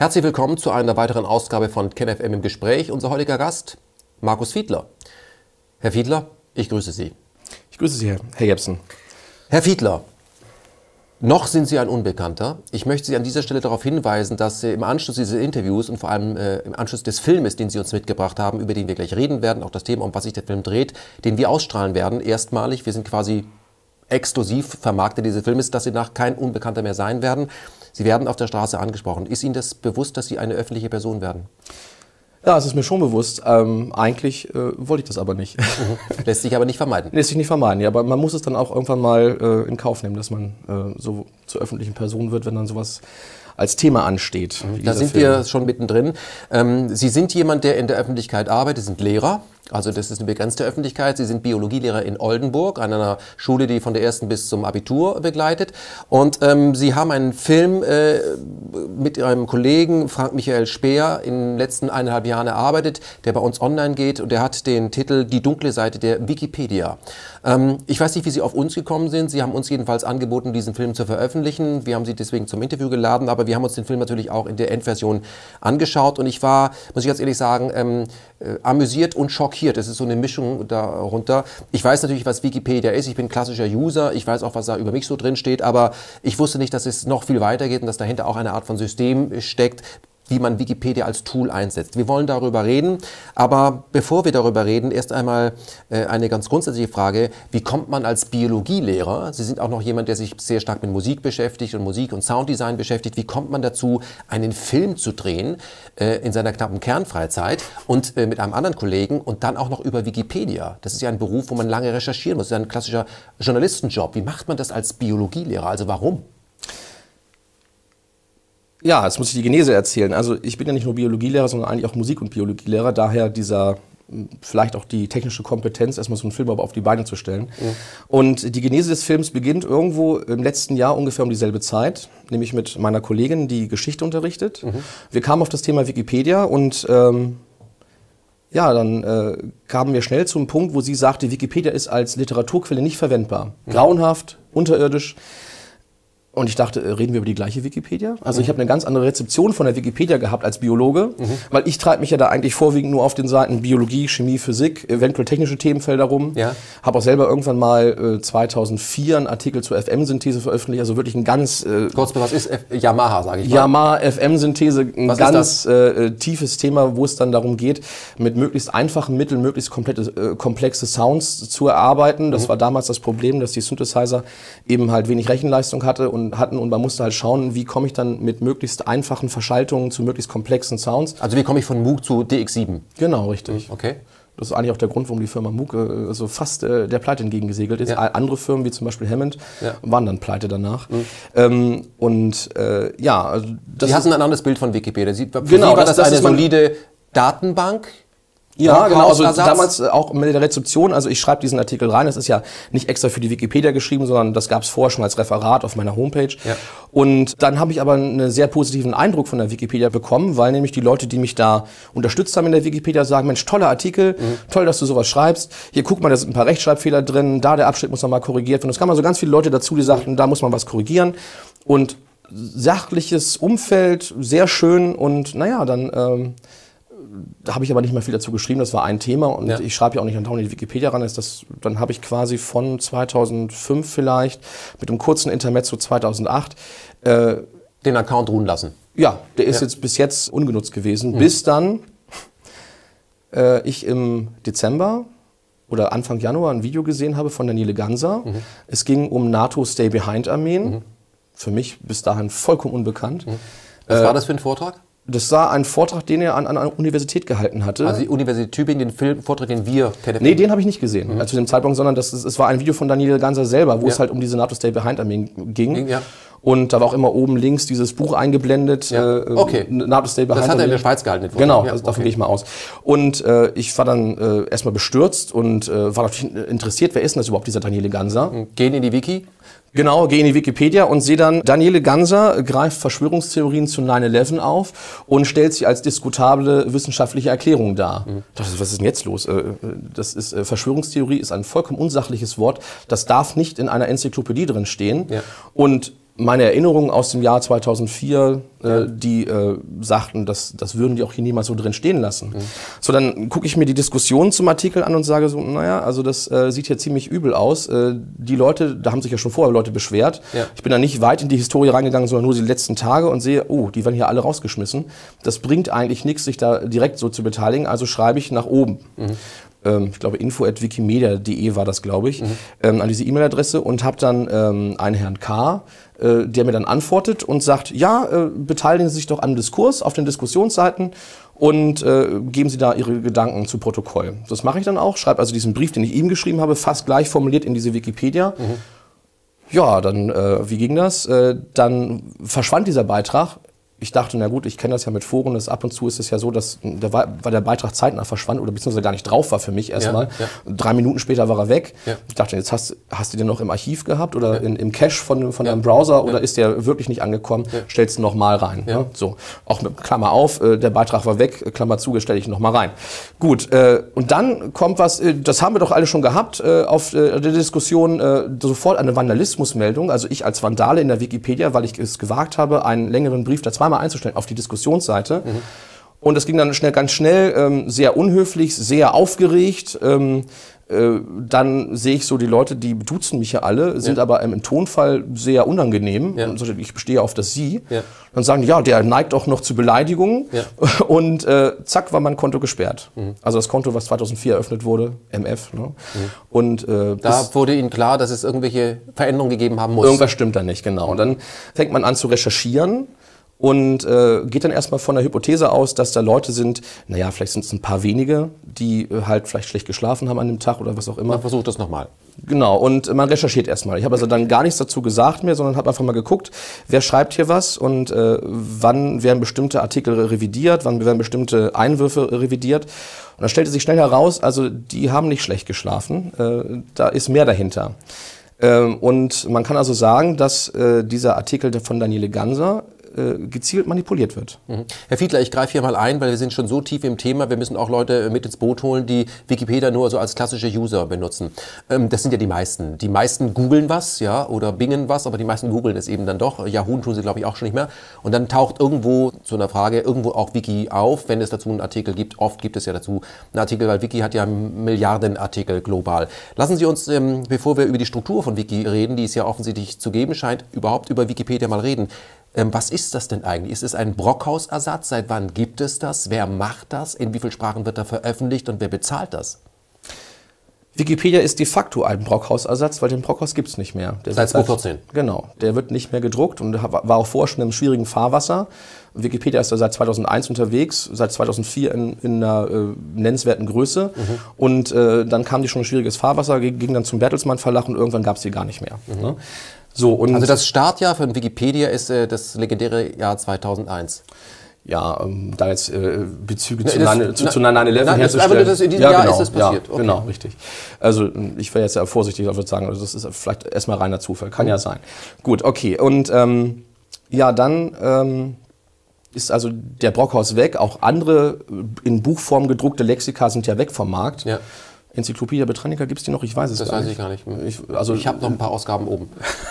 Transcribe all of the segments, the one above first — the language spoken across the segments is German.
Herzlich willkommen zu einer weiteren Ausgabe von KenFM im Gespräch. Unser heutiger Gast, Markus Fiedler. Herr Fiedler, ich grüße Sie. Ich grüße Sie, Herr Jepsen. Herr Fiedler, noch sind Sie ein Unbekannter. Ich möchte Sie an dieser Stelle darauf hinweisen, dass Sie im Anschluss dieses Interviews und vor allem im Anschluss des Filmes, den Sie uns mitgebracht haben, über den wir gleich reden werden, auch das Thema, um was sich der Film dreht, den wir ausstrahlen werden, erstmalig, wir sind quasi exklusiv vermarktet diese Film ist, dass Sie nach kein Unbekannter mehr sein werden. Sie werden auf der Straße angesprochen. Ist Ihnen das bewusst, dass Sie eine öffentliche Person werden? Ja, es ist mir schon bewusst. Eigentlich wollte ich das aber nicht. Lässt sich aber nicht vermeiden. Lässt sich nicht vermeiden, ja. Aber man muss es dann auch irgendwann mal in Kauf nehmen, dass man so zur öffentlichen Person wird, wenn dann sowas als Thema ansteht. Da sind wir schon mittendrin. Sie sind jemand, der in der Öffentlichkeit arbeitet, Sie sind Lehrer. Also das ist eine begrenzte Öffentlichkeit. Sie sind Biologielehrer in Oldenburg, an einer Schule, die von der ersten bis zum Abitur begleitet. Und Sie haben einen Film mit Ihrem Kollegen Frank Michael Speer in den letzten 1,5 Jahren erarbeitet, der bei uns online geht. Und der hat den Titel Die dunkle Seite der Wikipedia. Ich weiß nicht, wie Sie auf uns gekommen sind. Sie haben uns jedenfalls angeboten, diesen Film zu veröffentlichen. Wir haben Sie deswegen zum Interview geladen. Aber wir haben uns den Film natürlich auch in der Endversion angeschaut. Und ich war, muss ich ganz ehrlich sagen, amüsiert und schockiert. Es ist so eine Mischung darunter. Ich weiß natürlich, was Wikipedia ist. Ich bin klassischer User. Ich weiß auch, was da über mich so drin steht. Aber ich wusste nicht, dass es noch viel weiter geht und dass dahinter auch eine Art von System steckt, wie man Wikipedia als Tool einsetzt. Wir wollen darüber reden, aber bevor wir darüber reden, erst einmal eine ganz grundsätzliche Frage. Wie kommt man als Biologielehrer, Sie sind auch noch jemand, der sich sehr stark mit Musik beschäftigt und Musik- und Sounddesign beschäftigt, wie kommt man dazu, einen Film zu drehen in seiner knappen Kernfreizeit und mit einem anderen Kollegen und dann auch noch über Wikipedia? Das ist ja ein Beruf, wo man lange recherchieren muss. Das ist ein klassischer Journalistenjob. Wie macht man das als Biologielehrer? Also warum? Ja, jetzt muss ich die Genese erzählen. Also ich bin ja nicht nur Biologielehrer, sondern eigentlich auch Musik- und Biologielehrer. Daher dieser, vielleicht auch die technische Kompetenz, erstmal so einen Film aber auf die Beine zu stellen. Und die Genese des Films beginnt irgendwo im letzten Jahr ungefähr um dieselbe Zeit, nämlich mit meiner Kollegin, die Geschichte unterrichtet. Wir kamen auf das Thema Wikipedia und dann kamen wir schnell zum Punkt, wo sie sagte, Wikipedia ist als Literaturquelle nicht verwendbar. Grauenhaft, unterirdisch. Und ich dachte, reden wir über die gleiche Wikipedia? Also ich habe eine ganz andere Rezeption von der Wikipedia gehabt als Biologe, weil ich treibe mich ja da eigentlich vorwiegend nur auf den Seiten Biologie, Chemie, Physik, eventuell technische Themenfelder rum. Ja. Habe auch selber irgendwann mal 2004 einen Artikel zur FM-Synthese veröffentlicht, also wirklich ein ganz... Kurz, was ist Yamaha, sage ich mal? Yamaha, FM-Synthese, ein ganz tiefes Thema, wo es dann darum geht, mit möglichst einfachen Mitteln möglichst komplexe Sounds zu erarbeiten. Das war damals das Problem, dass die Synthesizer eben halt wenig Rechenleistung hatten und man musste halt schauen, wie komme ich dann mit möglichst einfachen Verschaltungen zu möglichst komplexen Sounds. Also wie komme ich von Moog zu DX7? Genau, richtig. Okay. Das ist eigentlich auch der Grund, warum die Firma Moog so fast der Pleite entgegengesegelt ist. Ja. Andere Firmen, wie zum Beispiel Hammond, waren dann pleite danach. Also Sie hatten ein anderes Bild von Wikipedia. Genau, war das eine solide Datenbank? Ja, genau, also damals auch mit der Rezeption, also ich schreibe diesen Artikel rein, das ist ja nicht extra für die Wikipedia geschrieben, sondern das gab es vorher schon als Referat auf meiner Homepage. Ja. Und dann habe ich aber einen sehr positiven Eindruck von der Wikipedia bekommen, weil nämlich die Leute, die mich da unterstützt haben in der Wikipedia, sagen, Mensch, toller Artikel, toll, dass du sowas schreibst. Hier, guck mal, da sind ein paar Rechtschreibfehler drin, da der Abschnitt muss nochmal korrigiert werden. Es kamen also ganz viele Leute dazu, die sagten, da muss man was korrigieren. Und sachliches Umfeld, sehr schön und naja, dann... Da habe ich aber nicht mehr viel dazu geschrieben, das war ein Thema und ich schreibe ja auch nicht andauernd in die Wikipedia ran. Dann habe ich quasi von 2005 vielleicht mit einem kurzen Intermezzo 2008 den Account ruhen lassen. Ja, der ist jetzt bis jetzt ungenutzt gewesen, bis dann ich im Dezember oder Anfang Januar ein Video gesehen habe von Daniele Ganser. Es ging um NATO-Stay-Behind-Armeen, für mich bis dahin vollkommen unbekannt. Was war das für ein Vortrag? Das war ein Vortrag, den er an einer Universität gehalten hatte. Also die Universität Tübingen, den Vortrag, den wir kennen? Nee, den habe ich nicht gesehen zu dem Zeitpunkt, sondern es war ein Video von Daniele Ganser selber, wo es halt um diese NATO-Stay-Behind-Armeen ging. Ja. Und da war auch immer oben links dieses Buch eingeblendet. Okay. NATO-Stay-Behind-Armeen. Das hat er in der Schweiz gehalten. Den genau, also davon gehe ich mal aus. Und ich war dann erstmal bestürzt und war natürlich interessiert, wer ist denn das überhaupt, dieser Daniele Ganser? Gehen in die Wiki? Genau, gehe in die Wikipedia und sehe dann, Daniele Ganser greift Verschwörungstheorien zu 9/11 auf und stellt sie als diskutable wissenschaftliche Erklärung dar. Ich dachte, was ist denn jetzt los? Verschwörungstheorie ist ein vollkommen unsachliches Wort. Das darf nicht in einer Enzyklopädie drin stehen. Ja. Und meine Erinnerungen aus dem Jahr 2004, die sagten, das würden die auch hier niemals so drin stehen lassen. So, dann gucke ich mir die Diskussion zum Artikel an und sage so, naja, also das sieht hier ziemlich übel aus. Die Leute, da haben sich ja schon vorher Leute beschwert. Ja. Ich bin da nicht weit in die Historie reingegangen, sondern nur die letzten Tage und sehe, oh, die werden hier alle rausgeschmissen. Das bringt eigentlich nichts, sich da direkt so zu beteiligen, also schreibe ich nach oben. Ich glaube info@wikimedia.de war das, glaube ich, an diese E-Mail-Adresse und habe dann einen Herrn K., der mir dann antwortet und sagt, ja, beteiligen Sie sich doch am Diskurs auf den Diskussionsseiten und geben Sie da Ihre Gedanken zu Protokoll. Das mache ich dann auch, schreibe also diesen Brief, den ich ihm geschrieben habe, fast gleich formuliert in diese Wikipedia. Ja, dann, wie ging das? Dann verschwand dieser Beitrag. Ich dachte, na gut, ich kenne das ja mit Foren, ab und zu ist es ja so, dass der Beitrag zeitnah verschwand oder beziehungsweise gar nicht drauf war für mich erstmal. Ja. 3 Minuten später war er weg. Ja. Ich dachte, jetzt hast du den noch im Archiv gehabt oder im Cache von deinem Browser oder ist der wirklich nicht angekommen, stellst du nochmal rein. Ja. So, auch mit Klammer auf, der Beitrag war weg, Klammer zu, stelle ich nochmal rein. Gut, und dann kommt was, das haben wir doch alle schon gehabt, auf der Diskussion sofort eine Vandalismusmeldung, also ich als Vandale in der Wikipedia, weil ich es gewagt habe, einen längeren Brief, der zweimal einzustellen auf die Diskussionsseite. Und das ging dann ganz schnell, sehr unhöflich, sehr aufgeregt. Dann sehe ich so, die Leute, die duzen mich ja alle, sind aber im Tonfall sehr unangenehm. Ja. Ich bestehe auf das Sie. Ja. Dann sagen die, ja, der neigt auch noch zu Beleidigungen. Ja. Und zack, war mein Konto gesperrt. Also das Konto, was 2004 eröffnet wurde, MF. Ne? Und da wurde Ihnen klar, dass es irgendwelche Veränderungen gegeben haben muss. Irgendwas stimmt da nicht, genau. Und dann fängt man an zu recherchieren. Und geht dann erstmal von der Hypothese aus, dass da Leute sind, naja, vielleicht sind es ein paar wenige, die halt vielleicht schlecht geschlafen haben an dem Tag oder was auch immer. Man versucht das nochmal. Genau, und man recherchiert erstmal. Ich habe also dann gar nichts dazu gesagt mehr, sondern habe einfach mal geguckt, wer schreibt hier was und wann werden bestimmte Artikel revidiert, wann werden bestimmte Einwürfe revidiert. Und dann stellte sich schnell heraus, also die haben nicht schlecht geschlafen, da ist mehr dahinter. Und man kann also sagen, dass dieser Artikel von Daniele Ganser gezielt manipuliert wird. Herr Fiedler, ich greife hier mal ein, weil wir sind schon so tief im Thema, wir müssen auch Leute mit ins Boot holen, die Wikipedia nur so als klassische User benutzen. Das sind ja die meisten. Die meisten googeln was, ja, oder bingen was, aber die meisten googeln es eben dann doch. Yahoo tun sie, glaube ich, auch schon nicht mehr. Und dann taucht irgendwo zu einer Frage irgendwo auch Wiki auf, wenn es dazu einen Artikel gibt. Oft gibt es ja dazu einen Artikel, weil Wiki hat ja Milliarden Artikel global. Lassen Sie uns, bevor wir über die Struktur von Wiki reden, die es ja offensichtlich zu geben scheint, überhaupt über Wikipedia mal reden. Was ist das denn eigentlich? Ist es ein Brockhaus-Ersatz? Seit wann gibt es das? Wer macht das? In wie vielen Sprachen wird er veröffentlicht und wer bezahlt das? Wikipedia ist de facto ein Brockhaus-Ersatz, weil den Brockhaus gibt es nicht mehr. Seit 2014? Genau, der wird nicht mehr gedruckt und war auch vorher schon im schwierigen Fahrwasser. Wikipedia ist da seit 2001 unterwegs, seit 2004 in einer nennenswerten Größe. Und dann kam die schon in schwieriges Fahrwasser, ging dann zum Bertelsmann Verlag und irgendwann gab es die gar nicht mehr. Ne? So, und also das Startjahr von Wikipedia ist das legendäre Jahr 2001. Ja, da jetzt Bezüge zu 9/11 herzustellen. Aber in diesem Jahr ist das passiert. Ja, okay. Genau, richtig. Also ich wäre jetzt ja vorsichtig, ich würde sagen, also das ist vielleicht erstmal reiner Zufall, kann ja sein. Gut, okay. Und ja, dann ist also der Brockhaus weg. Auch andere in Buchform gedruckte Lexika sind ja weg vom Markt. Ja. Enzyklopädie Britannica, gibt es die noch? Ich weiß es gar nicht. Das weiß ich gar nicht. Ich habe noch ein paar Ausgaben oben.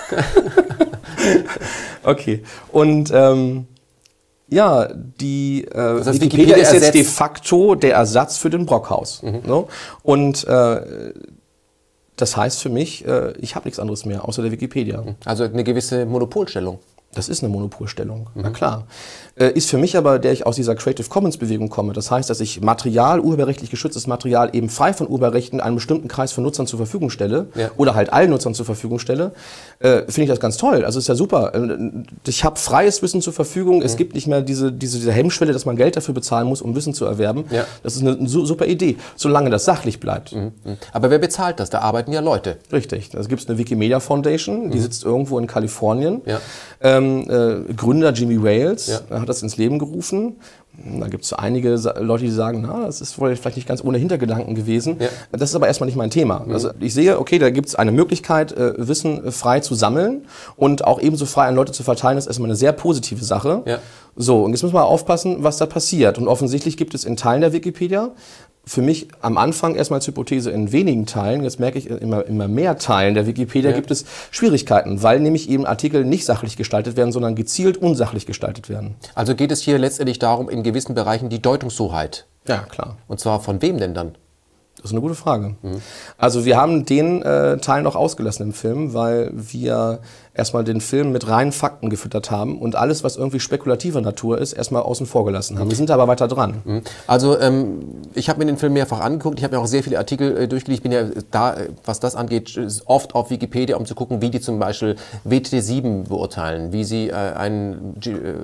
Okay. Und ja, das heißt, Wikipedia ist jetzt de facto der Ersatz für den Brockhaus. Ne? Und das heißt für mich, ich habe nichts anderes mehr, außer der Wikipedia. Also eine gewisse Monopolstellung. Das ist eine Monopolstellung, na klar. Ist für mich aber, der ich aus dieser Creative Commons Bewegung komme, das heißt, dass ich Material, urheberrechtlich geschütztes Material eben frei von Urheberrechten einem bestimmten Kreis von Nutzern zur Verfügung stelle oder halt allen Nutzern zur Verfügung stelle, finde ich das ganz toll. Also ist ja super. Ich habe freies Wissen zur Verfügung. Es gibt nicht mehr diese Hemmschwelle, dass man Geld dafür bezahlen muss, um Wissen zu erwerben. Ja. Das ist eine super Idee, solange das sachlich bleibt. Aber wer bezahlt das? Da arbeiten ja Leute. Richtig. Da gibt es eine Wikimedia Foundation, die sitzt irgendwo in Kalifornien. Ja. Gründer Jimmy Wales hat das ins Leben gerufen. Da gibt es so einige Leute, die sagen, na, das ist wohl vielleicht nicht ganz ohne Hintergedanken gewesen. Ja. Das ist aber erstmal nicht mein Thema. Also ich sehe, okay, da gibt es eine Möglichkeit, Wissen frei zu sammeln und auch ebenso frei an Leute zu verteilen. Das ist erstmal eine sehr positive Sache. Ja. So, und jetzt müssen wir aufpassen, was da passiert. Und offensichtlich gibt es in Teilen der Wikipedia für mich am Anfang erstmal als Hypothese in wenigen Teilen, jetzt merke ich, immer mehr Teilen der Wikipedia gibt es Schwierigkeiten, weil nämlich eben Artikel nicht sachlich gestaltet werden, sondern gezielt unsachlich gestaltet werden. Also geht es hier letztendlich darum, in gewissen Bereichen die Deutungshoheit? Ja, klar. Und zwar von wem denn dann? Das ist eine gute Frage. Also wir haben den Teil noch ausgelassen im Film, weil wir erstmal den Film mit reinen Fakten gefüttert haben und alles, was irgendwie spekulativer Natur ist, erstmal außen vor gelassen haben. Wir sind aber weiter dran. Also ich habe mir den Film mehrfach angeguckt. Ich habe mir auch sehr viele Artikel durchgelesen. Ich bin ja da, was das angeht, oft auf Wikipedia, um zu gucken, wie die zum Beispiel WT7 beurteilen, wie sie einen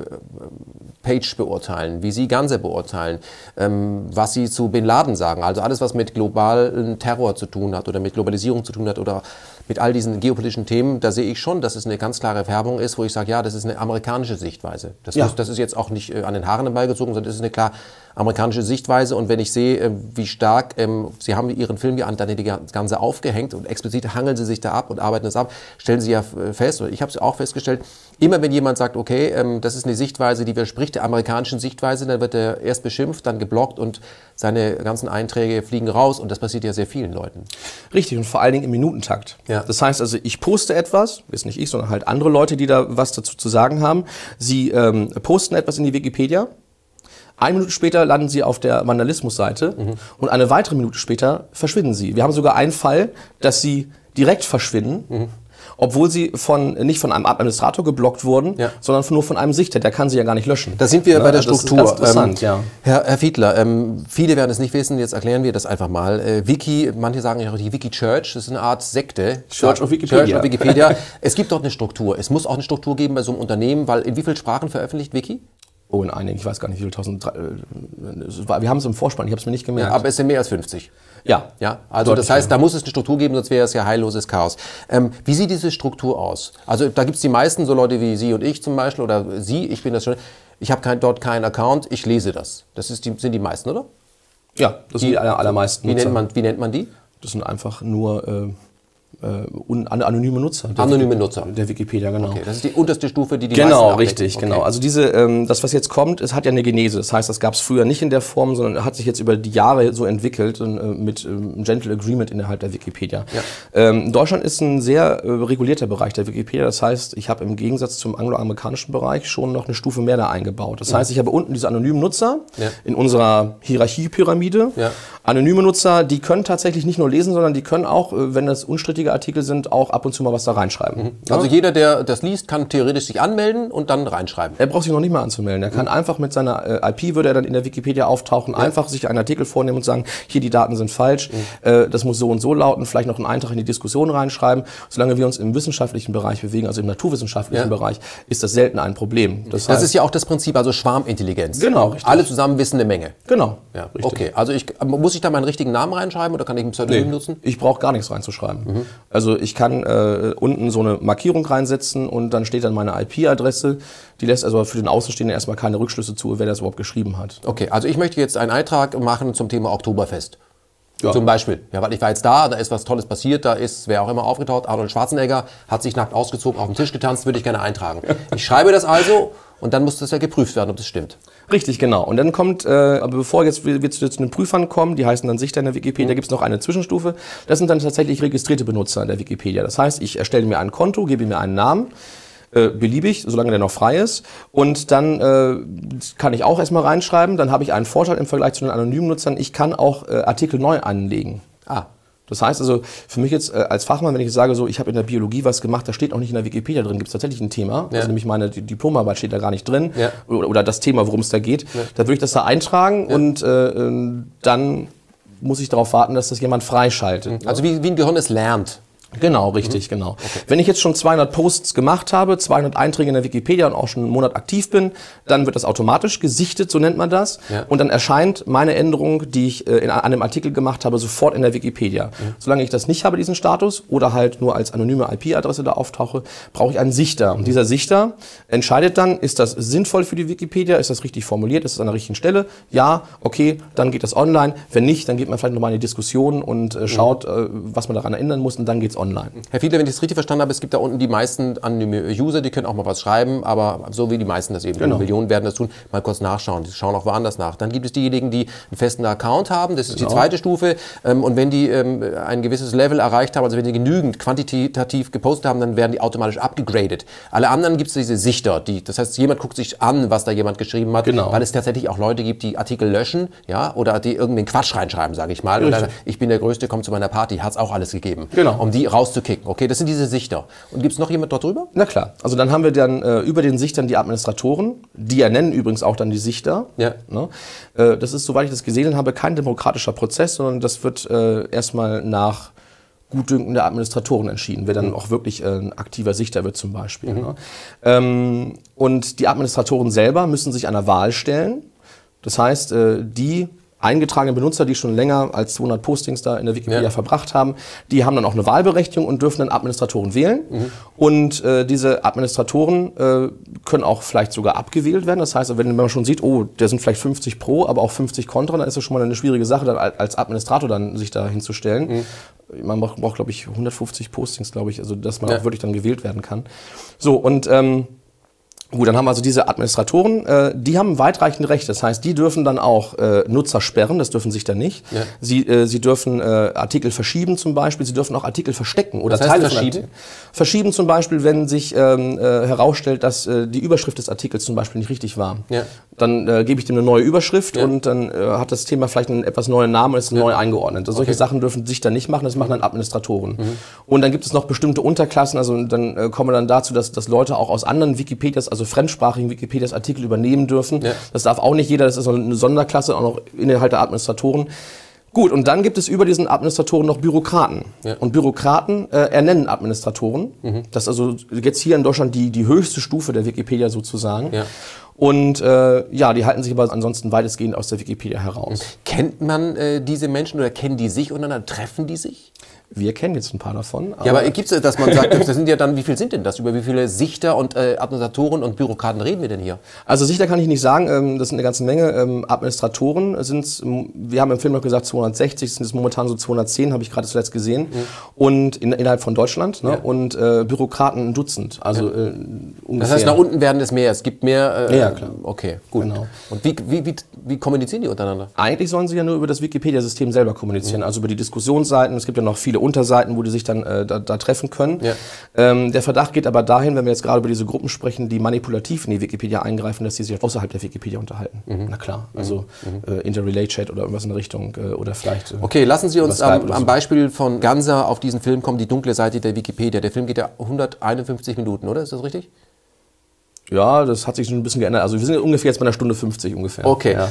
Page beurteilen, wie sie Ganze beurteilen, was sie zu Bin Laden sagen. Also alles, was mit globalen Terror zu tun hat oder mit Globalisierung zu tun hat oder mit all diesen geopolitischen Themen, da sehe ich schon, dass es eine ganz klare Färbung ist, wo ich sage, ja, das ist eine amerikanische Sichtweise. Das ist jetzt auch nicht an den Haaren herbeigezogen, sondern das ist eine klar amerikanische Sichtweise. Und wenn ich sehe, wie stark, Sie haben Ihren Film ja an die Ganze aufgehängt und explizit hangeln Sie sich da ab und arbeiten das ab, stellen Sie ja fest, oder ich habe es auch festgestellt, immer wenn jemand sagt, okay, das ist eine Sichtweise, die widerspricht der amerikanischen Sichtweise, dann wird er erst beschimpft, dann geblockt und seine ganzen Einträge fliegen raus. Und das passiert ja sehr vielen Leuten. Richtig, und vor allen Dingen im Minutentakt. Ja. Das heißt also, ich poste etwas, ist nicht ich, sondern halt andere Leute, die da was dazu zu sagen haben. Sie posten etwas in die Wikipedia. 1 Minute später landen sie auf der Vandalismus-Seite und eine weitere Minute später verschwinden sie. Wir haben sogar einen Fall, dass sie direkt verschwinden, obwohl sie nicht von einem Administrator geblockt wurden, sondern nur von einem Sichter. Der kann sie ja gar nicht löschen. Da sind wir bei der Struktur. Das ist ganz interessant, ja. Herr Fiedler, viele werden es nicht wissen, jetzt erklären wir das einfach mal. Wiki, manche sagen ja auch die Wiki-Church, das ist eine Art Sekte. Church of Wikipedia. Church of Wikipedia. Es gibt dort eine Struktur. Es muss auch eine Struktur geben bei so einem Unternehmen, weil in wie vielen Sprachen veröffentlicht Wiki? Oh, in einigen, ich weiß gar nicht, wie viele tausend. Wir haben es im Vorspann, ich habe es mir nicht gemerkt. Ja, aber es sind mehr als 50. Ja. Also das heißt, da muss es eine Struktur geben, sonst wäre es ja heilloses Chaos. Wie sieht diese Struktur aus? Also da gibt es die meisten, so Leute wie Sie und ich zum Beispiel, oder Sie, ich bin das schon, ich habe dort keinen Account, ich lese das. Sind die meisten, oder? Ja, das sind die allermeisten Nutzer. Wie nennt man die? Das sind einfach nur anonyme Nutzer. Anonyme Nutzer. Der Wikipedia, genau. Okay, das ist die unterste Stufe, die genau, meisten richtig, okay. Genau. Also das, was jetzt kommt, es hat ja eine Genese. Das heißt, das gab es früher nicht in der Form, sondern hat sich jetzt über die Jahre so entwickelt mit Gentle Agreement innerhalb der Wikipedia. Ja. Deutschland ist ein sehr regulierter Bereich der Wikipedia. Das heißt, ich habe im Gegensatz zum angloamerikanischen Bereich schon noch eine Stufe mehr da eingebaut. Das heißt, ich habe unten diese anonymen Nutzer in unserer Hierarchiepyramide. Ja. Anonyme Nutzer, die können tatsächlich nicht nur lesen, sondern die können auch, wenn das unstrittige Artikel sind, auch ab und zu mal was da reinschreiben. Also jeder, der das liest, kann theoretisch sich anmelden und dann reinschreiben. Er braucht sich noch nicht mal anzumelden. Er kann einfach mit seiner IP, würde er dann in der Wikipedia auftauchen, einfach sich einen Artikel vornehmen und sagen, hier, die Daten sind falsch, das muss so und so lauten, vielleicht noch einen Eintrag in die Diskussion reinschreiben. Solange wir uns im wissenschaftlichen Bereich bewegen, also im naturwissenschaftlichen Bereich, ist das selten ein Problem. Das heißt, ist ja auch das Prinzip, also Schwarmintelligenz. Genau, richtig. Alle zusammen wissen eine Menge. Genau. Ja, richtig. Okay, also muss ich da meinen richtigen Namen reinschreiben oder kann ich ein Pseudonym nutzen? Ich brauche gar nichts reinzuschreiben. Also ich kann unten so eine Markierung reinsetzen und dann steht dann meine IP-Adresse. Die lässt also für den Außenstehenden erstmal keine Rückschlüsse zu, wer das überhaupt geschrieben hat. Okay, also ich möchte jetzt einen Eintrag machen zum Thema Oktoberfest. Ja. Zum Beispiel. Ja, weil ich war jetzt da ist was Tolles passiert, da ist wer auch immer aufgetaucht, Arnold Schwarzenegger, hat sich nackt ausgezogen, auf den Tisch getanzt, würde ich gerne eintragen. Ich schreibe das also und dann muss das ja geprüft werden, ob das stimmt. Richtig, genau. Und dann kommt, aber bevor wir zu den Prüfern kommen, die heißen dann Sichter in der Wikipedia, gibt es noch eine Zwischenstufe. Das sind dann tatsächlich registrierte Benutzer in der Wikipedia. Das heißt, ich erstelle mir ein Konto, gebe mir einen Namen, beliebig, solange der noch frei ist. Und dann kann ich auch erstmal reinschreiben. Dann habe ich einen Vorteil im Vergleich zu den anonymen Nutzern. Ich kann auch Artikel neu anlegen. Das heißt also, für mich jetzt als Fachmann, wenn ich sage, so, ich habe in der Biologie was gemacht, das steht auch nicht in der Wikipedia drin, gibt es tatsächlich ein Thema, also nämlich meine Diplomarbeit steht da gar nicht drin, oder das Thema, worum es da geht, dann würde ich das da eintragen und dann muss ich darauf warten, dass das jemand freischaltet. Also wie ein Gehirn es lernt. Genau, richtig, genau. Okay. Wenn ich jetzt schon 200 Posts gemacht habe, 200 Einträge in der Wikipedia und auch schon einen Monat aktiv bin, dann wird das automatisch gesichtet, so nennt man das. Ja. Und dann erscheint meine Änderung, die ich an einem Artikel gemacht habe, sofort in der Wikipedia. Solange ich das nicht habe, diesen Status, oder halt nur als anonyme IP-Adresse da auftauche, brauche ich einen Sichter. Und dieser Sichter entscheidet dann, ist das sinnvoll für die Wikipedia, ist das richtig formuliert, ist das an der richtigen Stelle? Ja, okay, dann geht das online. Wenn nicht, dann geht man vielleicht nochmal in die Diskussion und schaut, was man daran ändern muss, und dann geht's online. Herr Fiedler, wenn ich es richtig verstanden habe, es gibt da unten die meisten anonyme User, die können auch mal was schreiben, aber so wie die meisten das eben, Millionen werden das tun, mal kurz nachschauen. Die schauen auch woanders nach. Dann gibt es diejenigen, die einen festen Account haben, das ist die zweite Stufe. Und wenn die ein gewisses Level erreicht haben, also wenn die genügend quantitativ gepostet haben, dann werden die automatisch abgegradet. Alle anderen gibt es diese Sichter, das heißt, jemand guckt sich an, was da jemand geschrieben hat, weil es tatsächlich auch Leute gibt, die Artikel löschen, ja, oder die irgendeinen Quatsch reinschreiben, sage ich mal. Oder ich bin der Größte, kommt zu meiner Party, hat es auch alles gegeben, um die rauszukicken. Okay, das sind diese Sichter. Und gibt es noch jemand dort drüber? Na klar, also dann haben wir dann über den Sichtern die Administratoren, die ernennen übrigens auch dann die Sichter. Ja. Ne? Das ist, soweit ich das gesehen habe, kein demokratischer Prozess, sondern das wird erstmal nach Gutdünken der Administratoren entschieden, wer dann auch wirklich ein aktiver Sichter wird zum Beispiel. Ne? Und die Administratoren selber müssen sich einer Wahl stellen. Das heißt, die eingetragenen Benutzer, die schon länger als 200 Postings da in der Wikipedia verbracht haben, die haben dann auch eine Wahlberechtigung und dürfen dann Administratoren wählen. Und diese Administratoren können auch vielleicht sogar abgewählt werden. Das heißt, wenn man schon sieht, oh, der sind vielleicht 50 pro, aber auch 50 kontra, dann ist das schon mal eine schwierige Sache, dann als Administrator dann sich da hinzustellen. Man braucht, glaube ich, 150 Postings, glaube ich, also dass man auch wirklich dann gewählt werden kann. So, und gut, dann haben wir also diese Administratoren, die haben weitreichende Rechte. Das heißt, die dürfen dann auch Nutzer sperren, das dürfen sich dann nicht. Ja. Sie dürfen Artikel verschieben zum Beispiel, sie dürfen auch Artikel verstecken oder Teile verschieben. Verschieben zum Beispiel, wenn sich herausstellt, dass die Überschrift des Artikels zum Beispiel nicht richtig war. Ja. Dann gebe ich dem eine neue Überschrift und dann hat das Thema vielleicht einen etwas neuen Namen und ist neu eingeordnet. Also solche Sachen dürfen sich dann nicht machen, das machen dann Administratoren. Und dann gibt es noch bestimmte Unterklassen, also dann kommen wir dann dazu, dass Leute auch aus anderen Wikipedias, also fremdsprachigen Wikipedias Artikel übernehmen dürfen. Ja. Das darf auch nicht jeder, das ist eine Sonderklasse, auch noch innerhalb der Administratoren. Gut, und dann gibt es über diesen Administratoren noch Bürokraten. Ja. Und Bürokraten ernennen Administratoren. Das ist also jetzt hier in Deutschland die höchste Stufe der Wikipedia sozusagen. Ja. Und ja, die halten sich aber ansonsten weitestgehend aus der Wikipedia heraus. Kennt man diese Menschen oder kennen die sich untereinander? Treffen die sich? Wir kennen jetzt ein paar davon. Ja, aber gibt es, dass man sagt, das sind ja dann, wie viel sind denn das? Über wie viele Sichter und Administratoren und Bürokraten reden wir denn hier? Also Sichter kann ich nicht sagen, das sind eine ganze Menge. Administratoren sind, wir haben im Film noch gesagt 260, sind es momentan so 210, habe ich gerade zuletzt gesehen. Und innerhalb von Deutschland. Ne? Ja. Und Bürokraten ein Dutzend. Also ungefähr. Das heißt, nach unten werden es mehr, es gibt mehr. Ja, klar. Okay, gut. Genau. Und wie kommunizieren die untereinander? Eigentlich sollen sie ja nur über das Wikipedia-System selber kommunizieren, also über die Diskussionsseiten. Es gibt ja noch viele Unterseiten, wo die sich dann da treffen können. Ja. Der Verdacht geht aber dahin, wenn wir jetzt gerade über diese Gruppen sprechen, die manipulativ in die Wikipedia eingreifen, dass die sich außerhalb der Wikipedia unterhalten. Na klar, also Interrelay-Chat oder irgendwas in der Richtung oder vielleicht... Okay, lassen Sie uns am Beispiel von Ganser auf diesen Film kommen, die dunkle Seite der Wikipedia. Der Film geht ja 151 Minuten, oder? Ist das richtig? Ja, das hat sich schon ein bisschen geändert. Also wir sind ungefähr jetzt bei einer Stunde 50 ungefähr. Okay. Ja.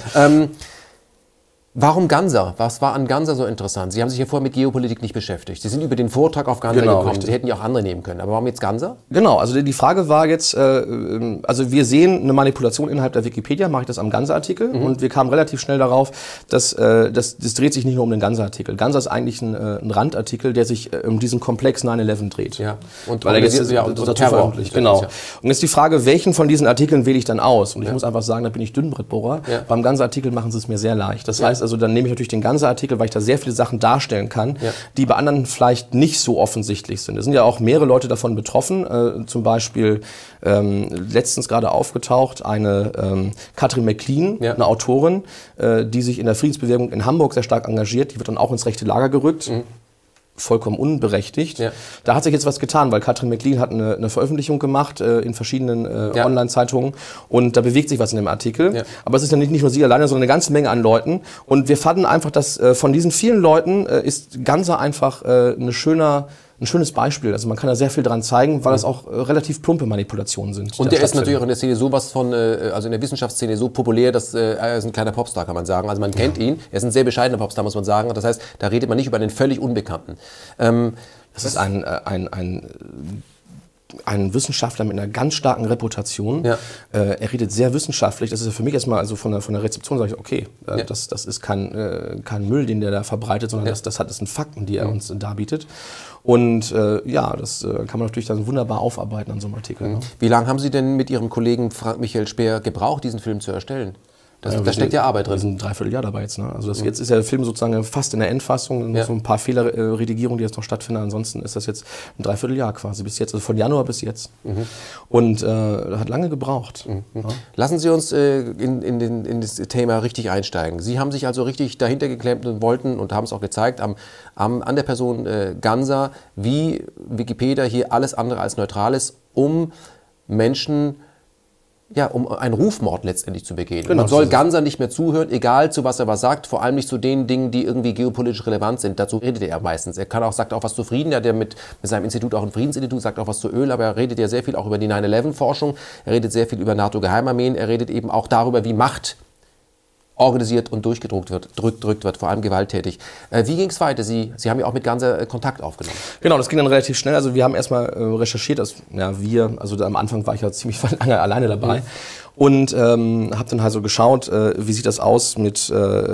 Warum Ganser? Was war an Ganser so interessant? Sie haben sich ja vorher mit Geopolitik nicht beschäftigt. Sie sind über den Vortrag auf Ganser gekommen. Richtig. Sie hätten ja auch andere nehmen können. Aber warum jetzt Ganser? Genau, also die Frage war jetzt, also wir sehen eine Manipulation innerhalb der Wikipedia, mache ich das am Ganser-Artikel. Und wir kamen relativ schnell darauf, dass das dreht sich nicht nur um den Ganser-Artikel. Ganser ist eigentlich ein Randartikel, der sich um diesen Komplex 9/11 dreht. Ja. Und weil er jetzt ja unter Terror. Genau. Ja. Und jetzt die Frage, welchen von diesen Artikeln wähle ich dann aus? Und ich muss einfach sagen, da bin ich Dünnbrettbohrer. Ja. Beim Ganser-Artikel machen sie es mir sehr leicht. Das heißt, also dann nehme ich natürlich den ganzen Artikel, weil ich da sehr viele Sachen darstellen kann, die bei anderen vielleicht nicht so offensichtlich sind. Es sind ja auch mehrere Leute davon betroffen, zum Beispiel letztens gerade aufgetaucht eine Katrin McLean, eine Autorin, die sich in der Friedensbewegung in Hamburg sehr stark engagiert, die wird dann auch ins rechte Lager gerückt. Vollkommen unberechtigt. Ja. Da hat sich jetzt was getan, weil Katrin McLean hat eine Veröffentlichung gemacht in verschiedenen Online-Zeitungen und da bewegt sich was in dem Artikel. Ja. Aber es ist ja nicht nur sie alleine, sondern eine ganze Menge an Leuten. Und wir fanden einfach, dass von diesen vielen Leuten ist Ganser einfach ein schönes Beispiel. Also man kann da sehr viel dran zeigen, weil das auch relativ plumpe Manipulationen sind. Und der ist natürlich auch in der Szene sowas von, also in der Wissenschaftsszene so populär, dass er ist ein kleiner Popstar, kann man sagen. Also man kennt ihn. Er ist ein sehr bescheidener Popstar, muss man sagen. Das heißt, da redet man nicht über einen völlig Unbekannten. Das ist ein Wissenschaftler mit einer ganz starken Reputation. Ja. Er redet sehr wissenschaftlich. Das ist für mich erstmal, also von der Rezeption sage ich, okay, das ist kein Müll, den der da verbreitet, sondern das sind Fakten, die er uns darbietet. Und ja, das kann man natürlich dann wunderbar aufarbeiten an so einem Artikel. Ne? Wie lange haben Sie denn mit Ihrem Kollegen Frank Michael Speer gebraucht, diesen Film zu erstellen? Da steckt ja Arbeit drin. Wir sind ein Dreivierteljahr dabei jetzt. Ne? Also jetzt ist der Film sozusagen fast in der Endfassung, so ein paar Fehlerredigierungen, die jetzt noch stattfinden. Ansonsten ist das jetzt ein Dreivierteljahr quasi bis jetzt, also von Januar bis jetzt. Und hat lange gebraucht. Ja. Lassen Sie uns in das Thema richtig einsteigen. Sie haben sich also richtig dahinter geklemmt und wollten und haben es auch gezeigt an der Person Ganser, wie Wikipedia hier alles andere als neutral ist, um Menschen, ja, um einen Rufmord letztendlich zu begehen. Genau, man soll Ganser nicht mehr zuhören, egal zu was er was sagt, vor allem nicht zu den Dingen, die irgendwie geopolitisch relevant sind. Dazu redet er meistens. Er sagt auch was zu Frieden, er hat ja mit seinem Institut auch ein Friedensinstitut, sagt auch was zu Öl, aber er redet ja sehr viel auch über die 9/11-Forschung, er redet sehr viel über NATO-Geheimarmeen, er redet eben auch darüber, wie Macht organisiert und durchgedrückt wird, vor allem gewalttätig. Wie ging es weiter? Sie haben ja auch mit Ganser Kontakt aufgenommen. Genau, das ging dann relativ schnell. Also wir haben erstmal recherchiert, also am Anfang war ich ja ziemlich lange alleine dabei und habe dann halt so geschaut, wie sieht das aus mit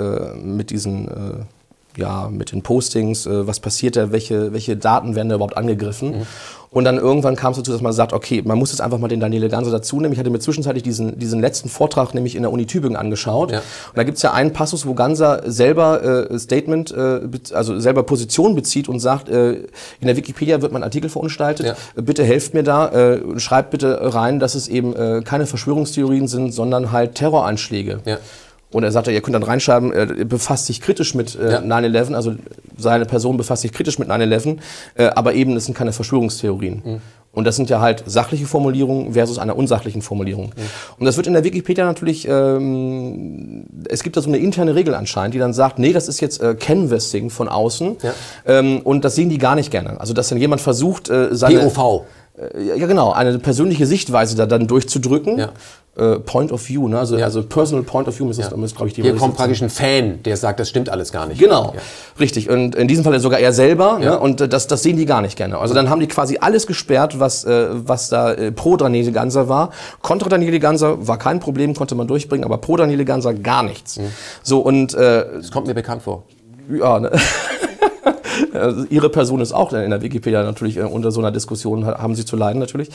diesen mit den Postings, was passiert da, welche Daten werden da überhaupt angegriffen. Und dann irgendwann kam es dazu, dass man sagt, okay, man muss jetzt einfach mal den Daniele Ganser dazu nehmen. Ich hatte mir zwischenzeitlich diesen letzten Vortrag nämlich in der Uni Tübingen angeschaut. Ja. Und da gibt es ja einen Passus, wo Ganser selber selber Position bezieht und sagt, in der Wikipedia wird mein Artikel verunstaltet, bitte helft mir da, schreibt bitte rein, dass es eben keine Verschwörungstheorien sind, sondern halt Terroranschläge. Ja. Und er sagte, ihr könnt dann reinschreiben, er befasst sich kritisch mit 9/11, also seine Person befasst sich kritisch mit 9/11, aber eben, das sind keine Verschwörungstheorien. Und das sind ja halt sachliche Formulierungen versus einer unsachlichen Formulierung. Und das wird in der Wikipedia natürlich, es gibt da so eine interne Regel anscheinend, die dann sagt, nee, das ist jetzt Canvassing von außen. Ja. Und das sehen die gar nicht gerne. Also dass dann jemand versucht, seine... POV. Ja genau, eine persönliche Sichtweise da dann durchzudrücken. Ja. Point of View, ne? Also Personal Point of View ist das, glaube ich, die Hier kommt praktisch ein Fan, der sagt, das stimmt alles gar nicht. Genau, richtig. Und in diesem Fall sogar er selber, ne? Und das sehen die gar nicht gerne. Also dann haben die quasi alles gesperrt, was da pro Daniele Ganser war. Kontra Daniele Ganser war kein Problem, konnte man durchbringen, aber pro Daniele Ganser gar nichts. So und das kommt mir bekannt vor. Ja, ne? Also ihre Person ist auch in der Wikipedia natürlich unter so einer Diskussion, haben sie zu leiden natürlich.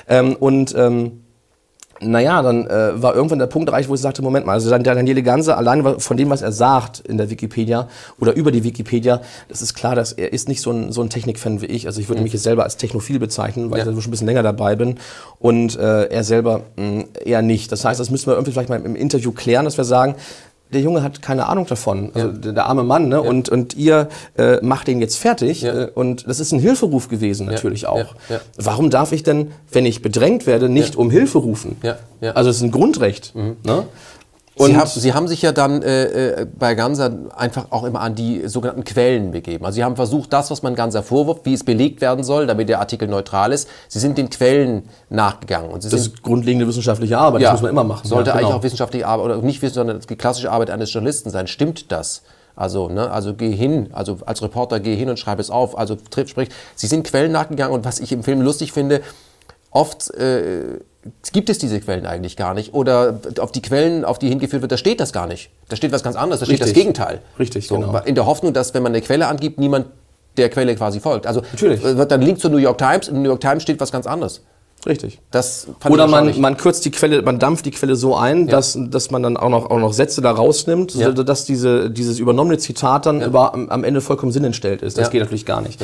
Naja, dann war irgendwann der Punkt erreicht, wo ich sagte, Moment mal, also der Daniele Ganser, allein von dem, was er sagt in der Wikipedia oder über die Wikipedia, das ist klar, dass er ist nicht so ein Technikfan wie ich. Also ich würde mich jetzt selber als technophil bezeichnen, weil ich da schon ein bisschen länger dabei bin und er selber eher nicht. Das heißt, das müssen wir irgendwie vielleicht mal im Interview klären, dass wir sagen, der Junge hat keine Ahnung davon, also der arme Mann, ne? Ja. Und ihr macht den jetzt fertig und das ist ein Hilferuf gewesen natürlich auch. Ja. Warum darf ich denn, wenn ich bedrängt werde, nicht um Hilfe rufen? Ja. Also es ist ein Grundrecht. Ne? Und Sie haben sich ja dann bei Ganser einfach auch immer an die sogenannten Quellen begeben. Also Sie haben versucht, das, was man Ganser vorwirft, wie es belegt werden soll, damit der Artikel neutral ist, Sie sind den Quellen nachgegangen. Und das ist grundlegende wissenschaftliche Arbeit, das muss man immer machen. Sollte eigentlich auch wissenschaftliche Arbeit, oder nicht sondern die klassische Arbeit eines Journalisten sein. Stimmt das? Also geh hin, also als Reporter geh hin und schreib es auf. Also sprich, Sie sind Quellen nachgegangen und was ich im Film lustig finde, oft gibt es diese Quellen eigentlich gar nicht. Oder auf die Quellen, auf die hingeführt wird, da steht das gar nicht. Da steht was ganz anderes, da steht das Gegenteil. Richtig, so, genau. In der Hoffnung, dass, wenn man eine Quelle angibt, niemand der Quelle quasi folgt. Also wird dann Link zur New York Times, in der New York Times steht was ganz anderes. Richtig. Das oder man kürzt die Quelle, man dampft die Quelle so ein, dass man dann auch noch Sätze da rausnimmt, dass dieses übernommene Zitat dann am Ende vollkommen sinnentstellt ist. Das geht natürlich gar nicht.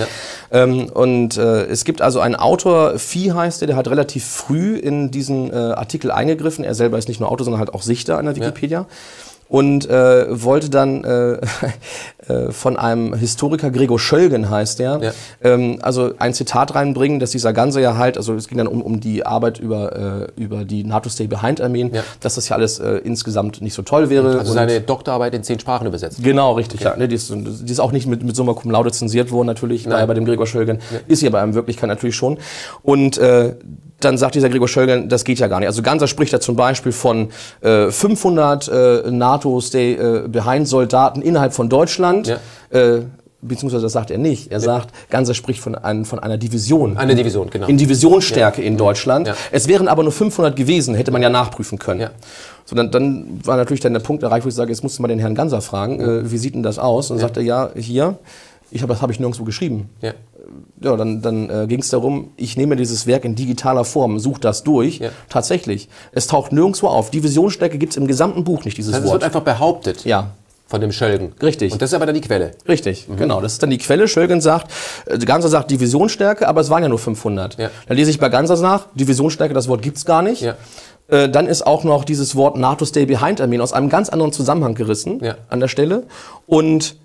Es gibt also einen Autor, Vieh heißt der hat relativ früh in diesen Artikel eingegriffen. Er selber ist nicht nur Autor, sondern halt auch Sichter an der Wikipedia. Und wollte dann von einem Historiker, Gregor Schölgen heißt der, also ein Zitat reinbringen, dass dieser Ganser ja halt, also es ging dann um die Arbeit über die NATO-Stay-Behind-Armeen, dass das ja alles insgesamt nicht so toll wäre. Also seine Doktorarbeit in 10 Sprachen übersetzt. Genau, richtig, Ne, die ist auch nicht mit Summa Cum Laude zensiert worden natürlich, bei dem Gregor Schölgen, ist sie aber in Wirklichkeit natürlich schon. Und dann sagt dieser Gregor Schölgen, das geht ja gar nicht. Also Ganser spricht da zum Beispiel von 500 NATO-Stay-Behind-Soldaten innerhalb von Deutschland. Beziehungsweise das sagt er nicht. Er sagt, Ganser spricht von einer Division. Eine Division, genau. In Divisionsstärke in Deutschland. Es wären aber nur 500 gewesen, hätte man ja nachprüfen können. So, dann war natürlich dann der Punkt erreicht, wo ich sage, jetzt musst du mal den Herrn Ganser fragen, wie sieht denn das aus? Und dann sagt er, ja, hier, Das habe ich nirgendwo geschrieben. Ja. Ja, dann ging es darum, ich nehme dieses Werk in digitaler Form, suche das durch. Ja. Tatsächlich. Es taucht nirgendwo auf. Die Visionsstärke gibt es im gesamten Buch nicht, dieses Wort. Es wird einfach behauptet. Ja. Von dem Schölgen. Richtig. Und das ist aber dann die Quelle. Richtig, genau. Das ist dann die Quelle. Schölgen sagt, Ganser sagt Divisionsstärke, aber es waren ja nur 500. Ja. Dann lese ich bei Ganser nach, Divisionsstärke, das Wort gibt's gar nicht. Ja. Dann ist auch noch dieses Wort NATO Stay Behind Armeen aus einem ganz anderen Zusammenhang gerissen an der Stelle. Und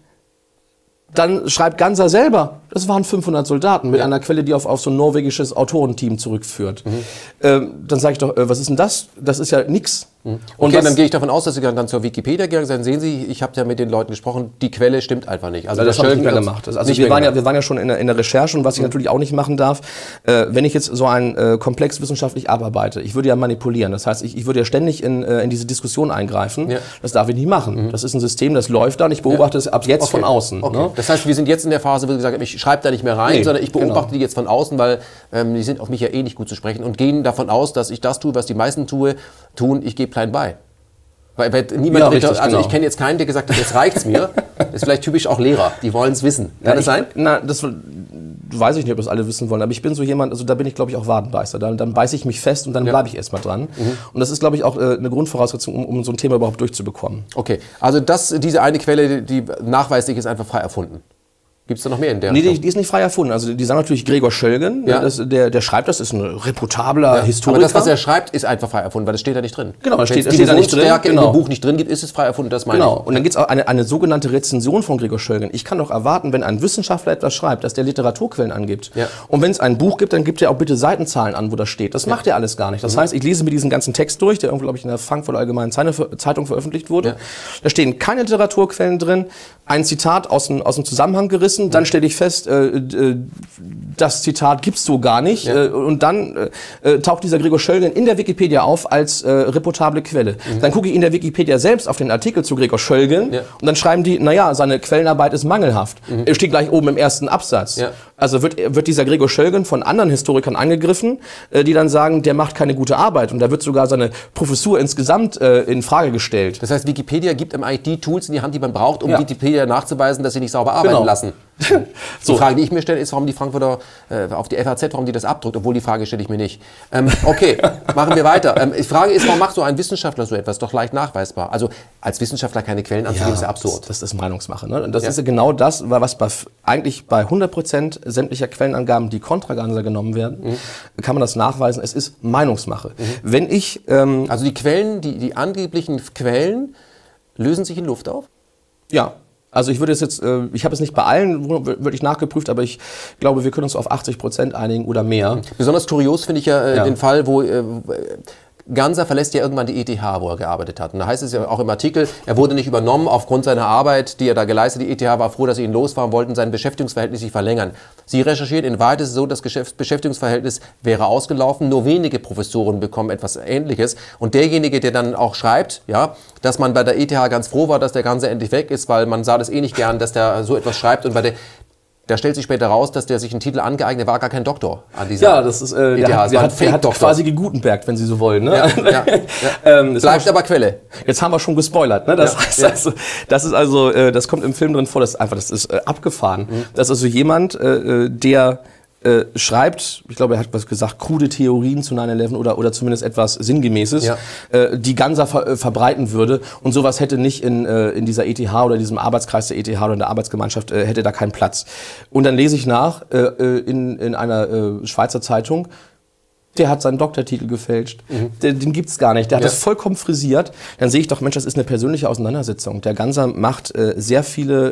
dann schreibt Ganser selber, das waren 500 Soldaten mit einer Quelle, die auf so ein norwegisches Autorenteam zurückführt. Dann sage ich doch, was ist denn das? Das ist ja nix. Und okay, dann gehe ich davon aus, dass Sie dann zur Wikipedia gegangen sind. Sehen Sie, ich habe ja mit den Leuten gesprochen, die Quelle stimmt einfach nicht. Also das habe ich nicht mehr gemacht. Also wir waren ja schon in der Recherche und was ich natürlich auch nicht machen darf, wenn ich jetzt so ein Komplex wissenschaftlich abarbeite, ich würde ja manipulieren. Das heißt, ich würde ja ständig in diese Diskussion eingreifen. Ja. Das darf ich nicht machen. Das ist ein System, das läuft da und ich beobachte es ab jetzt von außen. Okay. Ne? Das heißt, wir sind jetzt in der Phase, wo Sie sagen, ich schreibe da nicht mehr rein, sondern ich beobachte die jetzt von außen, weil die sind auf mich ja eh nicht gut zu sprechen und gehen davon aus, dass ich das tue, was die meisten tun, ich gebe klein bei. Weil niemand ich kenne jetzt keinen, der gesagt hat, jetzt reicht's mir. Das ist vielleicht typisch auch Lehrer, die wollen es wissen. Kann das sein? Das weiß ich nicht, ob das alle wissen wollen, aber ich bin so jemand, also da bin ich, glaube ich, auch Wadenbeißer. Dann beiße ich mich fest und dann bleibe ich erstmal dran. Und das ist, glaube ich, auch eine Grundvoraussetzung, um so ein Thema überhaupt durchzubekommen. Okay, also diese eine Quelle, die nachweislich ist, einfach frei erfunden. Gibt es da noch mehr in der? Nee, die ist nicht frei erfunden. Also die sagen natürlich Gregor Schölgen, der schreibt das, ist ein reputabler Historiker. Aber das, was er schreibt, ist einfach frei erfunden, weil das steht da nicht drin. Genau, das steht da nicht drin. Wenn in dem Buch nicht drin gibt, ist es frei erfunden, das meine ich. Und dann gibt es auch eine sogenannte Rezension von Gregor Schölgen. Ich kann doch erwarten, wenn ein Wissenschaftler etwas schreibt, dass der Literaturquellen angibt. Ja. Und wenn es ein Buch gibt, dann gibt er auch bitte Seitenzahlen an, wo das steht. Das macht er alles gar nicht. Das heißt, ich lese mir diesen ganzen Text durch, der irgendwo, glaube ich, in der Frankfurter Allgemeinen Zeitung veröffentlicht wurde. Ja. Da stehen keine Literaturquellen drin, ein Zitat aus dem Zusammenhang gerissen, dann stelle ich fest, das Zitat gibt's so gar nicht. Und dann taucht dieser Gregor Schölgen in der Wikipedia auf als reputable Quelle. Dann gucke ich in der Wikipedia selbst auf den Artikel zu Gregor Schölgen und dann schreiben die, naja, seine Quellenarbeit ist mangelhaft. Steht gleich oben im ersten Absatz. Ja. Also wird dieser Gregor Schölgen von anderen Historikern angegriffen, die dann sagen, der macht keine gute Arbeit. Und da wird sogar seine Professur insgesamt in Frage gestellt. Das heißt, Wikipedia gibt einem die Tools in die Hand, die man braucht, um Wikipedia nachzuweisen, dass sie nicht sauber arbeiten lassen. Die Frage, die ich mir stelle, ist, warum die Frankfurter auf die FAZ, warum die das abdruckt, obwohl die Frage stelle ich mir nicht. Okay, machen wir weiter. Die Frage ist, warum macht so ein Wissenschaftler so etwas? Doch leicht nachweisbar. Also als Wissenschaftler keine Quellen anzugeben, ist ja absurd. Das ist Meinungsmache. Ne? Und das ist ja genau das, was eigentlich bei 100% sämtlicher Quellenangaben, die kontra Ganser genommen werden, kann man das nachweisen. Es ist Meinungsmache. Wenn ich also die Quellen, die angeblichen Quellen lösen sich in Luft auf? Ja. Also ich würde jetzt, ich habe es nicht bei allen wirklich nachgeprüft, aber ich glaube, wir können uns auf 80% einigen oder mehr. Besonders kurios finde ich den Fall, wo Ganser verlässt ja irgendwann die ETH, wo er gearbeitet hat. Und da heißt es ja auch im Artikel, er wurde nicht übernommen aufgrund seiner Arbeit, die er da geleistet hat. Die ETH war froh, dass sie ihn los waren, wollten sein Beschäftigungsverhältnis nicht verlängern. Sie recherchiert, in Wahrheit ist es so, das Beschäftigungsverhältnis wäre ausgelaufen, nur wenige Professoren bekommen etwas Ähnliches. Und derjenige, der dann auch schreibt, ja, dass man bei der ETH ganz froh war, dass der Ganser endlich weg ist, weil man sah das eh nicht gern, dass der so etwas schreibt. Und da stellt sich später raus, dass der sich einen Titel angeeignet war, gar kein Doktor an dieser Ja, das ist der hat quasi gegutenbergt, wenn Sie so wollen. Ne? Bleibt aber Quelle. Jetzt haben wir schon gespoilert. Ne? Das heißt also, das kommt im Film drin vor, das ist abgefahren. Das ist also jemand, der schreibt, ich glaube, er hat was gesagt, krude Theorien zu 9/11 oder zumindest etwas Sinngemäßes, die Ganser verbreiten würde. Und sowas hätte nicht in dieser ETH oder diesem Arbeitskreis der ETH oder in der Arbeitsgemeinschaft, hätte da keinen Platz. Und dann lese ich nach in einer Schweizer Zeitung, der hat seinen Doktortitel gefälscht. Den gibt's gar nicht. Der hat das vollkommen frisiert. Dann sehe ich doch, Mensch, das ist eine persönliche Auseinandersetzung. Der Ganser macht sehr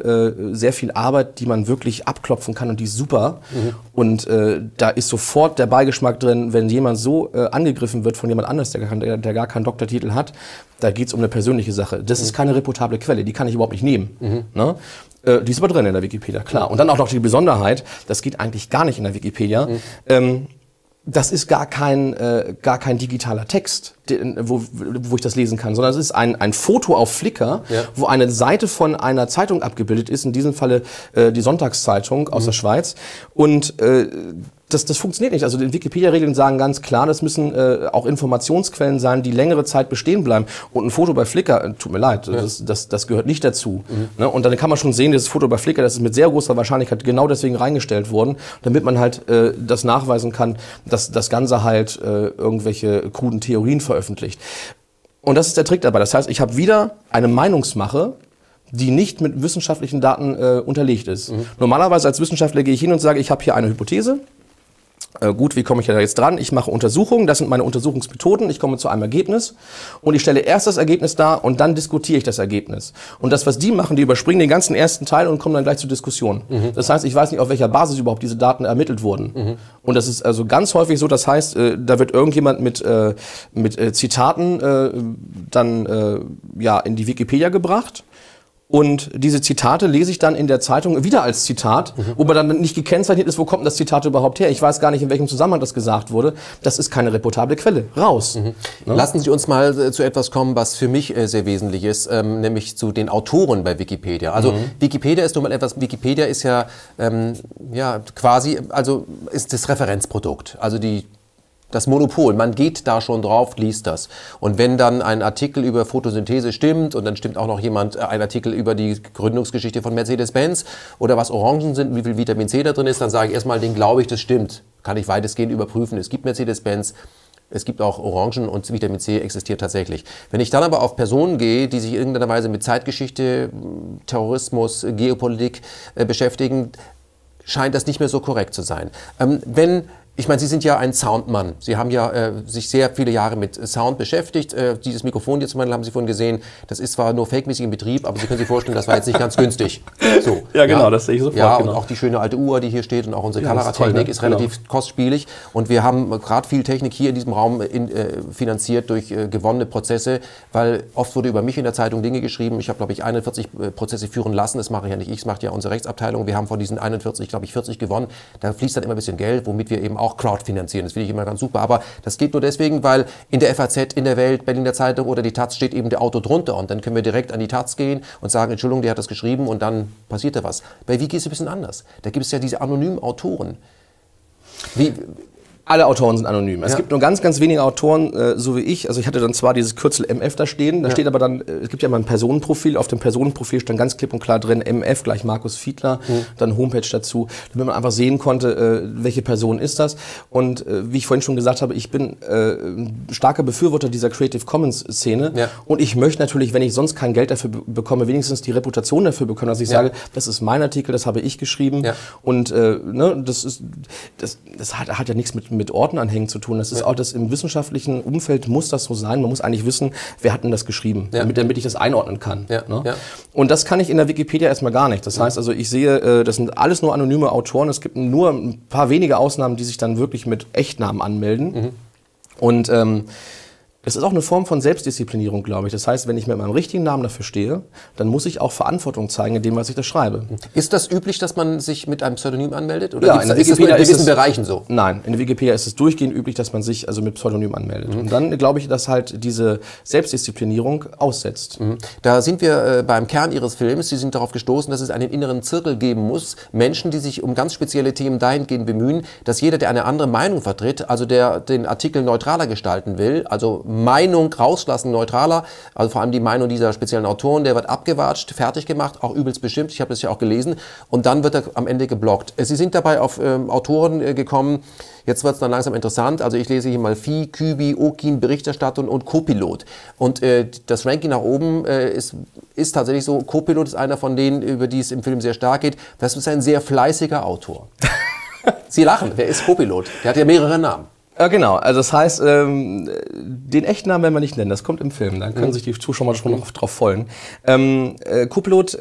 viel Arbeit, die man wirklich abklopfen kann und die ist super. Und da ist sofort der Beigeschmack drin, wenn jemand so angegriffen wird von jemand anders, der gar keinen Doktortitel hat. Da geht's um eine persönliche Sache. Das ist keine reputable Quelle, die kann ich überhaupt nicht nehmen. Ne? Die ist aber drin in der Wikipedia, klar. Und dann auch noch die Besonderheit, das geht eigentlich gar nicht in der Wikipedia. Das ist gar kein digitaler Text, wo ich das lesen kann, sondern es ist ein Foto auf Flickr, wo eine Seite von einer Zeitung abgebildet ist, in diesem Falle die Sonntagszeitung aus der Schweiz. Und Das funktioniert nicht. Also die Wikipedia-Regeln sagen ganz klar, das müssen auch Informationsquellen sein, die längere Zeit bestehen bleiben. Und ein Foto bei Flickr, tut mir leid, das gehört nicht dazu. Ne? Und dann kann man schon sehen, dieses Foto bei Flickr, das ist mit sehr großer Wahrscheinlichkeit genau deswegen reingestellt worden, damit man halt das nachweisen kann, dass das Ganze halt irgendwelche kruden Theorien veröffentlicht. Und das ist der Trick dabei. Das heißt, ich habe wieder eine Meinungsmache, die nicht mit wissenschaftlichen Daten unterlegt ist. Normalerweise als Wissenschaftler gehe ich hin und sage, ich habe hier eine Hypothese. Gut, wie komme ich da jetzt dran? Ich mache Untersuchungen, das sind meine Untersuchungsmethoden, ich komme zu einem Ergebnis und ich stelle erst das Ergebnis dar und dann diskutiere ich das Ergebnis. Und das, was die machen, die überspringen den ganzen ersten Teil und kommen dann gleich zur Diskussion. Das heißt, ich weiß nicht, auf welcher Basis überhaupt diese Daten ermittelt wurden. Und das ist also ganz häufig so, das heißt, da wird irgendjemand mit Zitaten ja, in die Wikipedia gebracht. Und diese Zitate lese ich dann in der Zeitung wieder als Zitat, wo man dann nicht gekennzeichnet ist, wo kommt denn das Zitat überhaupt her? Ich weiß gar nicht, in welchem Zusammenhang das gesagt wurde. Das ist keine reputable Quelle. Raus. Ne? Lassen Sie uns mal zu etwas kommen, was für mich sehr wesentlich ist, nämlich zu den Autoren bei Wikipedia. Also Wikipedia ist nun mal etwas, Wikipedia ist ja, ja quasi, also ist das Referenzprodukt. Also das Monopol, man geht da schon drauf, liest das. Und wenn dann ein Artikel über Photosynthese stimmt und dann stimmt auch noch jemand ein Artikel über die Gründungsgeschichte von Mercedes-Benz oder was Orangen sind, wie viel Vitamin C da drin ist, dann sage ich erstmal, den glaube ich, das stimmt. Kann ich weitestgehend überprüfen. Es gibt Mercedes-Benz, es gibt auch Orangen und Vitamin C existiert tatsächlich. Wenn ich dann aber auf Personen gehe, die sich in irgendeiner Weise mit Zeitgeschichte, Terrorismus, Geopolitik beschäftigen, scheint das nicht mehr so korrekt zu sein. Ich meine, Sie sind ja ein Soundmann. Sie haben ja sich sehr viele Jahre mit Sound beschäftigt. Dieses Mikrofon hier zum Beispiel haben Sie vorhin gesehen, das ist zwar nur fake-mäßig in Betrieb, aber Sie können sich vorstellen, das war jetzt nicht ganz günstig. So, ja, genau, das sehe ich sofort. Ja, genau. Und auch die schöne alte Uhr, die hier steht und auch unsere Kameratechnik ist relativ kostspielig. Und wir haben gerade viel Technik hier in diesem Raum finanziert durch gewonnene Prozesse, weil oft wurde über mich in der Zeitung Dinge geschrieben. Ich habe, glaube ich, 41 Prozesse führen lassen. Das mache ja nicht ich, das macht ja unsere Rechtsabteilung. Wir haben von diesen 41, glaube ich, 40 gewonnen. Da fließt dann immer ein bisschen Geld, womit wir eben auch crowdfinanzieren. Das finde ich immer ganz super. Aber das geht nur deswegen, weil in der FAZ, in der Welt, Berliner Zeitung oder die Taz steht eben der Autor drunter. Und dann können wir direkt an die Taz gehen und sagen, Entschuldigung, der hat das geschrieben und dann passiert da was. Bei Wiki ist es ein bisschen anders. Da gibt es ja diese anonymen Autoren. Alle Autoren sind anonym. Es gibt nur ganz, ganz wenige Autoren, so wie ich. Also ich hatte dann zwar dieses Kürzel MF da stehen, da steht aber dann, es gibt ja mal ein Personenprofil. Auf dem Personenprofil stand ganz klipp und klar drin, MF gleich Markus Fiedler, dann Homepage dazu, damit man einfach sehen konnte, welche Person ist das. Und wie ich vorhin schon gesagt habe, ich bin ein starker Befürworter dieser Creative Commons Szene. Ja. Und ich möchte natürlich, wenn ich sonst kein Geld dafür bekomme, wenigstens die Reputation dafür bekommen, dass ich sage, das ist mein Artikel, das habe ich geschrieben. Ja. Und ne, das hat ja nichts mit Ortenanhängen zu tun. Das ist auch das im wissenschaftlichen Umfeld muss das so sein. Man muss eigentlich wissen, wer hat denn das geschrieben, damit ich das einordnen kann. Ja. Ne? Ja. Und das kann ich in der Wikipedia erstmal gar nicht. Das heißt also, ich sehe, das sind alles nur anonyme Autoren. Es gibt nur ein paar wenige Ausnahmen, die sich dann wirklich mit Echtnamen anmelden. Und es ist auch eine Form von Selbstdisziplinierung, glaube ich. Das heißt, wenn ich mit meinem richtigen Namen dafür stehe, dann muss ich auch Verantwortung zeigen in dem, was ich da schreibe. Ist das üblich, dass man sich mit einem Pseudonym anmeldet? Oder ja, ist das nur in gewissen Bereichen so? Nein, in der Wikipedia ist es durchgehend üblich, dass man sich also mit Pseudonym anmeldet. Und dann glaube ich, dass halt diese Selbstdisziplinierung aussetzt. Da sind wir beim Kern Ihres Films. Sie sind darauf gestoßen, dass es einen inneren Zirkel geben muss. Menschen, die sich um ganz spezielle Themen dahingehend bemühen, dass jeder, der eine andere Meinung vertritt, also der den Artikel neutraler gestalten will, also Meinung rauslassen, neutraler, also vor allem die Meinung dieser speziellen Autoren, der wird abgewatscht, fertig gemacht, auch übelst bestimmt, ich habe das ja auch gelesen, und dann wird er am Ende geblockt. Sie sind dabei auf Autoren gekommen, jetzt wird es dann langsam interessant, also ich lese hier mal Phi, Kübi, Okin, Berichterstattung und Copilot. Und das Ranking nach oben ist tatsächlich so, Copilot ist einer von denen, über die es im Film sehr stark geht, das ist ein sehr fleißiger Autor. Sie lachen, wer ist Copilot? Der hat ja mehrere Namen. Ja, genau. Also das heißt, den echten Namen werden wir nicht nennen. Das kommt im Film. Dann können sich die Zuschauer schon noch drauf freuen. Copilot,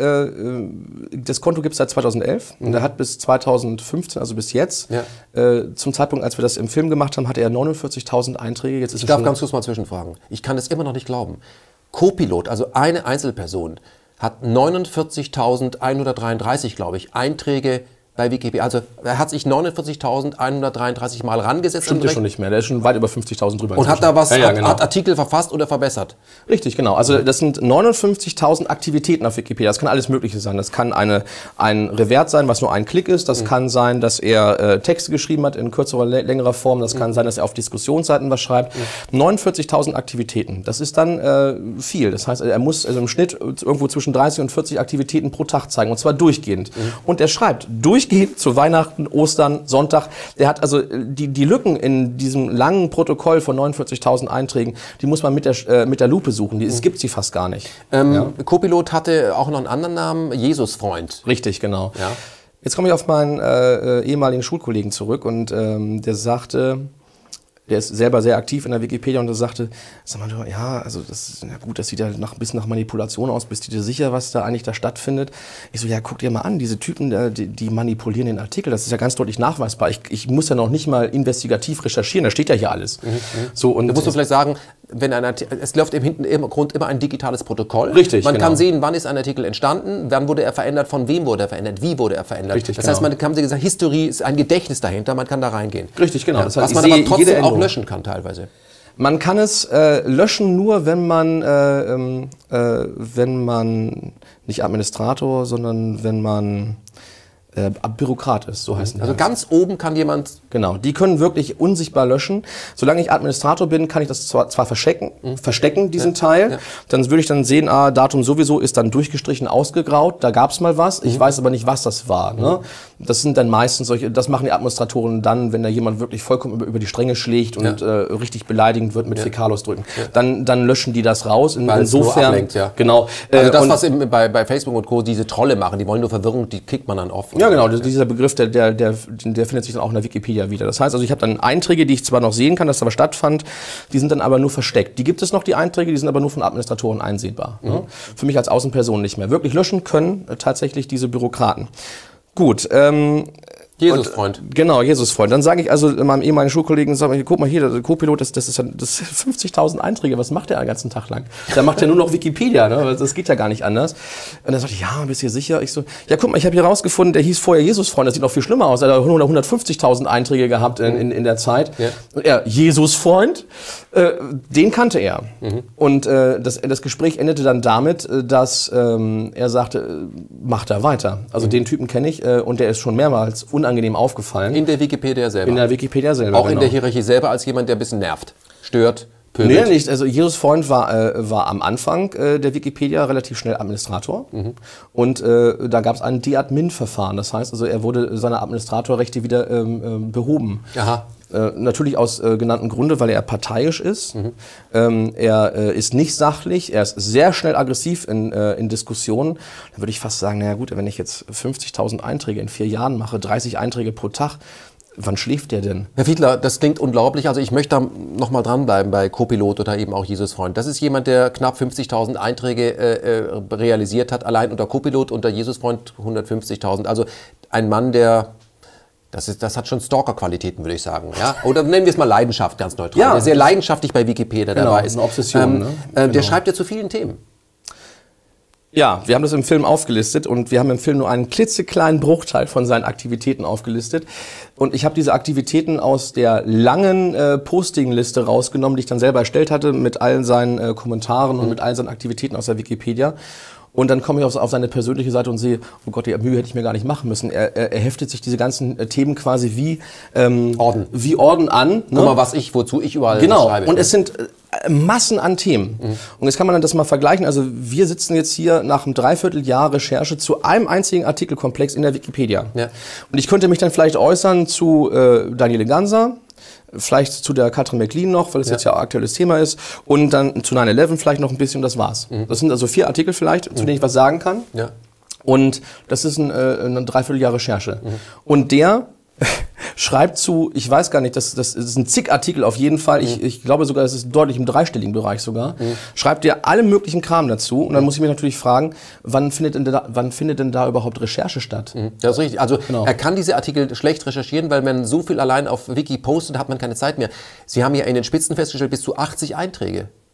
das Konto gibt es seit 2011. Und er hat bis 2015, also bis jetzt, zum Zeitpunkt, als wir das im Film gemacht haben, hatte er 49.000 Einträge. Jetzt ist ich darf ganz kurz mal zwischenfragen. Ich kann es immer noch nicht glauben. Copilot, also eine Einzelperson, hat 49.133, glaube ich, Einträge bei Wikipedia. Also er hat sich 49.133 Mal rangesetzt. Stimmt ja schon nicht mehr, der ist schon weit über 50.000 drüber. Und hat da was, hat Artikel verfasst oder verbessert? Richtig, genau. Also das sind 59.000 Aktivitäten auf Wikipedia. Das kann alles Mögliche sein. Das kann ein Revert sein, was nur ein Klick ist. Das kann sein, dass er Texte geschrieben hat in kürzerer, längerer Form. Das kann sein, dass er auf Diskussionsseiten was schreibt. 49.000 Aktivitäten. Das ist dann viel. Das heißt, er muss also im Schnitt irgendwo zwischen 30 und 40 Aktivitäten pro Tag zeigen. Und zwar durchgehend. Und er schreibt durchgehend zu Weihnachten, Ostern, Sonntag. Der hat also die Lücken in diesem langen Protokoll von 49.000 Einträgen, die muss man mit der Lupe suchen. Es gibt sie fast gar nicht. Copilot hatte auch noch einen anderen Namen, Jesus-Freund. Richtig, genau. Ja. Jetzt komme ich auf meinen ehemaligen Schulkollegen zurück und der sagte, der ist selber sehr aktiv in der Wikipedia und der sagte, sag mal, ja, also das ist ja gut, das sieht ja ein bisschen nach Manipulation aus, bist du dir sicher, was da eigentlich da stattfindet? Ich so, ja, guck dir mal an, diese Typen, die manipulieren den Artikel, das ist ja ganz deutlich nachweisbar. Ich muss ja noch nicht mal investigativ recherchieren, da steht ja hier alles. So, und da musst du vielleicht sagen, wenn es läuft im Hintergrund immer ein digitales Protokoll. Richtig, man kann sehen, wann ist ein Artikel entstanden, wann wurde er verändert, von wem wurde er verändert, wie wurde er verändert. Richtig, das heißt, man kann gesagt, Historie ist ein Gedächtnis dahinter, man kann da reingehen. Richtig, genau. Ja, das heißt, was man aber trotzdem auch löschen kann teilweise. Man kann es löschen nur, wenn man nicht Administrator, sondern wenn man Bürokrat ist, so heißen die. Also ganz oben kann jemand... Genau, die können wirklich unsichtbar löschen. Solange ich Administrator bin, kann ich das zwar verstecken, diesen Teil. Ja. Dann würde ich dann sehen, Datum sowieso ist dann durchgestrichen, ausgegraut, da gab es mal was. Ich weiß aber nicht, was das war. Ne? Das sind dann meistens solche, das machen die Administratoren dann, wenn da jemand wirklich vollkommen über die Stränge schlägt und richtig beleidigend wird mit Fäkalausdrücken. Dann löschen die das raus. Insofern, ablenkt, genau. Also das, was bei Facebook und Co. diese Trolle machen, die wollen nur Verwirrung, die kriegt man dann oft. Ja, genau, dieser Begriff, der findet sich dann auch in der Wikipedia wieder. Das heißt also, ich habe dann Einträge, die ich zwar noch sehen kann, dass da was stattfand, die sind dann aber nur versteckt. Die gibt es noch, die Einträge, die sind aber nur von Administratoren einsehbar. Ne? Für mich als Außenperson nicht mehr. Wirklich löschen können tatsächlich diese Bürokraten. Gut, Jesus-Freund. Genau, Jesus-Freund. Dann sage ich also meinem ehemaligen Schulkollegen, sag mal, guck mal hier, der Copilot, das ist 50.000 Einträge, was macht der den ganzen Tag lang? Da macht er nur noch Wikipedia, ne? Das geht ja gar nicht anders. Und dann sagte ich, ja, bist du sicher? Ich so, ja, guck mal, ich habe hier rausgefunden, der hieß vorher Jesus-Freund, das sieht noch viel schlimmer aus. Er hat 150.000 Einträge gehabt in der Zeit. Ja. Und er, Jesus-Freund, den kannte er. Und das Gespräch endete dann damit, dass er sagte, mach da weiter. Also den Typen kenne ich und der ist schon mehrmals unangenehm aufgefallen. In der Wikipedia selber? In der Wikipedia selber, auch genau. In der Hierarchie selber als jemand, der ein bisschen nervt, stört, pöbelt? Nee, nicht. Also Jesus-Freund war am Anfang der Wikipedia relativ schnell Administrator. Und da gab es ein De-Admin-Verfahren. Das heißt also, er wurde seine Administratorrechte wieder behoben. Aha. Natürlich aus genannten Gründen, weil er parteiisch ist. Er ist nicht sachlich, er ist sehr schnell aggressiv in Diskussionen. Dann würde ich fast sagen, naja gut, wenn ich jetzt 50.000 Einträge in 4 Jahren mache, 30 Einträge pro Tag, wann schläft der denn? Herr Fiedler, das klingt unglaublich. Also ich möchte da noch mal dranbleiben bei Copilot oder eben auch Jesus-Freund. Das ist jemand, der knapp 50.000 Einträge realisiert hat, allein unter Copilot, unter Jesus-Freund 150.000. Also ein Mann, der... Das hat schon Stalker-Qualitäten, würde ich sagen. Ja? Oder nennen wir es mal Leidenschaft, ganz neutral. Ja, der sehr leidenschaftlich bei Wikipedia dabei ist. Eine Obsession. Der schreibt ja zu vielen Themen. Ja, wir haben das im Film aufgelistet und wir haben im Film nur einen klitzekleinen Bruchteil von seinen Aktivitäten aufgelistet. Und ich habe diese Aktivitäten aus der langen Postingliste rausgenommen, die ich dann selber erstellt hatte, mit allen seinen Kommentaren und mit allen seinen Aktivitäten aus der Wikipedia. Und dann komme ich auf seine persönliche Seite und sehe, oh Gott, die Mühe hätte ich mir gar nicht machen müssen. Er heftet sich diese ganzen Themen quasi wie Orden an. Ne? Guck mal, wozu ich überall schreibe. Genau, und es sind Massen an Themen. Und jetzt kann man das mal vergleichen. Also wir sitzen jetzt hier nach einem Dreivierteljahr Recherche zu einem einzigen Artikelkomplex in der Wikipedia. Ja. Und ich könnte mich dann vielleicht äußern zu Daniele Ganser, vielleicht zu der Katrin McLean noch, weil es jetzt ja auch aktuelles Thema ist, und dann zu 9/11 vielleicht noch ein bisschen, das war's. Das sind also 4 Artikel vielleicht, zu denen ich was sagen kann. Ja. Und das ist eine Dreivierteljahr Recherche. Und der schreibt zu, ich weiß gar nicht, das ist ein zig Artikel auf jeden Fall, ich glaube sogar, das ist deutlich im dreistelligen Bereich sogar, schreibt dir alle möglichen Kram dazu und dann muss ich mich natürlich fragen, wann findet denn da überhaupt Recherche statt? Das ist richtig, also er kann diese Artikel schlecht recherchieren, weil man so viel allein auf Wiki postet, hat man keine Zeit mehr. Sie haben ja in den Spitzen festgestellt, bis zu 80 Einträge.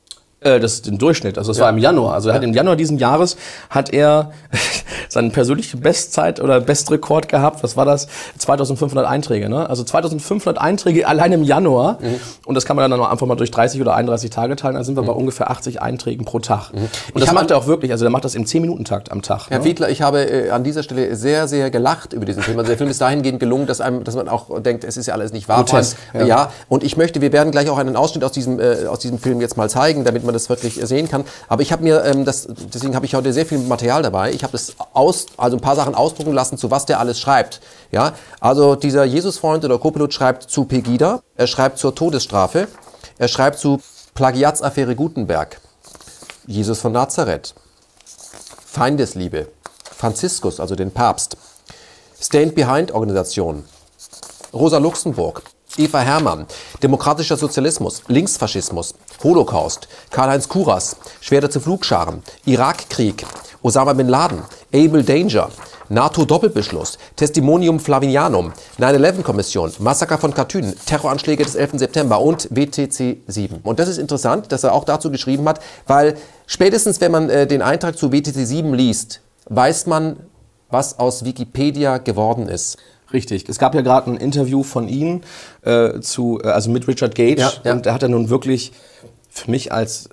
Das ist im Durchschnitt, also das war im Januar. Also er hat im Januar diesen Jahres hat er seinen persönlichen Bestzeit oder Bestrekord gehabt. Was war das? 2500 Einträge, ne? Also 2500 Einträge allein im Januar. Und das kann man dann einfach mal durch 30 oder 31 Tage teilen. Dann sind wir bei ungefähr 80 Einträgen pro Tag. Und das macht er auch wirklich. Also er macht das im 10-Minuten-Takt am Tag. Herr Fiedler, ich habe an dieser Stelle sehr, sehr gelacht über diesen Film. Also der Film ist dahingehend gelungen, dass man auch denkt, es ist ja alles nicht wahr. Ja. Und ich möchte, wir werden gleich auch einen Ausschnitt aus diesem Film jetzt mal zeigen, damit man das wirklich sehen kann. Aber ich habe mir, deswegen habe ich heute sehr viel Material dabei. Ich habe das also ein paar Sachen ausdrucken lassen, zu was der alles schreibt. Ja, also dieser Jesusfreund oder Co-Pilot schreibt zu Pegida, er schreibt zur Todesstrafe, er schreibt zu Plagiatsaffäre Gutenberg, Jesus von Nazareth, Feindesliebe, Franziskus, also den Papst, Stand-Behind-Organisation, Rosa Luxemburg, Eva Hermann, demokratischer Sozialismus, Linksfaschismus, Holocaust, Karl-Heinz Kuras, Schwerter zu Flugscharen, Irakkrieg, Osama Bin Laden, Able Danger, NATO-Doppelbeschluss, Testimonium Flavinianum, 9/11-Kommission, Massaker von Katyn, Terroranschläge des 11. September und WTC 7. Und das ist interessant, dass er auch dazu geschrieben hat, weil spätestens, wenn man den Eintrag zu WTC 7 liest, weiß man, was aus Wikipedia geworden ist. Richtig. Es gab ja gerade ein Interview von Ihnen also mit Richard Gage. Und da hat er nun wirklich für mich als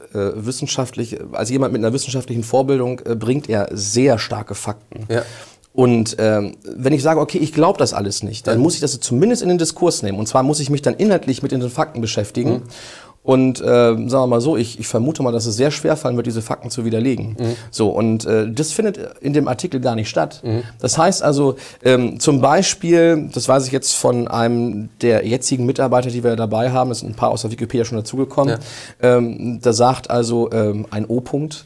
jemand mit einer wissenschaftlichen Vorbildung bringt er sehr starke Fakten. Ja. Und wenn ich sage, okay, ich glaube das alles nicht, dann muss ich das zumindest in den Diskurs nehmen. Und zwar muss ich mich dann inhaltlich mit den Fakten beschäftigen. Und sagen wir mal so, ich vermute mal, dass es sehr schwer fallen wird, diese Fakten zu widerlegen. So, und das findet in dem Artikel gar nicht statt. Das heißt also, zum Beispiel, das weiß ich jetzt von einem der jetzigen Mitarbeiter, die wir dabei haben, es sind ein paar aus der Wikipedia schon dazugekommen, da sagt also ein O-Punkt,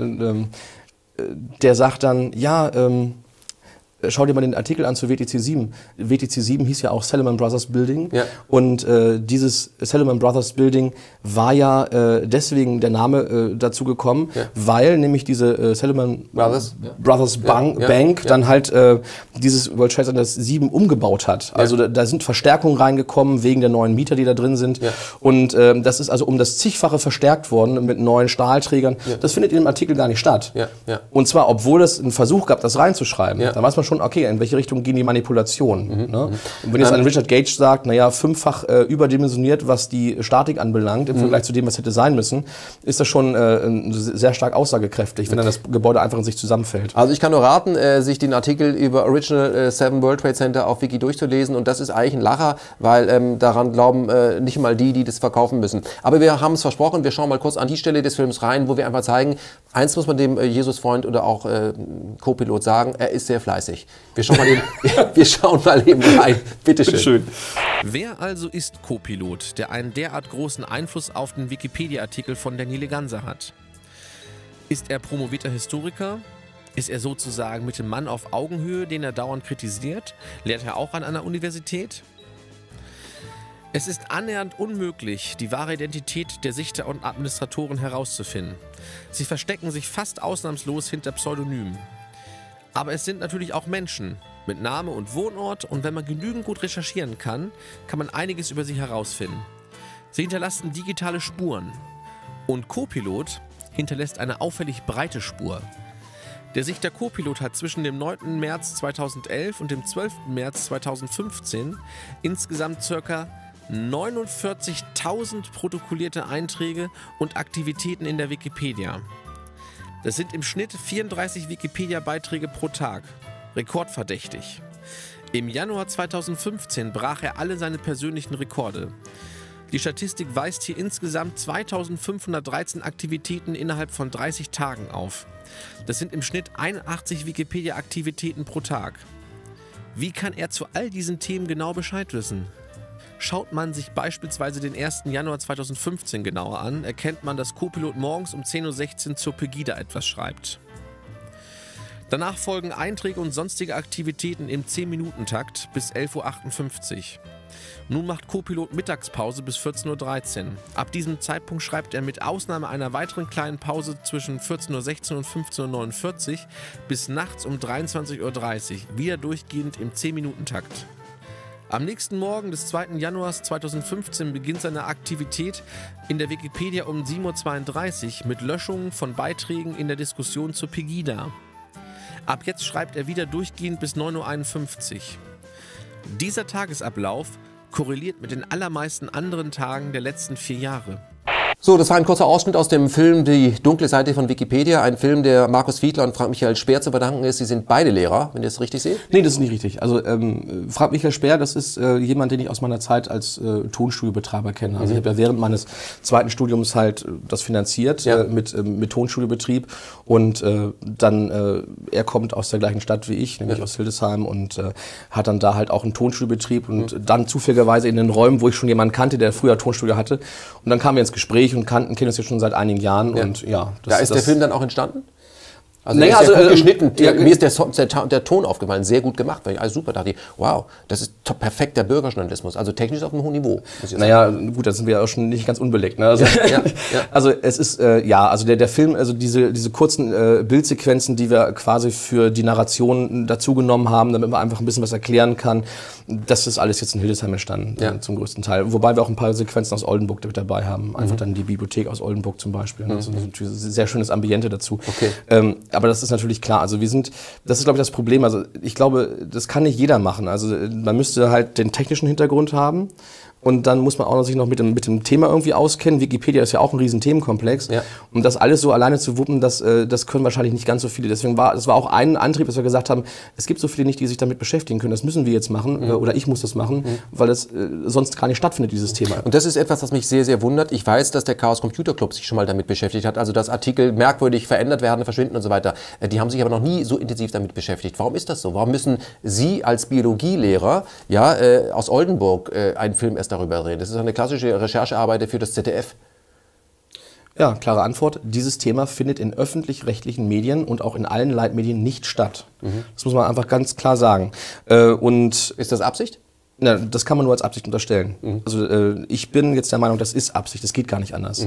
der sagt dann, ja, schau dir mal den Artikel an zu WTC 7. WTC 7 hieß ja auch Salomon Brothers Building. Ja. Und dieses Salomon Brothers Building war ja deswegen der Name dazu gekommen, weil nämlich diese Salomon Brothers Bank dann halt dieses World Trade Center 7 umgebaut hat. Also da sind Verstärkungen reingekommen wegen der neuen Mieter, die da drin sind. Ja. Und das ist also um das zigfache verstärkt worden mit neuen Stahlträgern. Ja. Das findet in dem Artikel gar nicht statt. Ja. Ja. Und zwar, obwohl es einen Versuch gab, das reinzuschreiben. Ja. Da weiß man schon, okay, in welche Richtung gehen die Manipulationen. Ne? Und wenn jetzt ein Richard Gage sagt, naja, 5-fach überdimensioniert, was die Statik anbelangt, im Vergleich zu dem, was hätte sein müssen, ist das schon sehr stark aussagekräftig, wenn dann das Gebäude einfach in sich zusammenfällt. Also ich kann nur raten, sich den Artikel über Original 7 World Trade Center auf Wiki durchzulesen, und das ist eigentlich ein Lacher, weil daran glauben nicht mal die das verkaufen müssen. Aber wir haben es versprochen, wir schauen mal kurz an die Stelle des Films rein, wo wir einfach zeigen, eins muss man dem Jesus-Freund oder auch Co-Pilot sagen, er ist sehr fleißig. Wir schauen mal eben rein. Bitte schön. Wer also ist Co-Pilot, der einen derart großen Einfluss auf den Wikipedia-Artikel von Daniele Ganser hat? Ist er promovierter Historiker? Ist er sozusagen mit dem Mann auf Augenhöhe, den er dauernd kritisiert? Lehrt er auch an einer Universität? Es ist annähernd unmöglich, die wahre Identität der Sichter und Administratoren herauszufinden. Sie verstecken sich fast ausnahmslos hinter Pseudonymen. Aber es sind natürlich auch Menschen mit Name und Wohnort, und wenn man genügend gut recherchieren kann, kann man einiges über sie herausfinden. Sie hinterlassen digitale Spuren. Und Co-Pilot hinterlässt eine auffällig breite Spur. Der Sichter Co-Pilot hat zwischen dem 9. März 2011 und dem 12. März 2015 insgesamt ca. 49.000 protokollierte Einträge und Aktivitäten in der Wikipedia. Das sind im Schnitt 34 Wikipedia-Beiträge pro Tag. Rekordverdächtig. Im Januar 2015 brach er alle seine persönlichen Rekorde. Die Statistik weist hier insgesamt 2513 Aktivitäten innerhalb von 30 Tagen auf. Das sind im Schnitt 81 Wikipedia-Aktivitäten pro Tag. Wie kann er zu all diesen Themen genau Bescheid wissen? Schaut man sich beispielsweise den 1. Januar 2015 genauer an, erkennt man, dass Co-Pilot morgens um 10:16 Uhr zur Pegida etwas schreibt. Danach folgen Einträge und sonstige Aktivitäten im 10-Minuten-Takt bis 11:58 Uhr. Nun macht Co-Pilot Mittagspause bis 14:13 Uhr. Ab diesem Zeitpunkt schreibt er mit Ausnahme einer weiteren kleinen Pause zwischen 14:16 und 15:49 Uhr bis nachts um 23:30 Uhr, wieder durchgehend im 10-Minuten-Takt. Am nächsten Morgen des 2. Januars 2015 beginnt seine Aktivität in der Wikipedia um 7:32 Uhr mit Löschungen von Beiträgen in der Diskussion zur Pegida. Ab jetzt schreibt er wieder durchgehend bis 9:51 Uhr. Dieser Tagesablauf korreliert mit den allermeisten anderen Tagen der letzten 4 Jahre. So, das war ein kurzer Ausschnitt aus dem Film Die dunkle Seite von Wikipedia. Ein Film, der Markus Fiedler und Frank-Michael Speer zu verdanken ist. Sie sind beide Lehrer, wenn ihr das richtig seht? Nee, das ist nicht richtig. Also Frank-Michael Speer, das ist jemand, den ich aus meiner Zeit als Tonstudiobetreiber kenne. Also ich habe ja während meines zweiten Studiums halt das finanziert mit Tonstudiobetrieb. Und dann, er kommt aus der gleichen Stadt wie ich, nämlich aus Hildesheim, und hat dann da halt auch einen Tonstudiobetrieb und dann zufälligerweise in den Räumen, wo ich schon jemanden kannte, der früher Tonstudio hatte. Und dann kamen wir ins Gespräch und kennen uns ja schon seit einigen Jahren. Ja. Und ja, da ist der Film dann auch entstanden? Also, naja, ist gut geschnitten. Mir ist der Ton aufgefallen, sehr gut gemacht. Also super, dachte ich, wow, das ist perfekter Bürgerjournalismus. Also technisch auf einem hohen Niveau. Naja, gut, da sind wir ja auch schon nicht ganz unbelegt. Ne? Also, also es ist, also der Film, also diese kurzen Bildsequenzen, die wir quasi für die Narration dazugenommen haben, damit man einfach ein bisschen was erklären kann, das ist alles jetzt in Hildesheim entstanden, zum größten Teil. Wobei wir auch ein paar Sequenzen aus Oldenburg mit dabei haben. Einfach dann die Bibliothek aus Oldenburg zum Beispiel. Also ein sehr schönes Ambiente dazu. Okay. Aber das ist natürlich klar. Also das ist, glaube ich, das Problem. Also ich glaube, das kann nicht jeder machen. Also man müsste halt den technischen Hintergrund haben. Und dann muss man auch sich noch mit dem Thema irgendwie auskennen. Wikipedia ist ja auch ein riesen Themenkomplex. Ja. Um das alles so alleine zu wuppen, das können wahrscheinlich nicht ganz so viele. Deswegen das war auch ein Antrieb, dass wir gesagt haben, es gibt so viele nicht, die sich damit beschäftigen können. Das müssen wir jetzt machen oder ich muss das machen, weil das sonst gar nicht stattfindet, dieses Thema. Und das ist etwas, was mich sehr, sehr wundert. Ich weiß, dass der Chaos Computer Club sich schon mal damit beschäftigt hat. Also dass Artikel merkwürdig verändert werden, verschwinden und so weiter. Die haben sich aber noch nie so intensiv damit beschäftigt. Warum ist das so? Warum müssen Sie als Biologielehrer aus Oldenburg einen Film erst darüber reden? Das ist eine klassische Recherchearbeit für das ZDF. Ja, klare Antwort. Dieses Thema findet in öffentlich-rechtlichen Medien und auch in allen Leitmedien nicht statt. Das muss man einfach ganz klar sagen. Und ist das Absicht? Na, das kann man nur als Absicht unterstellen. Also ich bin jetzt der Meinung, das ist Absicht, das geht gar nicht anders.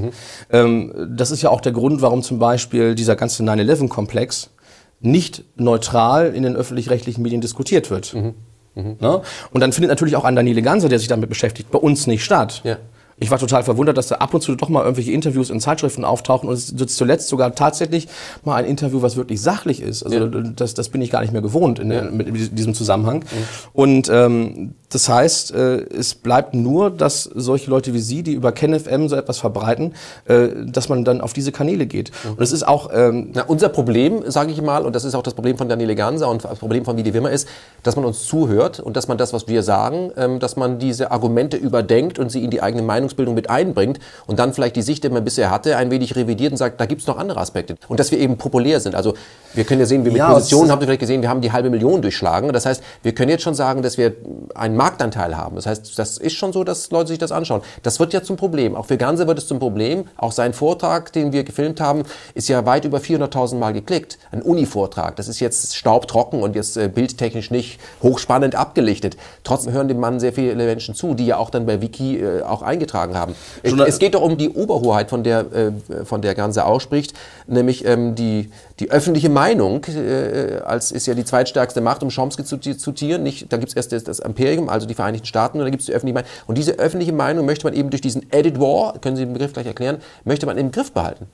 Das ist ja auch der Grund, warum zum Beispiel dieser ganze 9/11-Komplex nicht neutral in den öffentlich-rechtlichen Medien diskutiert wird. Ne? Und dann findet natürlich auch ein Daniele Ganser, der sich damit beschäftigt, bei uns nicht statt. Ja. Ich war total verwundert, dass da ab und zu doch mal irgendwelche Interviews in Zeitschriften auftauchen und es ist zuletzt sogar tatsächlich mal ein Interview, was wirklich sachlich ist. Also das bin ich gar nicht mehr gewohnt mit diesem Zusammenhang. Und das heißt, es bleibt nur, dass solche Leute wie Sie, die über KenFM so etwas verbreiten, dass man dann auf diese Kanäle geht. Und es ist auch unser Problem, sage ich mal, und das ist auch das Problem von Daniele Ganser und das Problem von Wie die Wimmer ist, dass man uns zuhört und dass man das, was wir sagen, dass man diese Argumente überdenkt und sie in die eigene Meinungsbildung mit einbringt und dann vielleicht die Sicht, die man bisher hatte, ein wenig revidiert und sagt, da gibt es noch andere Aspekte. Und dass wir eben populär sind. Also wir können ja sehen, wie mit Positionen, habt ihr vielleicht gesehen, wir haben die 500.000 durchschlagen. Das heißt, wir können jetzt schon sagen, dass wir einen Marktanteil haben. Das heißt, das ist schon so, dass Leute sich das anschauen. Das wird ja zum Problem. Auch für Ganser wird es zum Problem. Auch sein Vortrag, den wir gefilmt haben, ist ja weit über 400.000 Mal geklickt. Ein Uni-Vortrag. Das ist jetzt staubtrocken und jetzt bildtechnisch nicht hochspannend abgelichtet. Trotzdem hören dem Mann sehr viele Menschen zu, die ja auch dann bei Wiki auch eingetragen haben. Es geht doch um die Oberhoheit, von der Ganser ausspricht, nämlich die öffentliche Meinung, ist ja die zweitstärkste Macht, um Chomsky zu zitieren. Da gibt es erst das Imperium, also die Vereinigten Staaten, und dann gibt es die öffentliche Meinung. Und diese öffentliche Meinung möchte man eben durch diesen Edit War, können Sie den Begriff gleich erklären, möchte man im Griff behalten.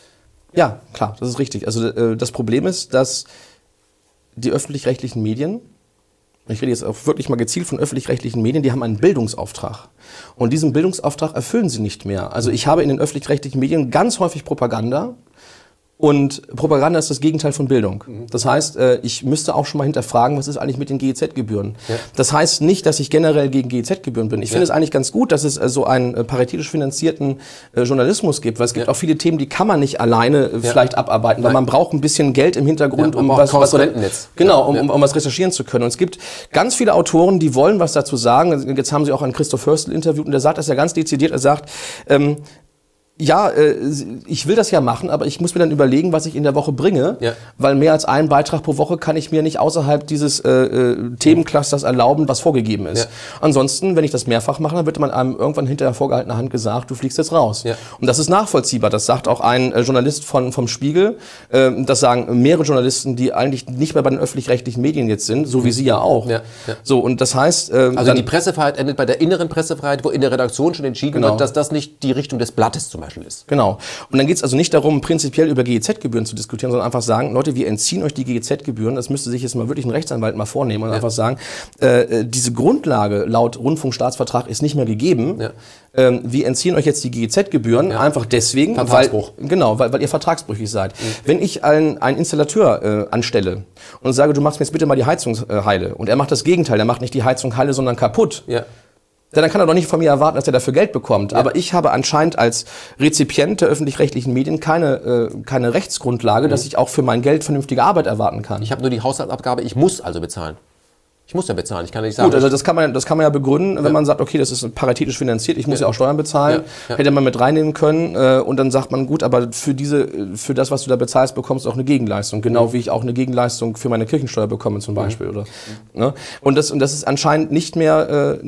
Ja, klar, das ist richtig. Also das Problem ist, dass die öffentlich-rechtlichen Medien, ich rede jetzt auch wirklich mal gezielt von öffentlich-rechtlichen Medien, die haben einen Bildungsauftrag. Und diesen Bildungsauftrag erfüllen sie nicht mehr. Also ich habe in den öffentlich-rechtlichen Medien ganz häufig Propaganda. Und Propaganda ist das Gegenteil von Bildung. Das heißt, ich müsste auch schon mal hinterfragen, was ist eigentlich mit den GEZ-Gebühren? Ja. Das heißt nicht, dass ich generell gegen GEZ-Gebühren bin. Ich finde es eigentlich ganz gut, dass es so einen paritätisch finanzierten Journalismus gibt, weil es gibt auch viele Themen, die kann man nicht alleine vielleicht abarbeiten, weil man braucht ein bisschen Geld im Hintergrund, um was recherchieren zu können. Und es gibt ganz viele Autoren, die wollen was dazu sagen. Jetzt haben sie auch einen Christoph Hörstel interviewt und der sagt das ja ganz dezidiert. Er sagt, Ja, ich will das ja machen, aber ich muss mir dann überlegen, was ich in der Woche bringe, weil mehr als einen Beitrag pro Woche kann ich mir nicht außerhalb dieses Themenclusters erlauben, was vorgegeben ist. Ansonsten, wenn ich das mehrfach mache, dann wird man einem irgendwann hinter der vorgehaltener Hand gesagt, du fliegst jetzt raus. Und das ist nachvollziehbar. Das sagt auch ein Journalist vom Spiegel. Das sagen mehrere Journalisten, die eigentlich nicht mehr bei den öffentlich-rechtlichen Medien jetzt sind, so wie Sie ja auch. So, und das heißt... also die Pressefreiheit endet bei der inneren Pressefreiheit, wo in der Redaktion schon entschieden wird, dass das nicht die Richtung des Blattes zum Beispiel ist. Genau. Und dann geht es also nicht darum, prinzipiell über GEZ-Gebühren zu diskutieren, sondern einfach sagen, Leute, wir entziehen euch die GEZ-Gebühren. Das müsste sich jetzt mal wirklich ein Rechtsanwalt mal vornehmen und einfach sagen, diese Grundlage laut Rundfunkstaatsvertrag ist nicht mehr gegeben. Wir entziehen euch jetzt die GEZ-Gebühren einfach deswegen, weil ihr vertragsbrüchig seid. Wenn ich einen Installateur anstelle und sage, du machst mir jetzt bitte mal die Heizung heile und er macht das Gegenteil, er macht nicht die Heizung heile, sondern kaputt. Dann kann er doch nicht von mir erwarten, dass er dafür Geld bekommt. Aber ich habe anscheinend als Rezipient der öffentlich-rechtlichen Medien keine Rechtsgrundlage, dass ich auch für mein Geld vernünftige Arbeit erwarten kann. Ich habe nur die Haushaltsabgabe, ich muss also bezahlen. Ich muss ja bezahlen, ich kann nicht sagen. Gut, also das kann man ja begründen, wenn man sagt, okay, das ist paritätisch finanziert, ich muss ja auch Steuern bezahlen, hätte man mit reinnehmen können und dann sagt man, gut, aber für das, was du da bezahlst, bekommst du auch eine Gegenleistung, genau wie ich auch eine Gegenleistung für meine Kirchensteuer bekomme zum Beispiel. Oder, ne? Und das ist anscheinend nicht mehr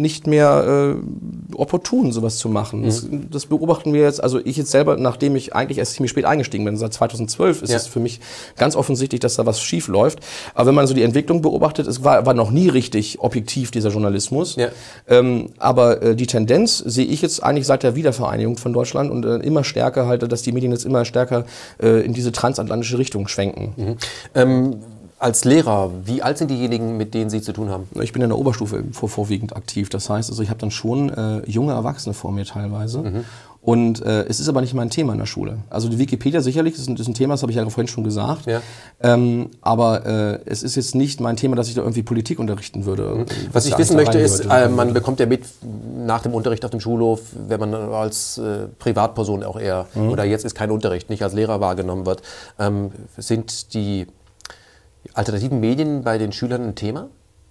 opportun, sowas zu machen. Das beobachten wir jetzt, also ich jetzt selber, nachdem ich eigentlich erst ziemlich spät eingestiegen bin, seit 2012 ist es für mich ganz offensichtlich, dass da was schief läuft. Aber wenn man so die Entwicklung beobachtet, es war noch nie richtig objektiv, dieser Journalismus. Aber die Tendenz sehe ich jetzt eigentlich seit der Wiedervereinigung von Deutschland und immer stärker halt, dass die Medien jetzt immer stärker in diese transatlantische Richtung schwenken. Als Lehrer, wie alt sind diejenigen, mit denen Sie zu tun haben? Ich bin in der Oberstufe vorwiegend aktiv. Das heißt, also ich habe dann schon junge Erwachsene vor mir teilweise. Und es ist aber nicht mein Thema in der Schule. Also die Wikipedia sicherlich ist ein Thema, das habe ich ja vorhin schon gesagt. Aber es ist jetzt nicht mein Thema, dass ich da irgendwie Politik unterrichten würde. Was ich wissen möchte ist, man bekommt ja mit nach dem Unterricht auf dem Schulhof, wenn man als Privatperson auch eher, oder jetzt ist kein Unterricht, nicht als Lehrer wahrgenommen wird, sind die alternativen Medien bei den Schülern ein Thema?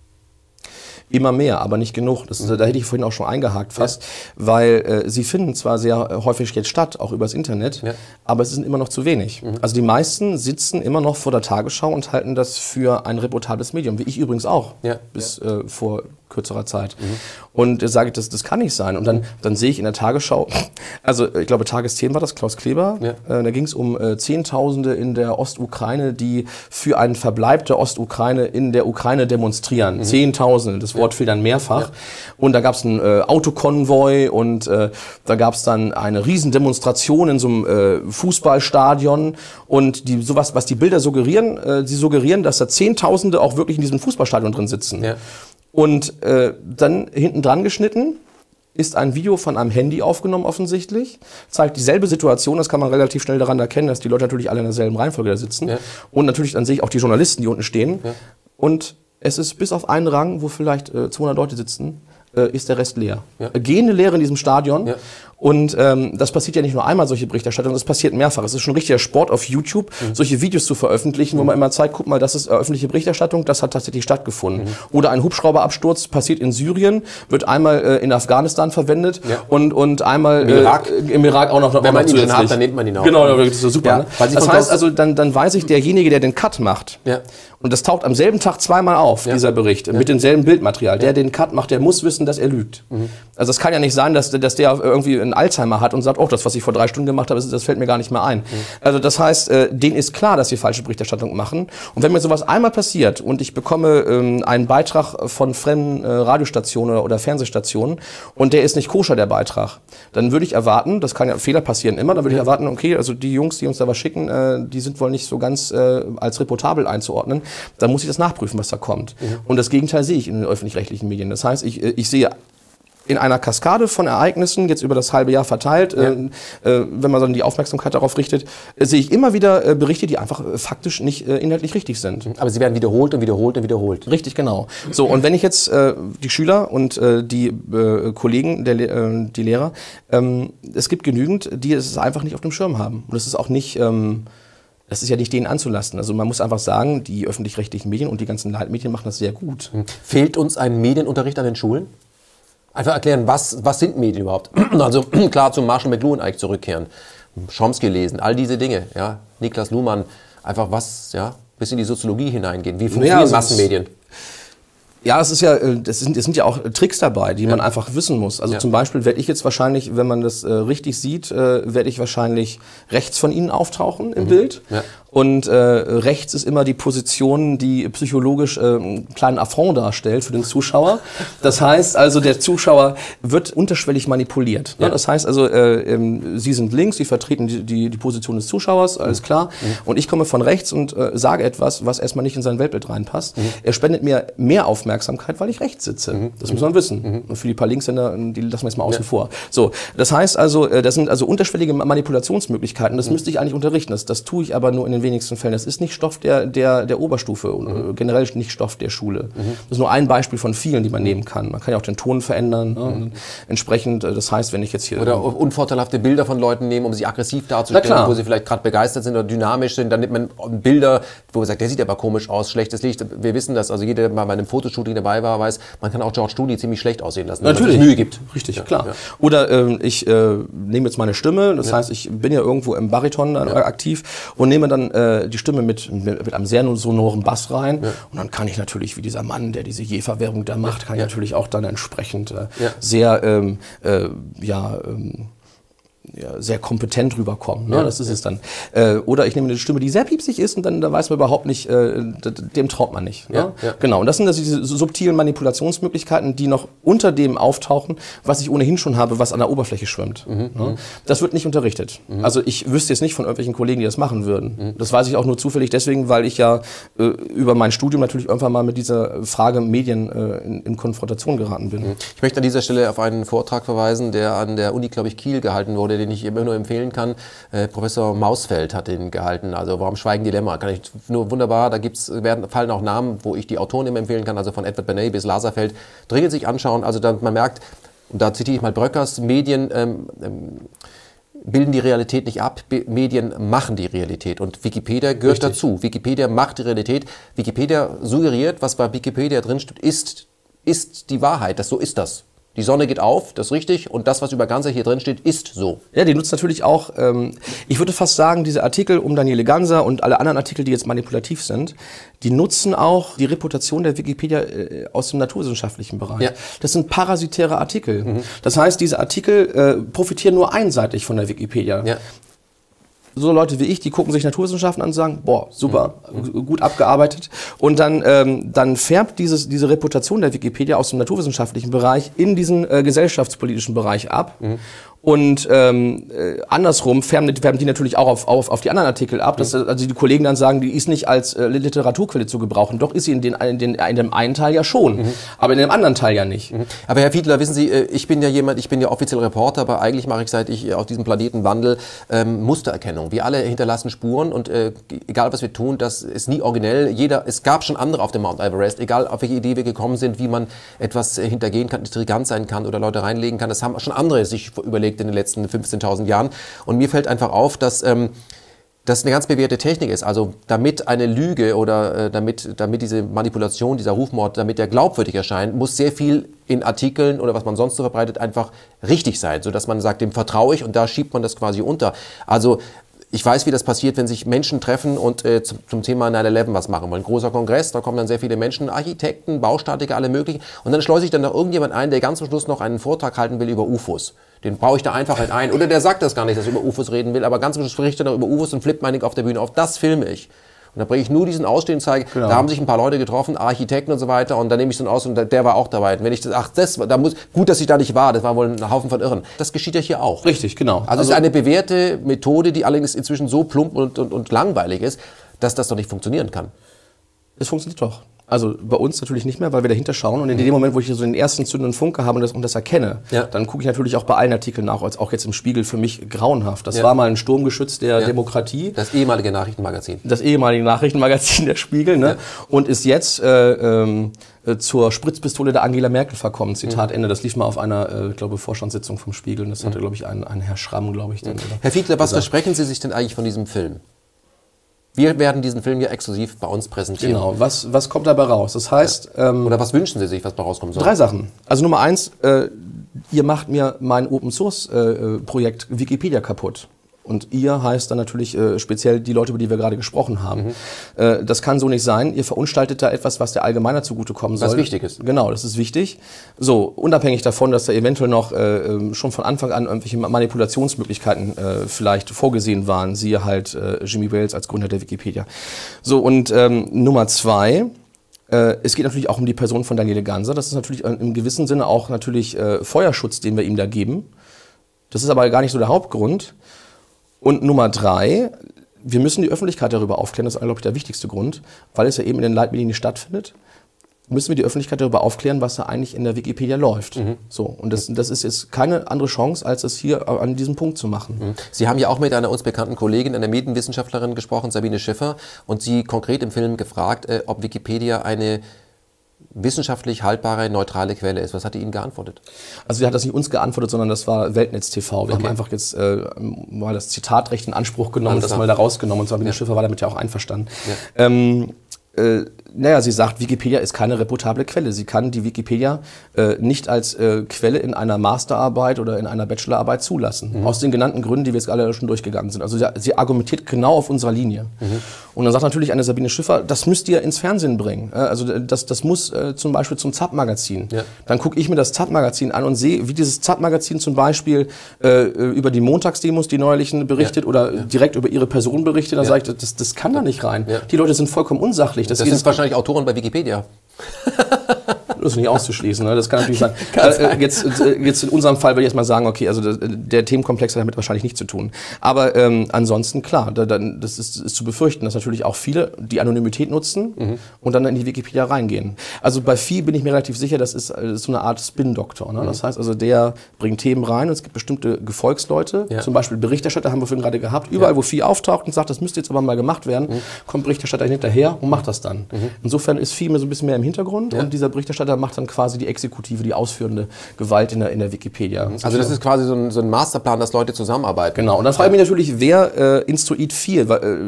Immer mehr, aber nicht genug. Da hätte ich vorhin auch schon eingehakt fast, weil sie finden zwar sehr häufig jetzt statt, auch übers Internet, aber es sind immer noch zu wenig. Also die meisten sitzen immer noch vor der Tagesschau und halten das für ein reportables Medium, wie ich übrigens auch, bis vor kürzerer Zeit. Und sage, das kann nicht sein. Und dann sehe ich in der Tagesschau, also ich glaube Tagesthemen war das, Klaus Kleber, da ging es um Zehntausende in der Ostukraine, die für einen Verbleib der Ostukraine in der Ukraine demonstrieren. Zehntausende, das Wort fiel dann mehrfach. Und da gab es einen Autokonvoi und da gab es dann eine Riesendemonstration in so einem Fußballstadion. Und sowas, was die Bilder suggerieren, sie suggerieren, dass da Zehntausende auch wirklich in diesem Fußballstadion drin sitzen. Und dann hinten dran geschnitten ist ein Video von einem Handy aufgenommen offensichtlich, zeigt dieselbe Situation, das kann man relativ schnell daran erkennen, dass die Leute natürlich alle in derselben Reihenfolge da sitzen. Und natürlich dann sehe ich auch die Journalisten, die unten stehen. Und es ist bis auf einen Rang, wo vielleicht 200 Leute sitzen, ist der Rest leer. Gehende Leere in diesem Stadion. Und das passiert ja nicht nur einmal, solche Berichterstattung, das passiert mehrfach. Es ist schon richtiger Sport auf YouTube, solche Videos zu veröffentlichen, wo man immer zeigt, guck mal, das ist öffentliche Berichterstattung, das hat tatsächlich stattgefunden. Oder ein Hubschrauberabsturz passiert in Syrien, wird einmal in Afghanistan verwendet und einmal im Irak auch noch. Wenn man ihn dann hat, dann nimmt man ihn auch. Genau, das ist super. Ne? Das heißt also, dann weiß ich, derjenige, der den Cut macht, und das taucht am selben Tag zweimal auf, dieser Bericht, mit demselben Bildmaterial, der den Cut macht, der muss wissen, dass er lügt. Also es kann ja nicht sein, dass der irgendwie einen Alzheimer hat und sagt, oh, das, was ich vor 3 Stunden gemacht habe, das fällt mir gar nicht mehr ein. Also das heißt, denen ist klar, dass sie falsche Berichterstattung machen. Und wenn mir sowas einmal passiert und ich bekomme einen Beitrag von fremden Radiostationen oder Fernsehstationen und der ist nicht koscher, der Beitrag, dann würde ich erwarten, das kann ja, Fehler passieren immer, dann würde ich erwarten, okay, also die Jungs, die uns da was schicken, die sind wohl nicht so ganz als reportabel einzuordnen, dann muss ich das nachprüfen, was da kommt. Und das Gegenteil sehe ich in den öffentlich-rechtlichen Medien. Das heißt, ich sehe in einer Kaskade von Ereignissen, jetzt über das halbe Jahr verteilt, wenn man dann die Aufmerksamkeit darauf richtet, sehe ich immer wieder Berichte, die einfach faktisch nicht inhaltlich richtig sind. Aber sie werden wiederholt und wiederholt und wiederholt. Richtig, genau. So, und wenn ich jetzt die Schüler und die Kollegen, die Lehrer, es gibt genügend, die es einfach nicht auf dem Schirm haben. Und das ist auch nicht... Das ist ja nicht denen anzulasten. Also man muss einfach sagen, die öffentlich-rechtlichen Medien und die ganzen Leitmedien machen das sehr gut. Fehlt uns ein Medienunterricht an den Schulen? Einfach erklären, was sind Medien überhaupt? Also klar zum Marshall McLuhan eigentlich zurückkehren. Chomsky lesen, all diese Dinge. Ja? Niklas Luhmann, einfach bis in die Soziologie hineingehen. Wie funktionieren Massenmedien? Ja, es sind ja auch Tricks dabei, die man einfach wissen muss. Also zum Beispiel werde ich jetzt wahrscheinlich, wenn man das richtig sieht, werde ich wahrscheinlich rechts von Ihnen auftauchen im Bild. Ja. Und rechts ist immer die Position, die psychologisch einen kleinen Affront darstellt für den Zuschauer. Das heißt also, der Zuschauer wird unterschwellig manipuliert. Ja. Das heißt also, Sie sind links, Sie vertreten die Position des Zuschauers, alles klar. Und ich komme von rechts und sage etwas, was erstmal nicht in sein Weltbild reinpasst. Er spendet mir mehr Aufmerksamkeit, weil ich rechts sitze. Das muss man wissen. Und für die paar Linkshänder, die lassen wir jetzt mal außen vor. So, das heißt also, das sind also unterschwellige Manipulationsmöglichkeiten. Das müsste ich eigentlich unterrichten. Das tue ich aber nur in den wenigsten Fällen. Das ist nicht Stoff der Oberstufe und generell nicht Stoff der Schule. Das ist nur ein Beispiel von vielen, die man nehmen kann. Man kann ja auch den Ton verändern. Und entsprechend, das heißt, wenn ich jetzt hier... Oder unvorteilhafte Bilder von Leuten nehmen, um sie aggressiv darzustellen, wo sie vielleicht gerade begeistert sind oder dynamisch sind. Dann nimmt man Bilder, wo man sagt, der sieht aber komisch aus, schlechtes Licht. Wir wissen das, also jeder, der mal bei einem Fotoshooting dabei war, weiß, man kann auch George Clooney ziemlich schlecht aussehen lassen, wenn man sich Mühe gibt. Richtig, klar. Ja. Oder ich nehme jetzt meine Stimme, das heißt, ich bin ja irgendwo im Bariton aktiv und nehme dann die Stimme mit einem sehr sonoren Bass rein. Ja. Und dann kann ich natürlich, wie dieser Mann, der diese Je-Verwerbung da macht, kann ich natürlich auch dann entsprechend sehr sehr kompetent rüberkommen. Ne? Das ist es dann. Oder ich nehme eine Stimme, die sehr piepsig ist und dann da weiß man überhaupt nicht, dem traut man nicht. Ne? Ja. Genau. Und das sind also diese subtilen Manipulationsmöglichkeiten, die noch unter dem auftauchen, was ich ohnehin schon habe, was an der Oberfläche schwimmt. Ne? Das wird nicht unterrichtet. Also ich wüsste jetzt nicht von irgendwelchen Kollegen, die das machen würden. Das weiß ich auch nur zufällig deswegen, weil ich ja über mein Studium natürlich irgendwann mal mit dieser Frage Medien in Konfrontation geraten bin. Ich möchte an dieser Stelle auf einen Vortrag verweisen, der an der Uni, glaube ich, Kiel gehalten wurde, den ich immer nur empfehlen kann. Professor Mausfeld hat den gehalten, also Warum Schweigen Dilemma, kann ich nur wunderbar, da fallen auch Namen, wo ich die Autoren immer empfehlen kann, also von Edward Bernays bis Laserfeld, dringend sich anschauen, also man merkt, und da zitiere ich mal Bröckers, Medien bilden die Realität nicht ab, Medien machen die Realität und Wikipedia gehört dazu. Wikipedia macht die Realität, Wikipedia suggeriert, was bei Wikipedia drinsteht, ist die Wahrheit, so ist das. Die Sonne geht auf, das ist richtig, und das, was über Ganze hier drin steht, ist so. Ja, die nutzt natürlich auch, ich würde fast sagen, diese Artikel um Daniele Ganser und alle anderen Artikel, die jetzt manipulativ sind, die nutzen auch die Reputation der Wikipedia aus dem naturwissenschaftlichen Bereich. Ja. Das sind parasitäre Artikel. Das heißt, diese Artikel profitieren nur einseitig von der Wikipedia. Ja. So Leute wie ich, die gucken sich Naturwissenschaften an und sagen, boah, super, gut abgearbeitet. Und dann färbt diese Reputation der Wikipedia aus dem naturwissenschaftlichen Bereich in diesen gesellschaftspolitischen Bereich ab. Und andersrum färben die natürlich auch auf die anderen Artikel ab, dass also die Kollegen dann sagen, die ist nicht als Literaturquelle zu gebrauchen. Doch ist sie in dem einen Teil ja schon, aber in dem anderen Teil ja nicht. Aber Herr Fiedler, wissen Sie, ich bin ja offiziell Reporter, aber eigentlich mache ich, seit ich auf diesem Planeten wandel, Mustererkennung. Wir alle hinterlassen Spuren und egal was wir tun, das ist nie originell. Es gab schon andere auf dem Mount Everest, egal auf welche Idee wir gekommen sind, wie man etwas hintergehen kann, intrigant sein kann oder Leute reinlegen kann. Das haben schon andere sich überlegt in den letzten 15.000 Jahren. Und mir fällt einfach auf, dass das eine ganz bewährte Technik ist. Also damit eine Lüge oder damit diese Manipulation, dieser Rufmord, damit der glaubwürdig erscheint, muss sehr viel in Artikeln oder was man sonst so verbreitet einfach richtig sein, sodass man sagt, dem vertraue ich, und da schiebt man das quasi unter. Also ich weiß, wie das passiert, wenn sich Menschen treffen und zum Thema 9/11 was machen wollen. Großer Kongress, da kommen dann sehr viele Menschen, Architekten, Baustatiker, alle möglichen. Und dann schleuse ich dann noch irgendjemand ein, der ganz zum Schluss noch einen Vortrag halten will über UFOs. Den baue ich da einfach halt ein. Oder der sagt das gar nicht, dass er über UFOs reden will, aber ganz zum Schluss spricht er noch über UFOs und flippt meinig auf der Bühne auf. Das filme ich. Und da bringe ich nur diesen Ausschnitt und zeige, da haben sich ein paar Leute getroffen, Architekten und so weiter, und dann nehme ich so einen aus und der war auch dabei. Und wenn ich gut, dass ich da nicht war, das war wohl ein Haufen von Irren. Das geschieht ja hier auch. Richtig, genau. Also es ist eine bewährte Methode, die allerdings inzwischen so plump und langweilig ist, dass das doch nicht funktionieren kann. Es funktioniert doch. Also bei uns natürlich nicht mehr, weil wir dahinter schauen. Und in dem Moment, wo ich so den ersten zündenden Funke habe und das erkenne, dann gucke ich natürlich auch bei allen Artikeln nach, als auch jetzt im Spiegel, für mich grauenhaft. Das war mal ein Sturmgeschütz der Demokratie. Das ehemalige Nachrichtenmagazin. Das ehemalige Nachrichtenmagazin der Spiegel, ne? Und ist jetzt zur Spritzpistole der Angela Merkel verkommen. Zitat Ende. Das lief mal auf einer, glaube Vorstandssitzung vom Spiegel. Das hatte, glaube ich, ein Herr Schramm, glaube ich. Herr Fiedler, was versprechen Sie sich denn eigentlich von diesem Film? Wir werden diesen Film ja exklusiv bei uns präsentieren. Genau, was kommt dabei raus? Das heißt... Oder was wünschen Sie sich, was da rauskommen soll? 3 Sachen. Also Nummer 1, ihr macht mir mein Open-Source-Projekt Wikipedia kaputt. Und ihr heißt dann natürlich speziell die Leute, über die wir gerade gesprochen haben. Das kann so nicht sein. Ihr verunstaltet da etwas, was der Allgemeiner zugutekommen soll. Was wichtig ist. Genau, das ist wichtig. So, unabhängig davon, dass da eventuell noch schon von Anfang an irgendwelche Manipulationsmöglichkeiten vielleicht vorgesehen waren. Siehe halt Jimmy Wales als Gründer der Wikipedia. So, und Nummer 2... es geht natürlich auch um die Person von Daniele Ganser. Das ist natürlich im gewissen Sinne auch natürlich Feuerschutz, den wir ihm da geben. Das ist aber gar nicht so der Hauptgrund. Und Nummer 3, wir müssen die Öffentlichkeit darüber aufklären, das ist, glaube ich, der wichtigste Grund, weil es ja eben in den Leitmedien nicht stattfindet, müssen wir die Öffentlichkeit darüber aufklären, was da eigentlich in der Wikipedia läuft. So, und das ist jetzt keine andere Chance, als es hier an diesem Punkt zu machen. Sie haben ja auch mit einer uns bekannten Kollegin, einer Medienwissenschaftlerin gesprochen, Sabine Schiffer, und sie konkret im Film gefragt, ob Wikipedia eine wissenschaftlich haltbare, neutrale Quelle ist. Was hat die Ihnen geantwortet? Also sie hat das nicht uns geantwortet, sondern das war Weltnetz TV. Wir haben einfach jetzt mal das Zitatrecht in Anspruch genommen, das mal da rausgenommen. Und Sabine Schiffer war damit ja auch einverstanden. Ja. Naja, sie sagt, Wikipedia ist keine reputable Quelle. Sie kann die Wikipedia nicht als Quelle in einer Masterarbeit oder in einer Bachelorarbeit zulassen. Aus den genannten Gründen, die wir jetzt alle schon durchgegangen sind. Also sie argumentiert genau auf unserer Linie. Und dann sagt natürlich eine Sabine Schiffer, das müsst ihr ins Fernsehen bringen. Also das muss zum Beispiel zum ZAP-Magazin. Ja. Dann gucke ich mir das ZAP-Magazin an und sehe, wie dieses ZAP-Magazin zum Beispiel über die Montagsdemos, die neuerlichen, berichtet oder direkt über ihre Person berichtet. Dann sage ich, das kann da nicht rein. Ja. Die Leute sind vollkommen unsachlich. Das sind wahrscheinlich Autoren bei Wikipedia. Das ist nicht auszuschlischen, ne? Das kann natürlich sein. Jetzt in unserem Fall würde ich jetzt mal sagen, okay, also der Themenkomplex hat damit wahrscheinlich nichts zu tun. Aber ansonsten, klar, das ist zu befürchten, dass natürlich auch viele die Anonymität nutzen und dann in die Wikipedia reingehen. Also bei Vieh bin ich mir relativ sicher, das ist so eine Art Spin-Doktor. Ne? Das heißt also, der bringt Themen rein und es gibt bestimmte Gefolgsleute, zum Beispiel Berichterstatter haben wir vorhin gerade gehabt, überall wo Vieh auftaucht und sagt, das müsste jetzt aber mal gemacht werden, kommt Berichterstatter hinterher und macht das dann. Insofern ist Vieh mir so ein bisschen mehr im Hintergrund und dieser Berichterstatter macht dann quasi die Exekutive, die ausführende Gewalt in der Wikipedia. Also das ist quasi so ein Masterplan, dass Leute zusammenarbeiten. Genau, und dann frage ich mich natürlich, wer instruiert Vieh?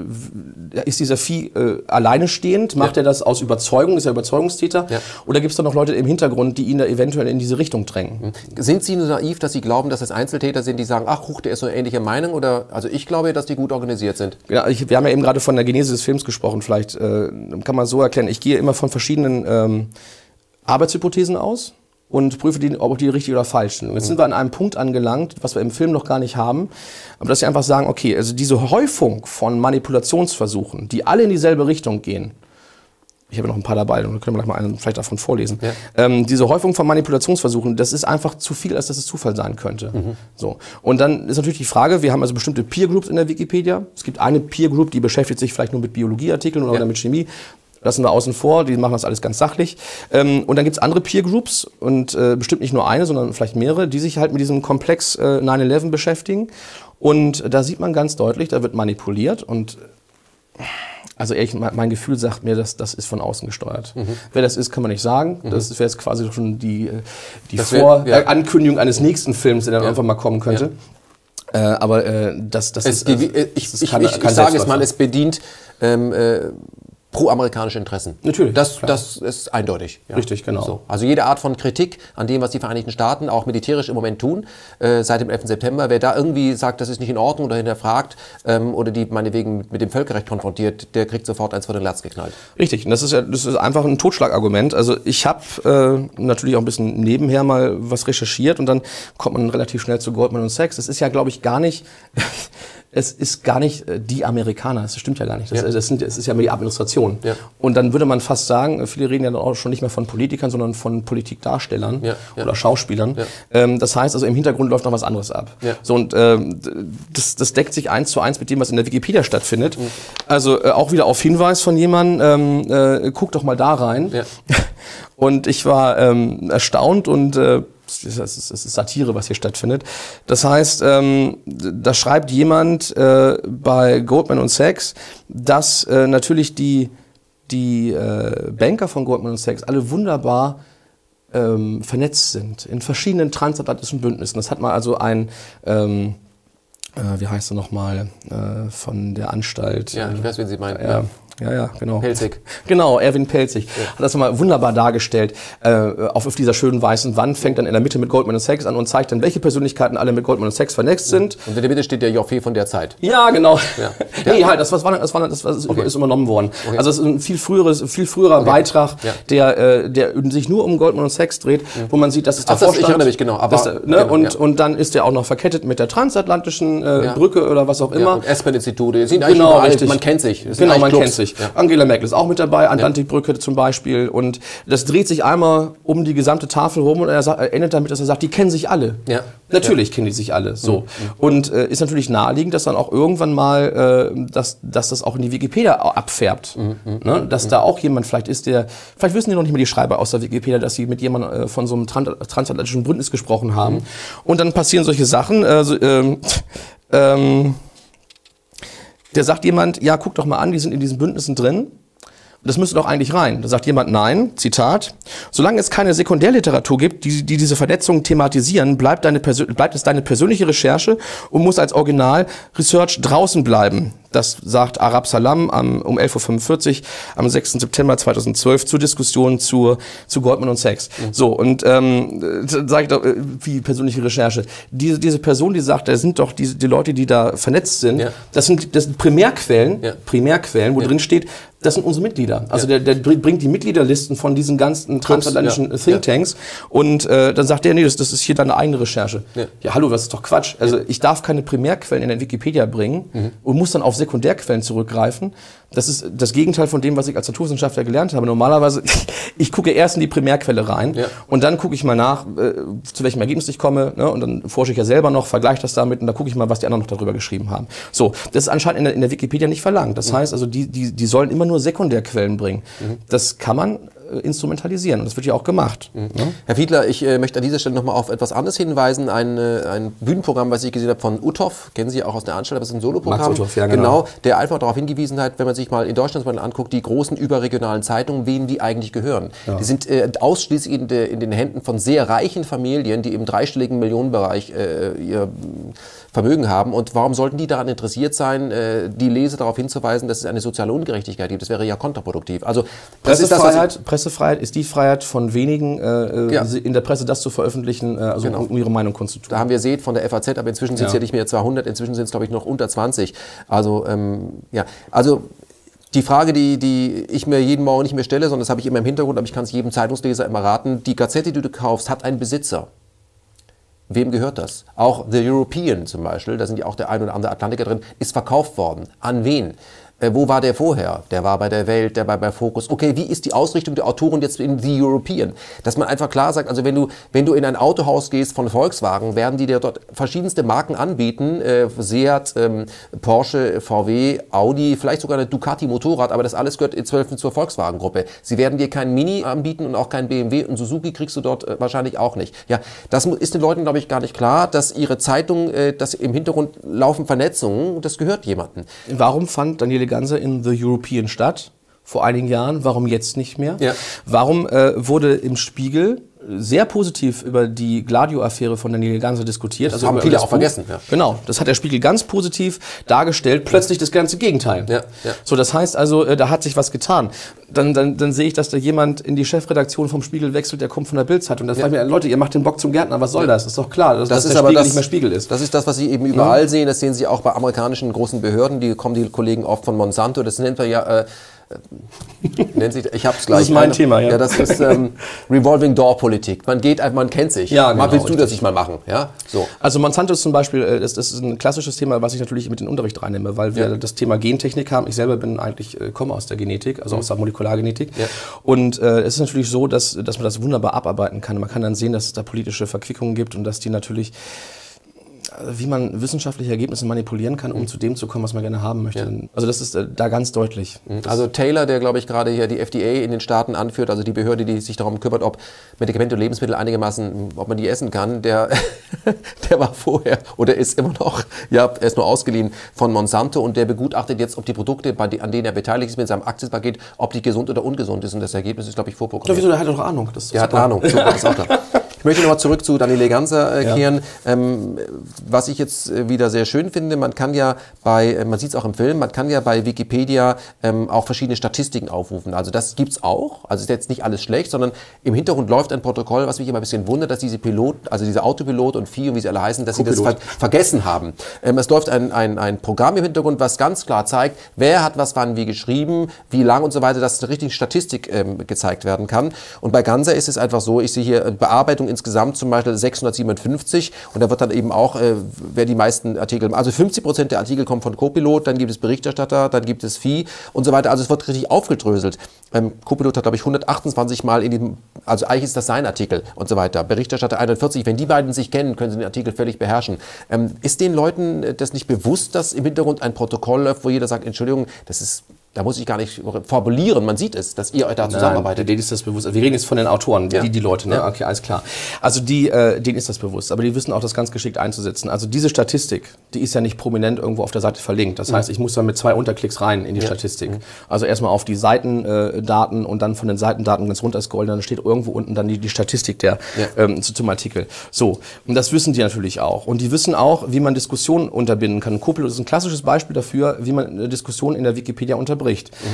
Ist dieser Vieh alleine stehend? Macht er das aus Überzeugung? Ist er Überzeugungstäter? Ja. Oder gibt es da noch Leute im Hintergrund, die ihn da eventuell in diese Richtung drängen? Sind Sie nur naiv, dass Sie glauben, dass es Einzeltäter sind, die sagen, ach, der ist so eine ähnliche Meinung? Oder, also ich glaube, dass die gut organisiert sind. Ja, wir haben ja eben gerade von der Genese des Films gesprochen. Vielleicht kann man so erklären, ich gehe immer von verschiedenen Arbeitshypothesen aus und prüfe die, ob die richtig oder falsch sind. Und jetzt sind wir an einem Punkt angelangt, was wir im Film noch gar nicht haben, aber dass wir einfach sagen, okay, also diese Häufung von Manipulationsversuchen, die alle in dieselbe Richtung gehen, ich habe noch ein paar dabei, dann können wir gleich mal einen vielleicht davon vorlesen. Ja. Diese Häufung von Manipulationsversuchen, das ist einfach zu viel, als dass es Zufall sein könnte. So. Und dann ist natürlich die Frage, wir haben also bestimmte Peer Groups in der Wikipedia. Es gibt eine Peer Group, die beschäftigt sich vielleicht nur mit Biologieartikeln oder mit Chemie. Lassen wir außen vor, die machen das alles ganz sachlich. Und dann gibt es andere Peer Groups und bestimmt nicht nur eine, sondern vielleicht mehrere, die sich halt mit diesem Komplex 9/11 beschäftigen. Und da sieht man ganz deutlich, da wird manipuliert und also ehrlich, mein Gefühl sagt mir, dass das ist von außen gesteuert. Wer das ist, kann man nicht sagen. Das wäre jetzt quasi schon die Ankündigung eines nächsten Films, der dann einfach mal kommen könnte. Aber das ist... Ich sage es mal, es bedient pro-amerikanische Interessen. Natürlich. Das ist eindeutig. Ja. Richtig, genau. So. Also jede Art von Kritik an dem, was die Vereinigten Staaten auch militärisch im Moment tun, seit dem 11. September, wer da irgendwie sagt, das ist nicht in Ordnung oder hinterfragt oder die meinetwegen mit dem Völkerrecht konfrontiert, der kriegt sofort eins vor den Latz geknallt. Richtig, und das ist einfach ein Totschlagargument. Also ich habe natürlich auch ein bisschen nebenher mal was recherchiert und dann kommt man relativ schnell zu Goldman und Sachs. Das ist ja, glaube ich, gar nicht... Es ist gar nicht die Amerikaner, das stimmt ja gar nicht. Es ist ja immer die Administration. Ja. Und dann würde man fast sagen, viele reden ja dann auch schon nicht mehr von Politikern, sondern von Politikdarstellern oder Schauspielern. Ja. Das heißt also, im Hintergrund läuft noch was anderes ab. Ja. So, und das deckt sich 1:1 mit dem, was in der Wikipedia stattfindet. Also auch wieder auf Hinweis von jemandem, guck doch mal da rein. Ja. Und ich war erstaunt und es ist Satire, was hier stattfindet. Das heißt, da schreibt jemand bei Goldman und Sachs, dass natürlich die Banker von Goldman und Sachs alle wunderbar vernetzt sind in verschiedenen transatlantischen Bündnissen. Das hat mal also ein wie heißt er nochmal, von der Anstalt. Ja, ich weiß, wen Sie meinen. Ja, genau. Pelzig. Genau, Erwin Pelzig. Hat das mal wunderbar dargestellt. Auf dieser schönen weißen Wand fängt dann in der Mitte mit Goldman Sachs an und zeigt dann, welche Persönlichkeiten alle mit Goldman Sachs vernetzt sind. Und in der Mitte steht der Joffé von der Zeit. Ja, genau. Ja. Nee, halt, das ist übernommen worden. Okay. Also es ist ein viel früherer Beitrag, der sich nur um Goldman Sachs dreht, wo man sieht, dass es der Vorstand... Ich erinnere mich, genau. Aber, und dann ist der auch noch verkettet mit der transatlantischen Brücke oder was auch immer. Ja, und Aspen-Institute. Genau, richtig. Man kennt sich. Genau, man kennt sich. Ja. Angela Merkel ist auch mit dabei, Atlantikbrücke zum Beispiel. Und das dreht sich einmal um die gesamte Tafel rum und er endet damit, dass er sagt, die kennen sich alle. Ja. Natürlich kennen die sich alle. So. Und ist natürlich naheliegend, dass dann auch irgendwann mal, dass das auch in die Wikipedia abfärbt. Ne? Dass da auch jemand vielleicht ist, vielleicht wissen die noch nicht mehr die Schreiber aus der Wikipedia, dass sie mit jemandem von so einem transatlantischen Bündnis gesprochen haben. Und dann passieren solche Sachen. Da sagt jemand, ja, guck doch mal an, die sind in diesen Bündnissen drin. Das müsste doch eigentlich rein. Da sagt jemand, nein, Zitat, solange es keine Sekundärliteratur gibt, die diese Vernetzungen thematisieren, bleibt es deine persönliche Recherche und muss als Original-Research draußen bleiben. Das sagt Arab Salam um 11:45 Uhr am 6. September 2012 zur Diskussion zu Goldman Sachs. So, und sage ich doch, wie persönliche Recherche. Diese Person, die sagt, da sind doch die Leute, die da vernetzt sind, das sind Primärquellen, wo drin steht, das sind unsere Mitglieder. Also der bringt die Mitgliederlisten von diesen ganzen transatlantischen Thinktanks und dann sagt der, nee, das ist hier deine eigene Recherche. Ja, hallo, das ist doch Quatsch. Also ich darf keine Primärquellen in der Wikipedia bringen und muss dann auf Sekundärquellen zurückgreifen. Das ist das Gegenteil von dem, was ich als Naturwissenschaftler gelernt habe. Normalerweise, ich gucke erst in die Primärquelle rein und dann gucke ich mal nach, zu welchem Ergebnis ich komme, ne? Und dann forsche ich ja selber noch, vergleiche das damit und dann gucke ich mal, was die anderen noch darüber geschrieben haben. So, das ist anscheinend in der Wikipedia nicht verlangt. Das heißt also, die sollen immer nur Sekundärquellen bringen. Das kann man instrumentalisieren und das wird ja auch gemacht. Herr Fiedler, ich möchte an dieser Stelle noch mal auf etwas anderes hinweisen. Ein Bühnenprogramm, was ich gesehen habe von Uthoff, kennen Sie auch aus der Anstalt, aber es ist ein Soloprogramm. Max Uthoff, ja, genau. Der einfach darauf hingewiesen hat, wenn man sich mal in Deutschland mal anguckt, die großen überregionalen Zeitungen, wem die eigentlich gehören. Ja. Die sind ausschließlich in den Händen von sehr reichen Familien, die im dreistelligen Millionenbereich ihr Vermögen haben. Und warum sollten die daran interessiert sein, die Leser darauf hinzuweisen, dass es eine soziale Ungerechtigkeit gibt? Das wäre ja kontraproduktiv. Also Pressefreiheit ist die Freiheit von wenigen, in der Presse das zu veröffentlichen, um ihre Meinung kundzutun. Da haben wir SED von der FAZ, aber inzwischen sind es ja nicht mehr 200, inzwischen sind es, glaube ich, noch unter 20. Also, die Frage, die ich mir jeden Morgen nicht mehr stelle, sondern das habe ich immer im Hintergrund, aber ich kann es jedem Zeitungsleser immer raten, die Gazette, die du kaufst, hat einen Besitzer. Wem gehört das? Auch The European zum Beispiel, da sind ja auch der ein oder andere Atlantiker drin, ist verkauft worden. An wen? Wo war der vorher? Der war bei der Welt, der war bei Focus. Okay, wie ist die Ausrichtung der Autoren jetzt in The European? Dass man einfach klar sagt, also wenn du in ein Autohaus gehst von Volkswagen, werden die dir dort verschiedenste Marken anbieten, Seat, Porsche, VW, Audi, vielleicht sogar eine Ducati Motorrad, aber das alles gehört zur Volkswagen-Gruppe. Sie werden dir kein Mini anbieten und auch kein BMW und Suzuki kriegst du dort wahrscheinlich auch nicht. Ja, das ist den Leuten, glaube ich, gar nicht klar, dass ihre Zeitung, dass im Hintergrund laufen Vernetzungen, das gehört jemandem. Warum fand Daniele Ganser in The European statt? Vor einigen Jahren. Warum jetzt nicht mehr? Ja. Warum wurde im Spiegel sehr positiv über die Gladio-Affäre von Daniele Ganser diskutiert? Das haben viele auch vergessen. Ja. Genau, das hat der Spiegel ganz positiv dargestellt. Plötzlich das ganze Gegenteil. Ja. Ja. So, das heißt also, da hat sich was getan. Dann sehe ich, dass da jemand in die Chefredaktion vom Spiegel wechselt, der kommt von der Bild-Zeitung. Da frage ich mir, Leute, ihr macht den Bock zum Gärtner, was soll das? Das ist doch klar, dass der Spiegel nicht mehr Spiegel ist. Das ist das, was Sie eben überall sehen. Das sehen Sie auch bei amerikanischen großen Behörden. Die Kollegen oft von Monsanto. Das nennt man ja... ich hab's gleich. Das ist mein Thema, ja. Ja, das ist Revolving Door Politik. Man geht einfach, man kennt sich. Ja, genau, willst du das nicht mal machen? Ja, so. Also Monsanto ist zum Beispiel, das ist ein klassisches Thema, was ich natürlich mit in den Unterricht reinnehme, weil wir das Thema Gentechnik haben. Ich selber komme aus der Genetik, also aus der Molekulargenetik. Ja. Und es ist natürlich so, dass man das wunderbar abarbeiten kann. Man kann dann sehen, dass es da politische Verquickungen gibt und dass die natürlich, wie man wissenschaftliche Ergebnisse manipulieren kann, um zu dem zu kommen, was man gerne haben möchte. Ja. Also das ist da ganz deutlich. Also Taylor, der glaube ich gerade hier die FDA in den Staaten anführt, also die Behörde, die sich darum kümmert, ob Medikamente und Lebensmittel einigermaßen, ob man die essen kann, der war vorher oder ist immer noch, er ist nur ausgeliehen von Monsanto und der begutachtet jetzt, ob die Produkte, an denen er beteiligt ist mit seinem Aktienpaket, ob die gesund oder ungesund ist und das Ergebnis ist, glaube ich, vorprogrammiert. Ja, wieso, der hat doch Ahnung. Der hat Ahnung, so ist auch da. Ich möchte nochmal zurück zu Daniele Ganser kehren. Was ich jetzt wieder sehr schön finde, man kann ja man sieht es auch im Film, man kann ja bei Wikipedia auch verschiedene Statistiken aufrufen. Also das gibt es auch. Also ist jetzt nicht alles schlecht, sondern im Hintergrund läuft ein Protokoll, was mich immer ein bisschen wundert, dass diese Piloten, also diese Autopilot und Vieh und wie sie alle heißen, dass sie das vergessen haben. Es läuft ein Programm im Hintergrund, was ganz klar zeigt, wer hat was wann wie geschrieben, wie lang und so weiter, dass eine richtige Statistik gezeigt werden kann. Und bei Ganser ist es einfach so, ich sehe hier Bearbeitung insgesamt zum Beispiel 657 und da wird dann eben auch, wer die meisten Artikel, also 50% der Artikel kommen von Copilot, dann gibt es Berichterstatter, dann gibt es Vieh und so weiter. Also es wird richtig aufgedröselt. Copilot hat, glaube ich, 128 Mal in diesem, also eigentlich ist das sein Artikel und so weiter. Berichterstatter 41, wenn die beiden sich kennen, können sie den Artikel völlig beherrschen. Ist den Leuten das nicht bewusst, dass im Hintergrund ein Protokoll läuft, wo jeder sagt, Entschuldigung, da muss ich gar nicht formulieren, man sieht es, dass ihr da zusammenarbeitet. Denen ist das bewusst. Wir reden jetzt von den Autoren, die Leute, ne? Ja. Okay, alles klar. Also denen ist das bewusst, aber die wissen auch, das ganz geschickt einzusetzen. Also diese Statistik, die ist ja nicht prominent irgendwo auf der Seite verlinkt. Das heißt, ich muss dann mit 2 Unterklicks rein in die Statistik. Also erstmal auf die Seitendaten und dann von den Seitendaten ganz runter scrollen, dann steht irgendwo unten dann die Statistik zum Artikel. So, und das wissen die natürlich auch. Und die wissen auch, wie man Diskussionen unterbinden kann. Copilot ist ein klassisches Beispiel dafür, wie man Diskussionen in der Wikipedia unterbricht.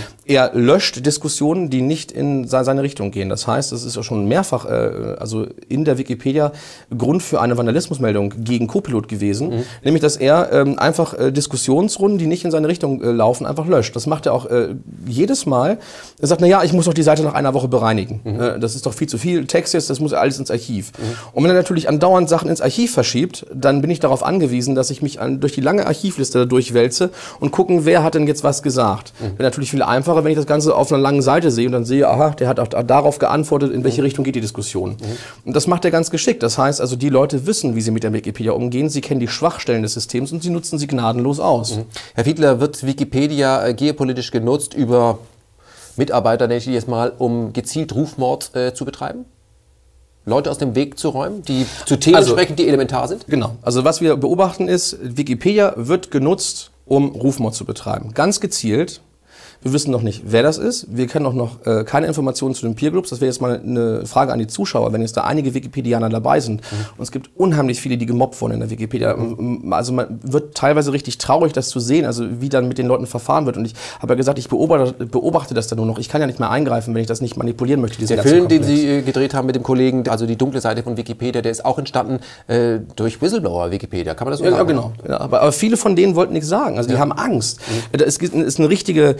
Er löscht Diskussionen, die nicht in seine Richtung gehen. Das heißt, es ist ja schon mehrfach also in der Wikipedia Grund für eine Vandalismusmeldung gegen Copilot gewesen, nämlich dass er einfach Diskussionsrunden, die nicht in seine Richtung laufen, einfach löscht. Das macht er auch jedes Mal. Er sagt, naja, ich muss doch die Seite nach einer Woche bereinigen. Das ist doch viel zu viel Text jetzt, das muss alles ins Archiv. Und wenn er natürlich andauernd Sachen ins Archiv verschiebt, dann bin ich darauf angewiesen, dass ich mich durch die lange Archivliste durchwälze und gucken, wer hat denn jetzt was gesagt. Wäre natürlich viel einfacher, wenn ich das Ganze auf einer langen Seite sehe und dann sehe, aha, der hat auch darauf geantwortet, in welche Richtung geht die Diskussion. Und das macht er ganz geschickt. Das heißt also, die Leute wissen, wie sie mit der Wikipedia umgehen, sie kennen die Schwachstellen des Systems und sie nutzen sie gnadenlos aus. Herr Fiedler, wird Wikipedia geopolitisch genutzt über Mitarbeiter, nenne ich die jetzt mal, um gezielt Rufmord zu betreiben? Leute aus dem Weg zu räumen, die zu Themen sprechen, die elementar sind? Genau. Also was wir beobachten ist, Wikipedia wird genutzt, um Rufmord zu betreiben. Ganz gezielt. Wir wissen noch nicht, wer das ist. Wir kennen auch noch keine Informationen zu den Peergroups. Das wäre jetzt mal eine Frage an die Zuschauer, wenn jetzt da einige Wikipedianer dabei sind. Und es gibt unheimlich viele, die gemobbt wurden in der Wikipedia. Also man wird teilweise richtig traurig, das zu sehen, also wie dann mit den Leuten verfahren wird. Und ich habe ja gesagt, ich beobachte das dann nur noch. Ich kann ja nicht mehr eingreifen, wenn ich das nicht manipulieren möchte. Der Film, den Sie gedreht haben mit dem Kollegen, also die dunkle Seite von Wikipedia, der ist auch entstanden durch Whistleblower Wikipedia. Kann man das so sagen? Ja, genau. Ja, aber viele von denen wollten nichts sagen. Also die haben Angst. Es ist eine richtige...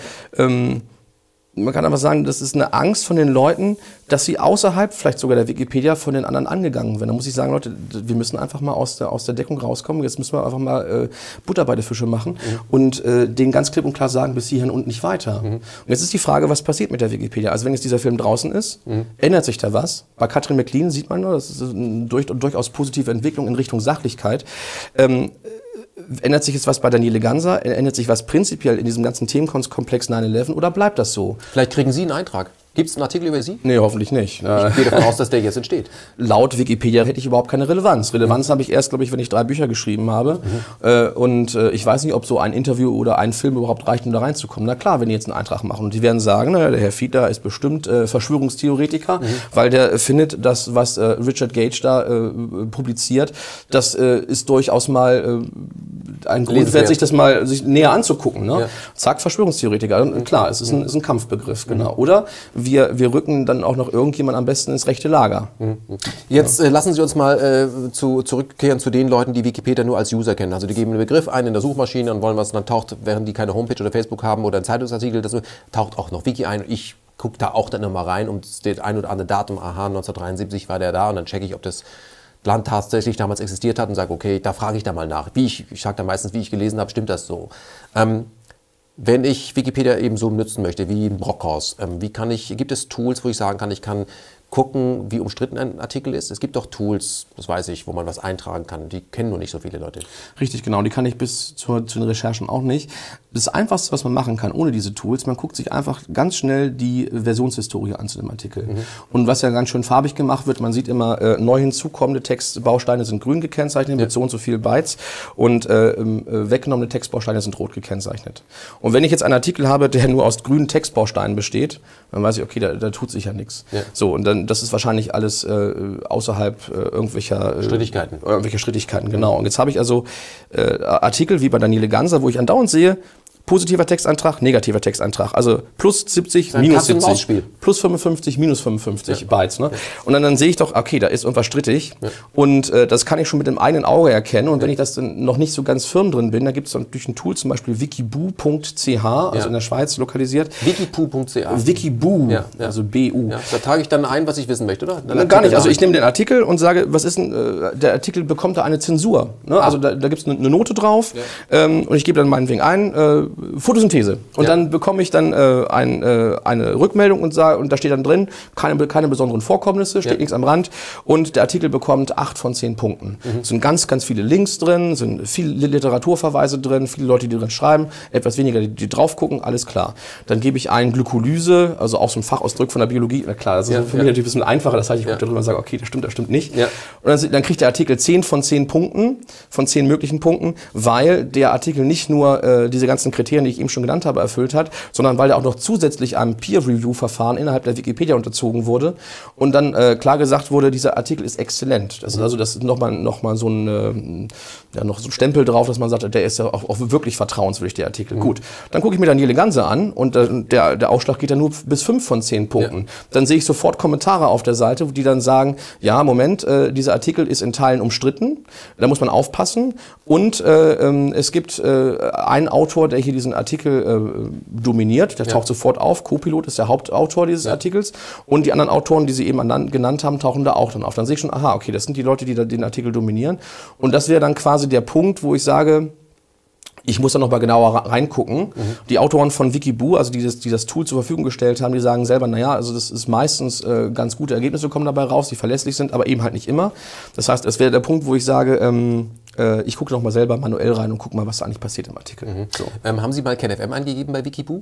man kann einfach sagen, das ist eine Angst von den Leuten, dass sie außerhalb, vielleicht sogar der Wikipedia, von den anderen angegangen werden. Da muss ich sagen, Leute, wir müssen einfach mal aus der Deckung rauskommen. Jetzt müssen wir einfach mal Butter bei den Fische machen und denen ganz klipp und klar sagen, bis hierhin und nicht weiter. Und jetzt ist die Frage, was passiert mit der Wikipedia? Also wenn jetzt dieser Film draußen ist, ändert sich da was? Bei Katrin McLean sieht man, das ist eine durchaus positive Entwicklung in Richtung Sachlichkeit. Ändert sich jetzt was bei Daniele Ganser? Ändert sich was prinzipiell in diesem ganzen Themenkomplex 9/11 oder bleibt das so? Vielleicht kriegen Sie einen Eintrag. Gibt es einen Artikel über Sie? Nee, hoffentlich nicht. Ich gehe davon aus, dass der jetzt entsteht. Laut Wikipedia hätte ich überhaupt keine Relevanz. Relevanz habe ich erst, glaube ich, wenn ich 3 Bücher geschrieben habe. Und ich weiß nicht, ob so ein Interview oder ein Film überhaupt reicht, um da reinzukommen. Na klar, wenn die jetzt einen Eintrag machen. Und die werden sagen, naja, der Herr Fiedler ist bestimmt Verschwörungstheoretiker, weil der findet, dass was Richard Gage da publiziert, das ist durchaus mal ein Grund wert, sich näher anzugucken. Ne? Ja. Zack, Verschwörungstheoretiker. Und klar, es ist ein Kampfbegriff, genau. Oder wir rücken dann auch noch irgendjemand am besten ins rechte Lager. Jetzt lassen Sie uns mal zurückkehren zu den Leuten, die Wikipedia nur als User kennen. Also die geben einen Begriff ein in der Suchmaschine und wollen was, und dann taucht, während die keine Homepage oder Facebook haben oder ein Zeitungsartikel, taucht auch noch Wiki ein. Und ich gucke da auch dann immer rein, um das ein oder andere Datum, aha, 1973 war der da, und dann checke ich, ob das Land tatsächlich damals existiert hat und sage, okay, da frage ich da mal nach. Ich sage da meistens, wie ich gelesen habe, stimmt das so? Wenn ich Wikipedia eben so nutzen möchte, wie Brockhaus, gibt es Tools, wo ich sagen kann, ich kann gucken, wie umstritten ein Artikel ist? Es gibt doch Tools, das weiß ich, wo man was eintragen kann. Die kennen nur nicht so viele Leute. Richtig, genau. Die kann ich bis zu den Recherchen auch nicht. Das Einfachste, was man machen kann ohne diese Tools, man guckt sich einfach ganz schnell die Versionshistorie an zu dem Artikel. Und was ja ganz schön farbig gemacht wird, man sieht immer, neu hinzukommende Textbausteine sind grün gekennzeichnet mit so und so viel Bytes und weggenommene Textbausteine sind rot gekennzeichnet. Und wenn ich jetzt einen Artikel habe, der nur aus grünen Textbausteinen besteht, dann weiß ich, okay, da tut sich ja nichts. Ja. So, und dann das ist wahrscheinlich alles außerhalb irgendwelcher Strittigkeiten. Genau. Und jetzt habe ich also Artikel wie bei Daniele Ganser, wo ich andauernd sehe, positiver Textantrag, negativer Textantrag. Also plus 70, minus 70, plus 55, minus 55 Bytes. Ne? Und dann sehe ich doch, okay, da ist irgendwas strittig. Und das kann ich schon mit dem eigenen Auge erkennen. Und wenn ich das dann noch nicht so ganz firm drin bin, da gibt es natürlich ein Tool, zum Beispiel wikiboo.ch, also in der Schweiz lokalisiert. Wikiboo.ch. Wikiboo, also BU. Da trage ich dann ein, was ich wissen möchte, oder? Gar nicht. Also ich nehme den Artikel und sage, was ist denn, der Artikel bekommt da eine Zensur. Ne? Also da gibt es eine Note drauf und ich gebe dann meinetwegen ein, Photosynthese. Und dann bekomme ich dann eine Rückmeldung und da steht dann drin, keine besonderen Vorkommnisse, steht nichts am Rand. Und der Artikel bekommt 8 von 10 Punkten. Es sind ganz, ganz viele Links drin, sind viele Literaturverweise drin, viele Leute, die drin schreiben, etwas weniger, die drauf gucken, alles klar. Dann gebe ich ein Glykolyse, also auch so ein Fachausdruck von der Biologie. Na klar, das ist für mich natürlich ein bisschen einfacher, das heißt, ich gucke darüber und sage, okay, das stimmt nicht. Und dann kriegt der Artikel 10 von 10 Punkten, von 10 möglichen Punkten, weil der Artikel nicht nur diese ganzen Kriterien, die ich eben schon genannt habe, erfüllt hat, sondern weil er auch noch zusätzlich einem Peer-Review-Verfahren innerhalb der Wikipedia unterzogen wurde und dann klar gesagt wurde, dieser Artikel ist exzellent. Das ist also nochmal so ein noch so ein Stempel drauf, dass man sagt, der ist ja auch wirklich vertrauenswürdig, der Artikel. Gut, dann gucke ich mir Daniele Ganser an und der Ausschlag geht dann nur bis 5 von 10 Punkten. Dann sehe ich sofort Kommentare auf der Seite, die dann sagen, ja, Moment, dieser Artikel ist in Teilen umstritten, da muss man aufpassen und es gibt einen Autor, der hier diesen Artikel dominiert, der taucht sofort auf, Copilot ist der Hauptautor dieses Artikels und die anderen Autoren, die Sie eben genannt haben, tauchen da auch dann auf. Dann sehe ich schon, aha, okay, das sind die Leute, die da den Artikel dominieren und das wäre dann quasi der Punkt, wo ich sage, ich muss da noch mal genauer reingucken. Die Autoren von Wikiboo, also die das Tool zur Verfügung gestellt haben, die sagen selber, naja, also das ist meistens ganz gute Ergebnisse kommen dabei raus, die verlässlich sind, aber eben halt nicht immer. Das heißt, es wäre der Punkt, wo ich sage, ich gucke noch mal selber manuell rein und gucke mal, was da eigentlich passiert im Artikel. So. Haben Sie mal KenFM eingegeben bei Wikiboo?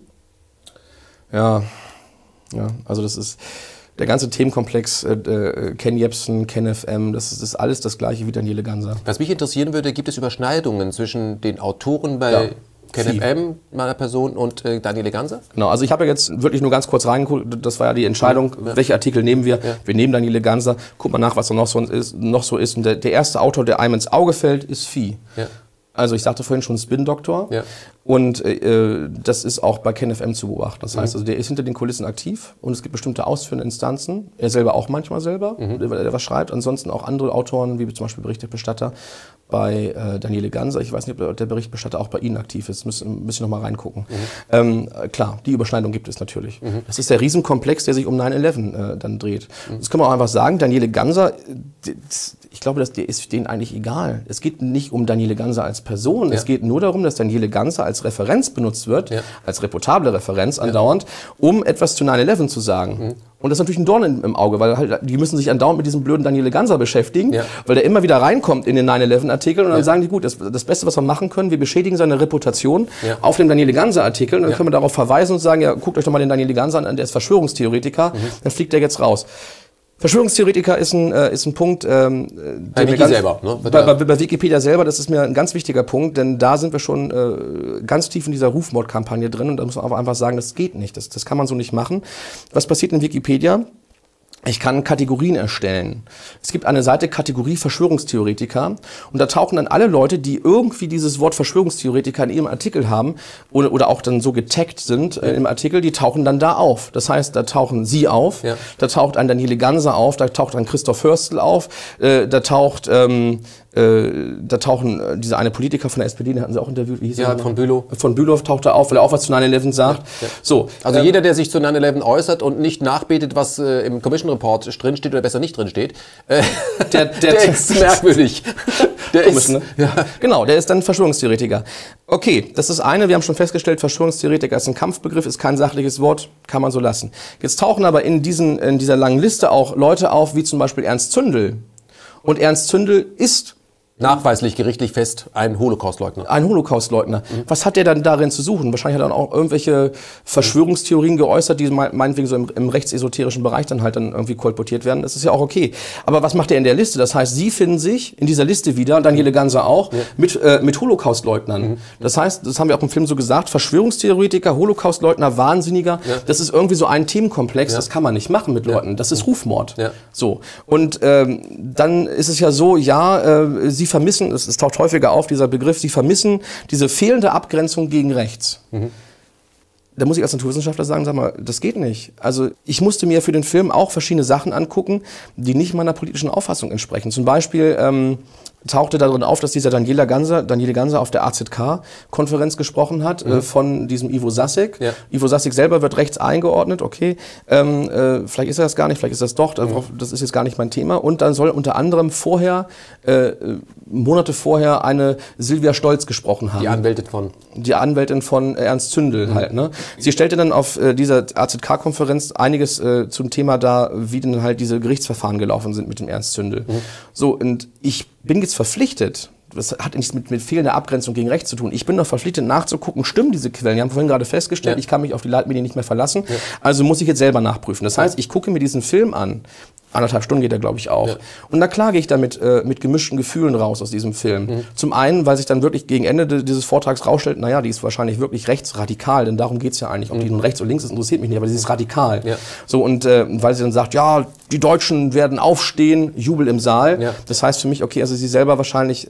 Ja, also das ist der ganze Themenkomplex, Ken Jebsen, KenFM, das ist alles das gleiche wie Daniele Ganser. Was mich interessieren würde, gibt es Überschneidungen zwischen den Autoren bei KenFM, meiner Person, und Daniele Ganser? Genau, also ich habe ja jetzt wirklich nur ganz kurz reingeguckt, das war ja die Entscheidung, welche Artikel nehmen wir. Wir nehmen Daniele Ganser, guck mal nach, was da noch so ist. Und der erste Autor, der einem ins Auge fällt, ist Vieh. Also ich sagte vorhin schon Spin-Doktor. Und das ist auch bei KenFM zu beobachten. Das heißt, also der ist hinter den Kulissen aktiv und es gibt bestimmte ausführende Instanzen. Er selber auch manchmal der was schreibt. Ansonsten auch andere Autoren, wie zum Beispiel Berichterstatter bei Daniele Ganser. Ich weiß nicht, ob der Berichterstatter auch bei Ihnen aktiv ist. Müssen noch mal reingucken. Klar, die Überschneidung gibt es natürlich. Das ist der Riesenkomplex, der sich um 9/11 dann dreht. Das kann man auch einfach sagen. Daniele Ganser, ich glaube, der ist denen eigentlich egal. Es geht nicht um Daniele Ganser als Person. Es geht nur darum, dass Daniele Ganser als Referenz benutzt wird, als reputable Referenz andauernd, um etwas zu 9/11 zu sagen. Und das ist natürlich ein Dorn im Auge, weil halt, die müssen sich andauernd mit diesem blöden Daniele Ganser beschäftigen, weil der immer wieder reinkommt in den 9/11-Artikel und dann sagen die, gut, das Beste, was wir machen können, wir beschädigen seine Reputation auf dem Daniele Ganser-Artikel und dann können wir darauf verweisen und sagen, ja, guckt euch doch mal den Daniele Ganser an, der ist Verschwörungstheoretiker, dann fliegt der jetzt raus. Verschwörungstheoretiker ist ein Punkt, bei Wikipedia selber, das ist mir ein ganz wichtiger Punkt, denn da sind wir schon ganz tief in dieser Rufmordkampagne drin und da muss man aber einfach sagen, das geht nicht, das kann man so nicht machen. Was passiert in Wikipedia? Ich kann Kategorien erstellen. Es gibt eine Seite Kategorie Verschwörungstheoretiker und da tauchen dann alle Leute, die irgendwie dieses Wort Verschwörungstheoretiker in ihrem Artikel haben oder auch dann so getaggt sind im Artikel, die tauchen dann da auf. Das heißt, da tauchen Sie auf, da taucht ein Daniele Ganser auf, da taucht ein Christoph Hörstel auf, da tauchen diese eine Politiker von der SPD, den hatten Sie auch interviewt, wie hieß er? Von Bülow. Von Bülow taucht er auf, weil er auch was zu 9/11 sagt. So, also jeder, der sich zu 9/11 äußert und nicht nachbetet, was im Commission Report drinsteht oder besser nicht drinsteht, der ist merkwürdig. Der komisch, ne? Genau, der ist dann Verschwörungstheoretiker. Okay, das ist eine, wir haben schon festgestellt, Verschwörungstheoretiker ist ein Kampfbegriff, ist kein sachliches Wort, kann man so lassen. Jetzt tauchen aber in dieser langen Liste auch Leute auf, wie zum Beispiel Ernst Zündel. Und Ernst Zündel ist nachweislich gerichtlich fest ein Holocaustleugner. Ein Holocaustleugner. Was hat der dann darin zu suchen? Wahrscheinlich hat er dann auch irgendwelche Verschwörungstheorien geäußert, die meinetwegen so im rechtsesoterischen Bereich dann halt dann irgendwie kolportiert werden. Das ist ja auch okay. Aber was macht er in der Liste? Das heißt, Sie finden sich in dieser Liste wieder, Daniele Ganser auch, mit Holocaustleugnern. Das heißt, das haben wir auch im Film so gesagt, Verschwörungstheoretiker, Holocaustleugner, Wahnsinniger, das ist irgendwie so ein Themenkomplex, das kann man nicht machen mit Leuten. Das ist Rufmord. So. Und dann ist es ja so, Sie vermissen, es taucht häufiger auf, dieser Begriff, Sie vermissen diese fehlende Abgrenzung gegen rechts. Da muss ich als Naturwissenschaftler sagen, sag mal, das geht nicht. Also ich musste mir für den Film auch verschiedene Sachen angucken, die nicht meiner politischen Auffassung entsprechen. Zum Beispiel tauchte darin auf, dass dieser Daniele Ganser auf der AZK-Konferenz gesprochen hat, von diesem Ivo Sasek. Ivo Sasek selber wird rechts eingeordnet, okay. Vielleicht ist er das gar nicht, vielleicht ist das doch, das ist jetzt gar nicht mein Thema. Und dann soll unter anderem Monate vorher eine Silvia Stolz gesprochen haben. Die Anwältin von Ernst Zündel halt, ne. Sie stellte dann auf dieser AZK-Konferenz einiges zum Thema dar, wie denn halt diese Gerichtsverfahren gelaufen sind mit dem Ernst Zündel. So, und ich bin jetzt verpflichtet, das hat nichts mit fehlender Abgrenzung gegen rechts zu tun. Ich bin doch verpflichtet nachzugucken, stimmen diese Quellen? Wir haben vorhin gerade festgestellt, ich kann mich auf die Leitmedien nicht mehr verlassen, also muss ich jetzt selber nachprüfen. Das heißt, ich gucke mir diesen Film an, 1,5 Stunden geht er, glaube ich, auch. Und da klage ich damit mit gemischten Gefühlen raus aus diesem Film. Zum einen, weil sich dann wirklich gegen Ende dieses Vortrags rausstellt, naja, die ist wahrscheinlich wirklich rechtsradikal, denn darum geht's ja eigentlich. Ob die nun rechts oder links ist, interessiert mich nicht, aber sie ist radikal. So, und weil sie dann sagt, ja, die Deutschen werden aufstehen, Jubel im Saal. Das heißt für mich, okay, also sie selber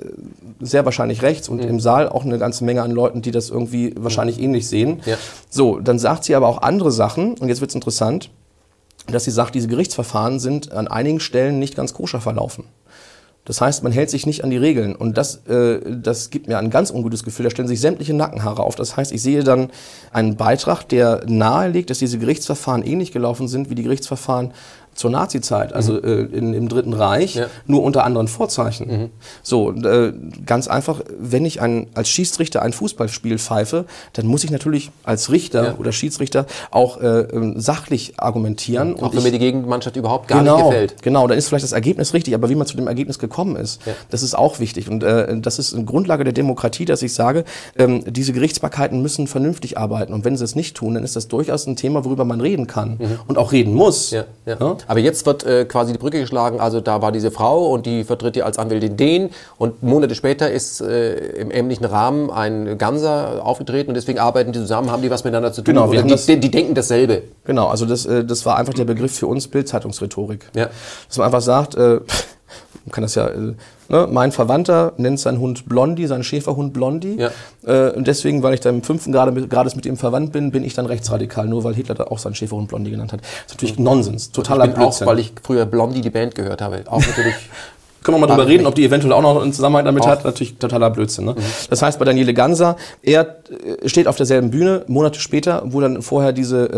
sehr wahrscheinlich rechts und im Saal auch eine ganze Menge an Leuten, die das irgendwie wahrscheinlich ähnlich sehen. So, dann sagt sie aber auch andere Sachen, und jetzt wird's interessant, dass sie sagt, diese Gerichtsverfahren sind an einigen Stellen nicht ganz koscher verlaufen. Das heißt, man hält sich nicht an die Regeln. Und das gibt mir ein ganz ungutes Gefühl. Da stellen sich sämtliche Nackenhaare auf. Das heißt, ich sehe dann einen Beitrag, der nahelegt, dass diese Gerichtsverfahren ähnlich gelaufen sind wie die Gerichtsverfahren zur Nazizeit, also im Dritten Reich, nur unter anderen Vorzeichen. So, ganz einfach, wenn ich als Schiedsrichter ein Fußballspiel pfeife, dann muss ich natürlich als Richter oder Schiedsrichter auch sachlich argumentieren. Auch wenn mir die Gegenmannschaft überhaupt gar nicht gefällt. Genau, dann ist vielleicht das Ergebnis richtig, aber wie man zu dem Ergebnis gekommen ist, das ist auch wichtig. Und das ist eine Grundlage der Demokratie, dass ich sage, diese Gerichtsbarkeiten müssen vernünftig arbeiten. Und wenn sie es nicht tun, dann ist das durchaus ein Thema, worüber man reden kann und auch reden muss. Aber jetzt wird quasi die Brücke geschlagen, also da war diese Frau und die vertritt ja als Anwältin den, und Monate später ist im ähnlichen Rahmen ein Ganser aufgetreten und deswegen arbeiten die zusammen, haben die was miteinander zu tun, genau, oder die denken dasselbe. Genau, also das war einfach der Begriff für uns Bild-Zeitungsrhetorik. Dass man einfach sagt, man kann das ja, mein Verwandter nennt seinen Hund Blondie, seinen Schäferhund Blondie. Und deswegen, weil ich da im 5. Grades mit ihm verwandt bin ich dann rechtsradikal, nur weil Hitler da auch seinen Schäferhund Blondie genannt hat. Das ist natürlich Nonsens, totaler Blödsinn. Auch, weil ich früher Blondie die Band gehört habe. Auch natürlich. Können wir mal drüber reden, ob die eventuell auch noch einen Zusammenhang damit hat. Natürlich totaler Blödsinn. Ne? Das heißt, bei Daniele Ganser, er steht auf derselben Bühne, Monate später, wo dann vorher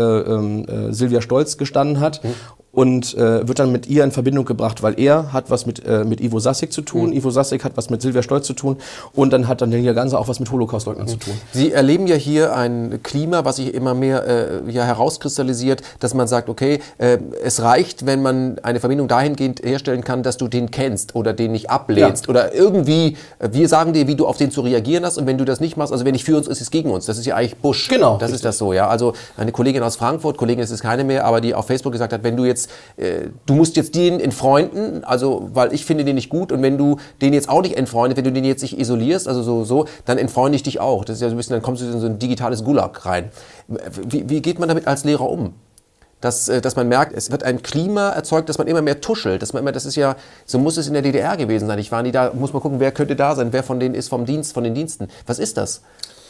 diese Silvia Stolz gestanden hat. Und wird dann mit ihr in Verbindung gebracht, weil er hat was mit Ivo Sasek zu tun, Ivo Sasek hat was mit Silvia Stolz zu tun, und dann hat dann Daniele Ganser auch was mit Holocaustleugnern zu tun. Sie erleben ja hier ein Klima, was sich immer mehr herauskristallisiert, dass man sagt, okay, es reicht, wenn man eine Verbindung dahingehend herstellen kann, dass du den kennst oder den nicht ablehnst oder irgendwie, wir sagen dir, wie du auf den zu reagieren hast, und wenn du das nicht machst, also wenn nicht für uns ist, ist es gegen uns. Das ist ja eigentlich Bush. Genau. Das ist das so, ja. Also eine Kollegin aus Frankfurt, Kollegin ist es keine mehr, aber die auf Facebook gesagt hat, wenn du jetzt du musst jetzt den entfreunden, also weil ich finde den nicht gut, und wenn du den jetzt auch nicht entfreundest, wenn du den jetzt nicht isolierst, also so, dann entfreunde ich dich auch. Das ist ja so ein bisschen, dann kommst du in so ein digitales Gulag rein. Wie geht man damit als Lehrer um? Dass man merkt, es wird ein Klima erzeugt, dass man immer mehr tuschelt, dass man immer, das ist ja, so muss es in der DDR gewesen sein. Ich war nie da, muss man gucken, wer könnte da sein, wer von denen ist von den Diensten. Was ist das?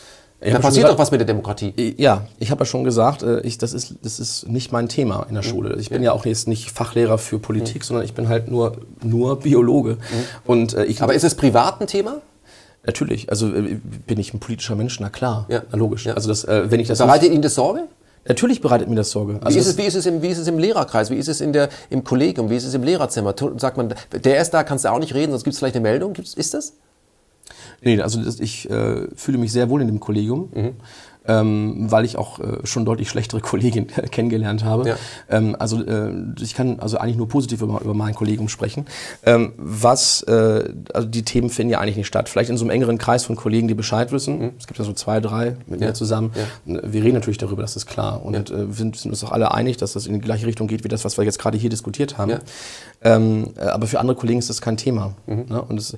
Da passiert doch was mit der Demokratie. Ja, ich habe ja schon gesagt, das ist nicht mein Thema in der Schule. Ich bin ja auch jetzt nicht Fachlehrer für Politik, sondern ich bin halt nur Biologe. Und aber ist es privat ein Thema? Natürlich, also bin ich ein politischer Mensch, na klar, na logisch. Ja. Also wenn ich das bereitet Ihnen das Sorge? Natürlich bereitet mir das Sorge. Also wie ist es im Lehrerkreis? Wie ist es im Kollegium? Wie ist es im Lehrerzimmer? Sagt man, der ist da, kannst du auch nicht reden, sonst gibt es vielleicht eine Meldung? Ist das? Nee, also ich fühle mich sehr wohl in dem Kollegium. Weil ich auch schon deutlich schlechtere Kollegen kennengelernt habe. Ja. Ich kann also eigentlich nur positiv über mein Kollegium sprechen. Also die Themen finden ja eigentlich nicht statt. Vielleicht in so einem engeren Kreis von Kollegen, die Bescheid wissen. Es gibt ja so 2, 3 mit mir zusammen. Ja. Wir reden natürlich darüber, das ist klar. Und wir sind uns auch alle einig, dass das in die gleiche Richtung geht, wie das, was wir jetzt gerade hier diskutiert haben. Ja. Aber für andere Kollegen ist das kein Thema. Ne? Und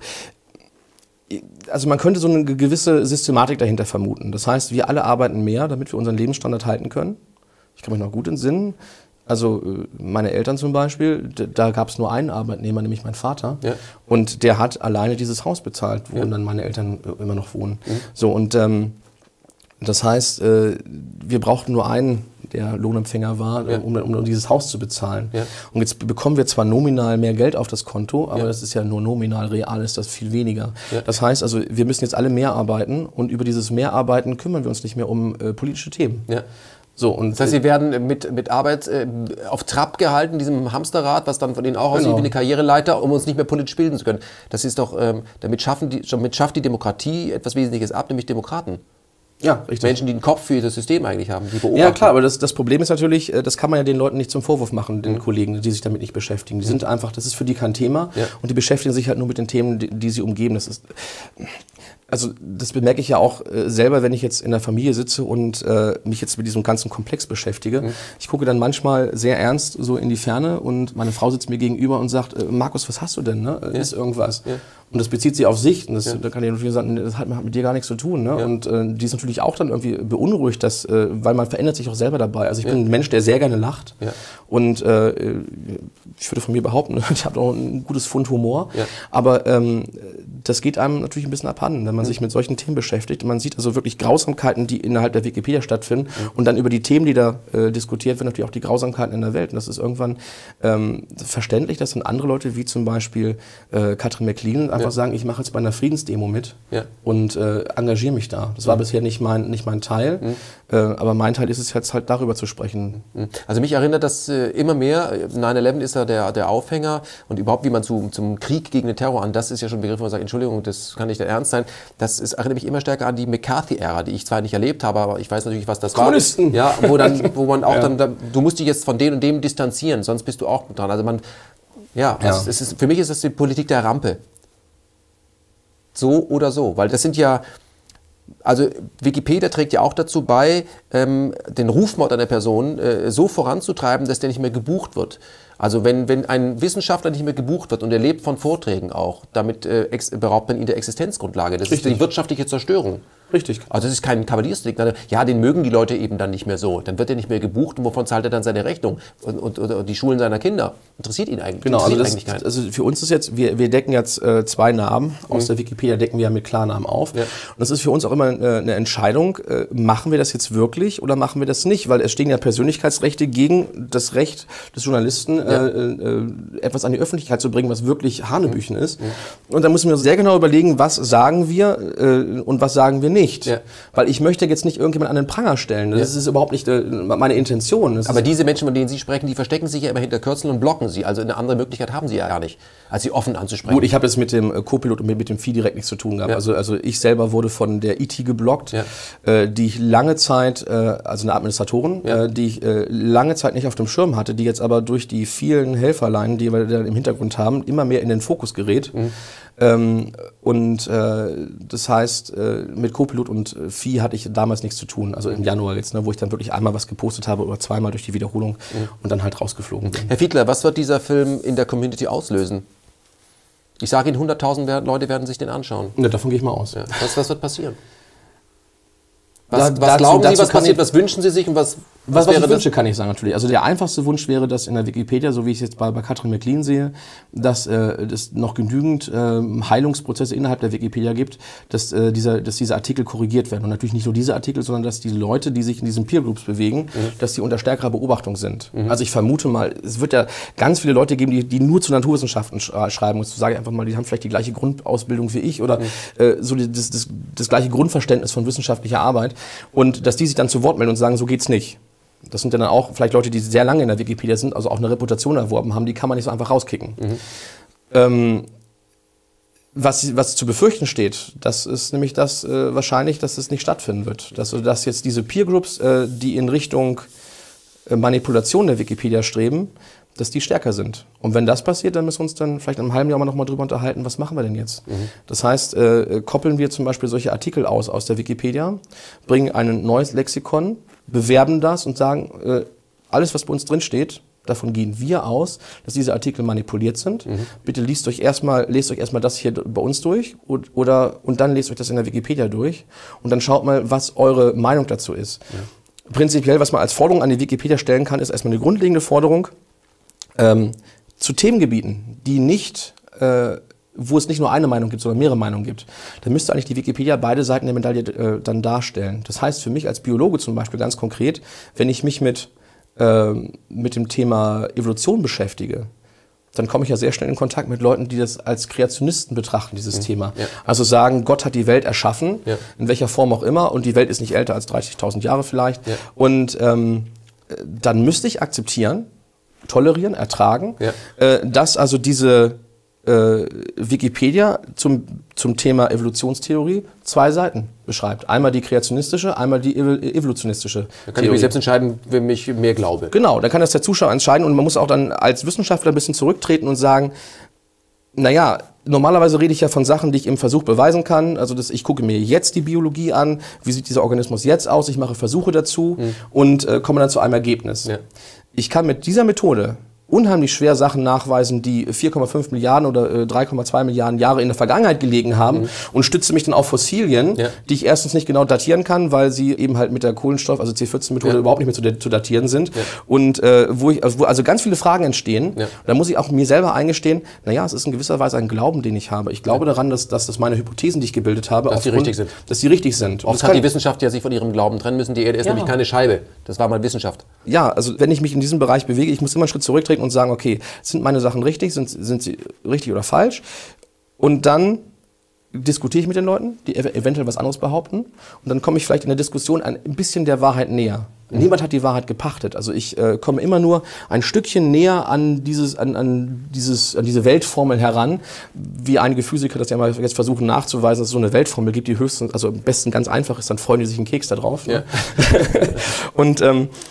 also man könnte so eine gewisse Systematik dahinter vermuten. Das heißt, wir alle arbeiten mehr, damit wir unseren Lebensstandard halten können. Ich kann mich noch gut entsinnen. Also meine Eltern zum Beispiel, da gab es nur einen Arbeitnehmer, nämlich mein Vater. Ja. Und der hat alleine dieses Haus bezahlt, wo dann meine Eltern immer noch wohnen. So, und das heißt, wir brauchten nur einen, der Lohnempfänger war, um dieses Haus zu bezahlen. Ja. Und jetzt bekommen wir zwar nominal mehr Geld auf das Konto, aber das ist ja nur nominal, real ist das viel weniger. Ja. Das heißt also, wir müssen jetzt alle mehr arbeiten und über dieses Mehrarbeiten kümmern wir uns nicht mehr um politische Themen. Ja. So, und das heißt, Sie werden mit Arbeit auf Trab gehalten, diesem Hamsterrad, was dann von Ihnen auch aussieht wie eine Karriereleiter, um uns nicht mehr politisch bilden zu können. Das ist doch, damit schafft die Demokratie etwas Wesentliches ab, nämlich Demokraten. Ja, richtig. Menschen, die einen Kopf für das System eigentlich haben, die beobachten. Ja, klar, aber das Problem ist natürlich, das kann man ja den Leuten nicht zum Vorwurf machen, den Kollegen, die sich damit nicht beschäftigen. Die sind einfach, das ist für die kein Thema und die beschäftigen sich halt nur mit den Themen, die sie umgeben. Also das bemerke ich ja auch selber, wenn ich jetzt in der Familie sitze und mich jetzt mit diesem ganzen Komplex beschäftige. Ich gucke dann manchmal sehr ernst so in die Ferne und meine Frau sitzt mir gegenüber und sagt, Markus, was hast du denn? Ne? Ist irgendwas? Ja. Und das bezieht sie auf sich. Und da kann ich natürlich sagen, das hat mit dir gar nichts zu tun. Ne? Ja. Und die ist natürlich auch dann irgendwie beunruhigt, weil man verändert sich auch selber dabei. Also ich bin ein Mensch, der sehr gerne lacht. Ja. Und ich würde von mir behaupten, ich habe auch ein gutes Pfund Humor. Ja. Aber das geht einem natürlich ein bisschen abhanden, wenn man sich mit solchen Themen beschäftigt. Man sieht also wirklich Grausamkeiten, die innerhalb der Wikipedia stattfinden. Und dann über die Themen, die da diskutiert werden, natürlich auch die Grausamkeiten in der Welt. Und das ist irgendwann verständlich, dass dann andere Leute, wie zum Beispiel Katrin McLean, einfach sagen, ich mache jetzt bei einer Friedensdemo mit und engagiere mich da. Das war bisher nicht mein Teil, aber mein Teil ist es jetzt halt darüber zu sprechen. Also mich erinnert das immer mehr, 9/11 ist ja der Aufhänger und überhaupt wie man zum Krieg gegen den Terror an, das ist ja schon ein Begriff, wo man sagt, Entschuldigung, das kann nicht der Ernst sein. Das erinnert mich immer stärker an die McCarthy-Ära, die ich zwar nicht erlebt habe, aber ich weiß natürlich, was das Kommunisten. war. Ja, wo man auch du musst dich jetzt von dem und dem distanzieren, sonst bist du auch dran. Also für mich ist das die Politik der Rampe. So oder so, weil das sind ja, also Wikipedia trägt ja auch dazu bei, den Rufmord einer Person so voranzutreiben, dass der nicht mehr gebucht wird. Also wenn ein Wissenschaftler nicht mehr gebucht wird und er lebt von Vorträgen auch, damit beraubt man ihn der Existenzgrundlage. Das ist die wirtschaftliche Zerstörung. Richtig. Also das ist kein Kavaliersdelikt. Ja, den mögen die Leute eben dann nicht mehr so. Dann wird er nicht mehr gebucht und wovon zahlt er dann seine Rechnung? Und die Schulen seiner Kinder. Interessiert ihn eigentlich? Genau, also für uns ist jetzt, wir decken jetzt 2 Namen. Aus der Wikipedia decken wir ja mit Klarnamen auf. Ja. Und das ist für uns auch immer eine Entscheidung, machen wir das jetzt wirklich oder machen wir das nicht? Weil es stehen ja Persönlichkeitsrechte gegen das Recht des Journalisten, etwas an die Öffentlichkeit zu bringen, was wirklich Hanebüchen ist. Und da müssen wir uns sehr genau überlegen, was sagen wir und was sagen wir nicht. Ja. Weil ich möchte jetzt nicht irgendjemand an den Pranger stellen. Das ist überhaupt nicht meine Intention. Aber diese Menschen, von denen Sie sprechen, die verstecken sich ja immer hinter Kürzeln und blocken sie. Also eine andere Möglichkeit haben sie ja gar nicht, als sie offen anzusprechen. Gut, ich habe jetzt mit dem Co-Pilot und mit dem Vieh direkt nichts zu tun gehabt. Ja. Also ich selber wurde von der IT geblockt, die ich lange Zeit, also eine Administratorin, die ich lange Zeit nicht auf dem Schirm hatte, die jetzt aber durch die vielen Helferlein, die wir da im Hintergrund haben, immer mehr in den Fokus gerät. Das heißt, mit Co-Pilot und Vieh hatte ich damals nichts zu tun, also im Januar jetzt, wo ich dann wirklich einmal was gepostet habe oder zweimal durch die Wiederholung und dann halt rausgeflogen bin. Herr Fiedler, was wird dieser Film in der Community auslösen? Ich sage Ihnen, 100.000 Leute werden sich den anschauen. Ja, davon gehe ich mal aus. Ja. Was wird passieren? Was glauben Sie, was passiert? Was wünschen Sie sich und was ich wünsche, kann ich sagen natürlich. Also der einfachste Wunsch wäre, dass in der Wikipedia, so wie ich es jetzt bei Katrin McLean sehe, dass es noch genügend Heilungsprozesse innerhalb der Wikipedia gibt, dass diese Artikel korrigiert werden. Und natürlich nicht nur diese Artikel, sondern dass die Leute, die sich in diesen Peergroups bewegen, dass die unter stärkerer Beobachtung sind. Also ich vermute mal, es wird ja ganz viele Leute geben, die nur zu Naturwissenschaften schreiben. Und so sage ich einfach mal, die haben vielleicht die gleiche Grundausbildung wie ich oder so das gleiche Grundverständnis von wissenschaftlicher Arbeit. Und dass die sich dann zu Wort melden und sagen, so geht's nicht. Das sind dann auch vielleicht Leute, die sehr lange in der Wikipedia sind, also auch eine Reputation erworben haben, die kann man nicht so einfach rauskicken. Was zu befürchten steht, das ist nämlich das wahrscheinlich, dass es nicht stattfinden wird. Dass jetzt diese Peer Groups, die in Richtung Manipulation der Wikipedia streben, dass die stärker sind. Und wenn das passiert, dann müssen wir uns dann vielleicht in einem halben Jahr mal nochmal drüber unterhalten, was machen wir denn jetzt? Das heißt, koppeln wir zum Beispiel solche Artikel aus der Wikipedia, bringen ein neues Lexikon, bewerben das und sagen, alles, was bei uns drin steht, davon gehen wir aus, dass diese Artikel manipuliert sind. Bitte lest euch erstmal das hier bei uns durch und dann lest euch das in der Wikipedia durch und dann schaut mal, was eure Meinung dazu ist. Prinzipiell, was man als Forderung an die Wikipedia stellen kann, ist erstmal eine grundlegende Forderung zu Themengebieten, die nicht, wo es nicht nur eine Meinung gibt, sondern mehrere Meinungen gibt. Dann müsste eigentlich die Wikipedia beide Seiten der Medaille dann darstellen. Das heißt für mich als Biologe zum Beispiel ganz konkret, wenn ich mich mit dem Thema Evolution beschäftige, dann komme ich ja sehr schnell in Kontakt mit Leuten, die das als Kreationisten betrachten, dieses Thema. Ja. Also sagen, Gott hat die Welt erschaffen, in welcher Form auch immer, und die Welt ist nicht älter als 30.000 Jahre vielleicht. Ja. Und dann müsste ich akzeptieren, tolerieren, ertragen, dass also diese Wikipedia zum Thema Evolutionstheorie 2 Seiten beschreibt. Einmal die kreationistische, einmal die evolutionistische Da kann ich mich selbst entscheiden, wem ich mehr glaube. Genau, da kann das der Zuschauer entscheiden und man muss auch dann als Wissenschaftler ein bisschen zurücktreten und sagen, naja, normalerweise rede ich ja von Sachen, die ich im Versuch beweisen kann. Also ich gucke mir jetzt die Biologie an, wie sieht dieser Organismus jetzt aus, ich mache Versuche dazu und komme dann zu einem Ergebnis. Ja. Ich kann mit dieser Methode unheimlich schwer Sachen nachweisen, die 4,5 Milliarden oder 3,2 Milliarden Jahre in der Vergangenheit gelegen haben und stütze mich dann auf Fossilien, die ich erstens nicht genau datieren kann, weil sie eben halt mit der Kohlenstoff, also C14-Methode überhaupt nicht mehr zu datieren sind und wo also ganz viele Fragen entstehen. Da muss ich auch mir selber eingestehen, naja, es ist in gewisser Weise ein Glauben, den ich habe. Ich glaube daran, dass meine Hypothesen, die ich gebildet habe, dass die richtig sind. Oft hat die Wissenschaft ja sich von ihrem Glauben trennen müssen. Die Erde ist nämlich keine Scheibe. Das war mal Wissenschaft. Ja, also wenn ich mich in diesem Bereich bewege, ich muss immer einen Schritt zurücktreten und sagen, okay, sind meine Sachen richtig, sind sie richtig oder falsch? Und dann diskutiere ich mit den Leuten, die eventuell was anderes behaupten. Und dann komme ich vielleicht in der Diskussion ein bisschen der Wahrheit näher. Niemand hat die Wahrheit gepachtet. Also ich komme immer nur ein Stückchen näher an diese Weltformel heran, wie einige Physiker das ja mal jetzt versuchen nachzuweisen, dass es so eine Weltformel gibt, die höchstens, also am besten ganz einfach ist, dann freuen die sich einen Keks da drauf. Ne? Ja. Und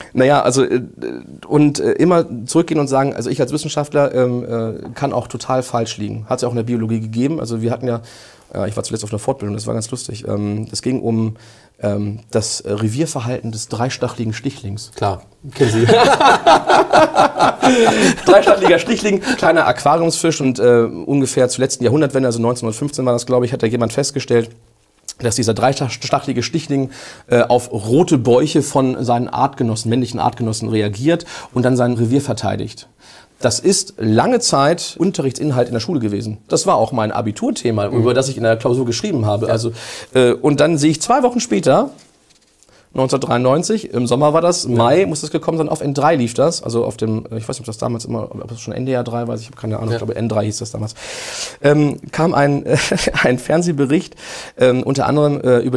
immer zurückgehen und sagen, also ich als Wissenschaftler kann auch total falsch liegen. Hat es ja auch in der Biologie gegeben. Also wir hatten ja, ich war zuletzt auf einer Fortbildung, das war ganz lustig. Es ging um das Revierverhalten des dreistachligen Stichlings. Klar, kennen Sie. Dreistachliger Stichling, kleiner Aquariumsfisch und ungefähr zur letzten Jahrhundertwende, also 1915 war das, glaube ich, hat da jemand festgestellt, dass dieser dreistachlige Stichling auf rote Bäuche von seinen Artgenossen, männlichen Artgenossen reagiert und dann sein Revier verteidigt. Das ist lange Zeit Unterrichtsinhalt in der Schule gewesen. Das war auch mein Abiturthema, über das ich in der Klausur geschrieben habe. Ja. Also, und dann sehe ich 2 Wochen später, 1993, im Sommer war das, Mai muss das gekommen sein, auf N3 lief das, also auf dem, ich weiß nicht, ob das damals immer, ob das schon NDR 3 war, ich habe keine Ahnung, ich glaube N3 hieß das damals, kam ein Fernsehbericht, unter anderem über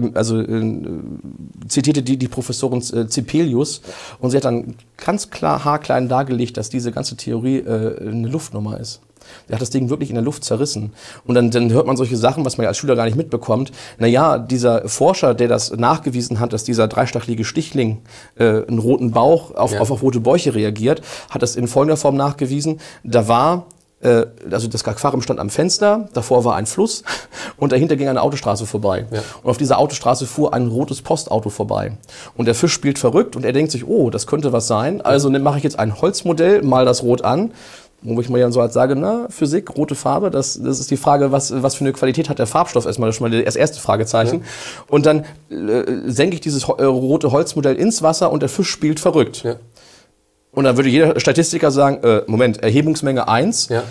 zitierte die Professorin Zipelius und sie hat dann ganz klar haarklein dargelegt, dass diese ganze Theorie eine Luftnummer ist. Der hat das Ding wirklich in der Luft zerrissen. Und dann hört man solche Sachen, was man ja als Schüler gar nicht mitbekommt. Naja, dieser Forscher, der das nachgewiesen hat, dass dieser dreistachlige Stichling einen roten Bauch auf rote Bäuche reagiert, hat das in folgender Form nachgewiesen. Da war, also das Aquarium stand am Fenster, davor war ein Fluss und dahinter ging eine Autostraße vorbei. Ja. Und auf dieser Autostraße fuhr ein rotes Postauto vorbei. Und der Fisch spielt verrückt und er denkt sich, oh, das könnte was sein. Also mache ich jetzt ein Holzmodell, mal das rot an. Wo ich mir dann so halt sage, na, Physik, rote Farbe, das ist die Frage, was für eine Qualität hat der Farbstoff erstmal, das ist schon mal das erste Fragezeichen. Ja. Und dann senke ich dieses rote Holzmodell ins Wasser und der Fisch spielt verrückt. Ja. Und dann würde jeder Statistiker sagen, Moment, Erhebungsmenge 1, ja.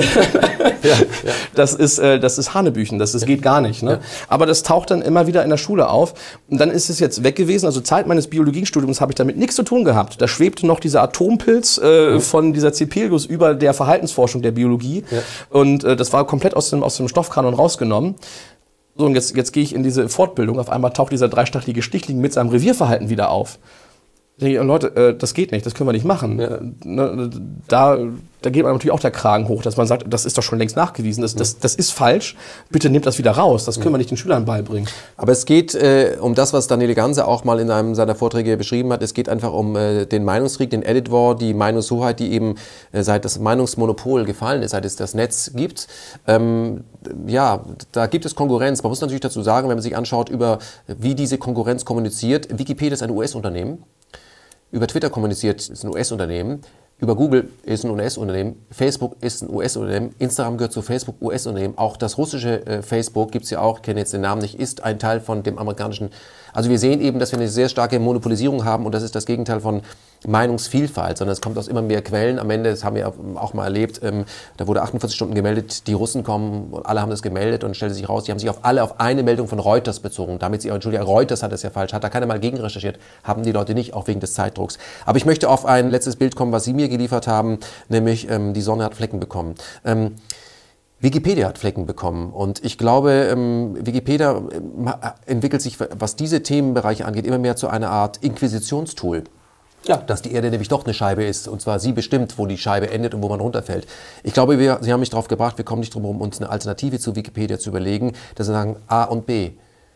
Das ist Hanebüchen, das geht gar nicht. Ne? Ja. Aber das taucht dann immer wieder in der Schule auf. Und dann ist es jetzt weg gewesen. Also Zeit meines Biologiestudiums habe ich damit nichts zu tun gehabt. Da schwebte noch dieser Atompilz von dieser Zipelius über der Verhaltensforschung der Biologie. Ja. Und das war komplett aus dem Stoffkanon rausgenommen. So, und jetzt gehe ich in diese Fortbildung. Auf einmal taucht dieser dreistachlige Stichling mit seinem Revierverhalten wieder auf. Leute, das geht nicht, das können wir nicht machen. Ja. Da geht man natürlich auch der Kragen hoch, dass man sagt, das ist doch schon längst nachgewiesen, das ist falsch, bitte nehmt das wieder raus, das können wir nicht den Schülern beibringen. Aber es geht um das, was Daniele Ganser auch mal in einem seiner Vorträge beschrieben hat, es geht einfach um den Meinungskrieg, den Edit War, die Meinungshoheit, die eben seit das Meinungsmonopol gefallen ist, seit es das Netz gibt. Ja, da gibt es Konkurrenz. Man muss natürlich dazu sagen, wenn man sich anschaut, wie diese Konkurrenz kommuniziert, Wikipedia ist ein US-Unternehmen. Über Twitter kommuniziert, ist ein US-Unternehmen. Über Google ist ein US-Unternehmen. Facebook ist ein US-Unternehmen. Instagram gehört zu Facebook, US-Unternehmen. Auch das russische Facebook gibt es ja auch, ich kenne jetzt den Namen nicht, ist ein Teil von dem amerikanischen. Also wir sehen eben, dass wir eine sehr starke Monopolisierung haben und das ist das Gegenteil von Meinungsvielfalt, sondern es kommt aus immer mehr Quellen. Am Ende, das haben wir auch mal erlebt, da wurde 48 Stunden gemeldet, die Russen kommen und alle haben das gemeldet und stellte sich raus, die haben sich alle auf eine Meldung von Reuters bezogen. Damit sie, Entschuldigung, Reuters hat das ja falsch, hat da keiner mal gegen recherchiert, haben die Leute nicht, auch wegen des Zeitdrucks. Aber ich möchte auf ein letztes Bild kommen, was Sie mir geliefert haben, nämlich die Sonne hat Flecken bekommen. Wikipedia hat Flecken bekommen und ich glaube, Wikipedia entwickelt sich, was diese Themenbereiche angeht, immer mehr zu einer Art Inquisitionstool. Ja. Dass die Erde nämlich doch eine Scheibe ist und zwar sie bestimmt, wo die Scheibe endet und wo man runterfällt. Ich glaube, Sie haben mich darauf gebracht, wir kommen nicht drum herum, uns eine Alternative zu Wikipedia zu überlegen, dass wir sagen A und B.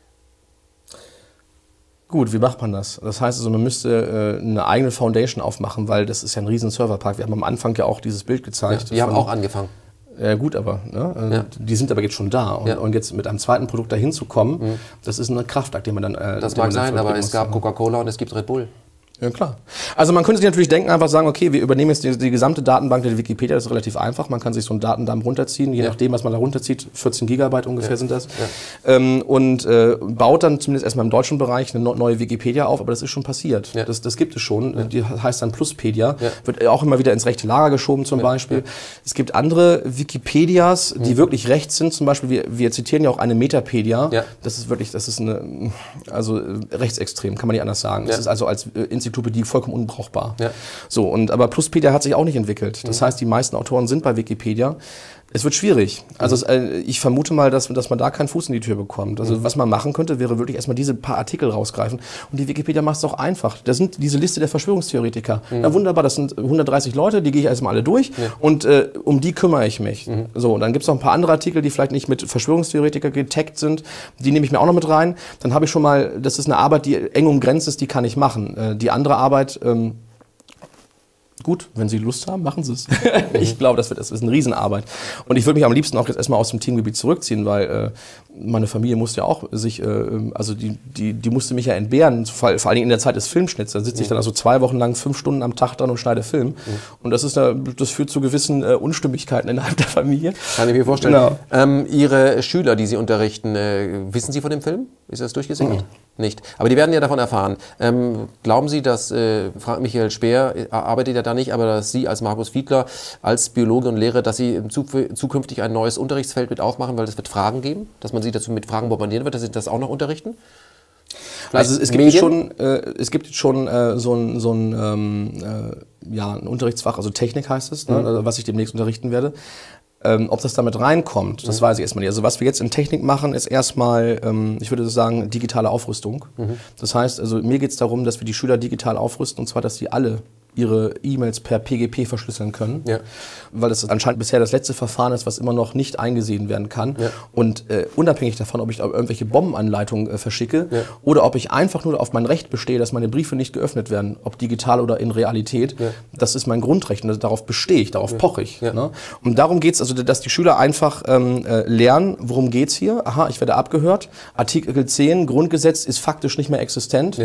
Gut, wie macht man das? Das heißt also, man müsste eine eigene Foundation aufmachen, weil das ist ja ein riesen Serverpark. Wir haben am Anfang ja auch dieses Bild gezeigt. Ja, die haben auch angefangen. Ja gut, aber ne? Die sind aber jetzt schon da. Und jetzt mit einem zweiten Produkt dahin zu kommen, das ist ein Kraftakt, den man dann... das mag sein, aber es gab Coca-Cola und es gibt Red Bull. Ja, klar. Also man könnte sich natürlich denken, einfach sagen, okay, wir übernehmen jetzt die gesamte Datenbank der Wikipedia, das ist relativ einfach. Man kann sich so einen Datendump runterziehen, je nachdem, was man da runterzieht, 14 Gigabyte ungefähr sind das. Ja. Und baut dann zumindest erstmal im deutschen Bereich eine neue Wikipedia auf, aber das ist schon passiert. Ja. Das gibt es schon. Ja. Die heißt dann Pluspedia, wird auch immer wieder ins rechte Lager geschoben zum Beispiel. Ja. Es gibt andere Wikipedias, die wirklich rechts sind, zum Beispiel, wir zitieren ja auch eine Metapedia. Ja. Das ist wirklich, rechtsextrem, kann man nicht anders sagen. Das ist also als Enzyklopädie vollkommen unbrauchbar. Ja. So, aber Pluspedia hat sich auch nicht entwickelt. Das heißt, die meisten Autoren sind bei Wikipedia. Es wird schwierig. Also ich vermute mal, dass man da keinen Fuß in die Tür bekommt. Also was man machen könnte, wäre wirklich erstmal diese paar Artikel rausgreifen. Und die Wikipedia macht es auch einfach. Das sind diese Liste der Verschwörungstheoretiker. Na wunderbar, das sind 130 Leute, die gehe ich erstmal alle durch und um die kümmere ich mich. So, und dann gibt es noch ein paar andere Artikel, die vielleicht nicht mit Verschwörungstheoretiker getaggt sind. Die nehme ich mir auch noch mit rein. Dann habe ich schon mal, das ist eine Arbeit, die eng umgrenzt ist, die kann ich machen. Die andere Arbeit... Gut, wenn Sie Lust haben, machen Sie es. Ich glaube, das ist eine Riesenarbeit. Und ich würde mich am liebsten auch jetzt erstmal aus dem Themengebiet zurückziehen, weil meine Familie musste ja auch sich, also die musste mich ja entbehren, vor allen Dingen in der Zeit des Filmschnitts. Da sitze ich dann also 2 Wochen lang 5 Stunden am Tag dran und schneide Film. Und das führt zu gewissen Unstimmigkeiten innerhalb der Familie. Kann ich mir vorstellen. Genau. Ihre Schüler, die Sie unterrichten, wissen Sie von dem Film? Ist das durchgesickert? Nicht. Aber die werden ja davon erfahren. Glauben Sie, dass Frank-Michael Speer arbeitet ja da nicht, aber dass Sie als Markus Fiedler, als Biologe und Lehrer, dass Sie zukünftig ein neues Unterrichtsfeld mit aufmachen, weil es wird Fragen geben, dass man Sie dazu mit Fragen bombardieren wird, dass Sie das auch noch unterrichten? Also es gibt schon so ein Unterrichtsfach, also Technik heißt es, was ich demnächst unterrichten werde. Ob das damit reinkommt, das weiß ich erstmal nicht. Also was wir jetzt in Technik machen, ist erstmal, ich würde sagen, digitale Aufrüstung. Das heißt, also mir geht es darum, dass wir die Schüler digital aufrüsten, und zwar, dass sie alle ihre E-Mails per PGP verschlüsseln können, weil das anscheinend bisher das letzte Verfahren ist, was immer noch nicht eingesehen werden kann. Und unabhängig davon, ob ich da irgendwelche Bombenanleitungen verschicke oder ob ich einfach nur auf mein Recht bestehe, dass meine Briefe nicht geöffnet werden, ob digital oder in Realität, das ist mein Grundrecht und darauf bestehe ich, darauf poche ich. Ne? Und darum geht es, also, dass die Schüler einfach lernen, worum geht es hier. Aha, ich werde abgehört. Artikel 10, Grundgesetz ist faktisch nicht mehr existent.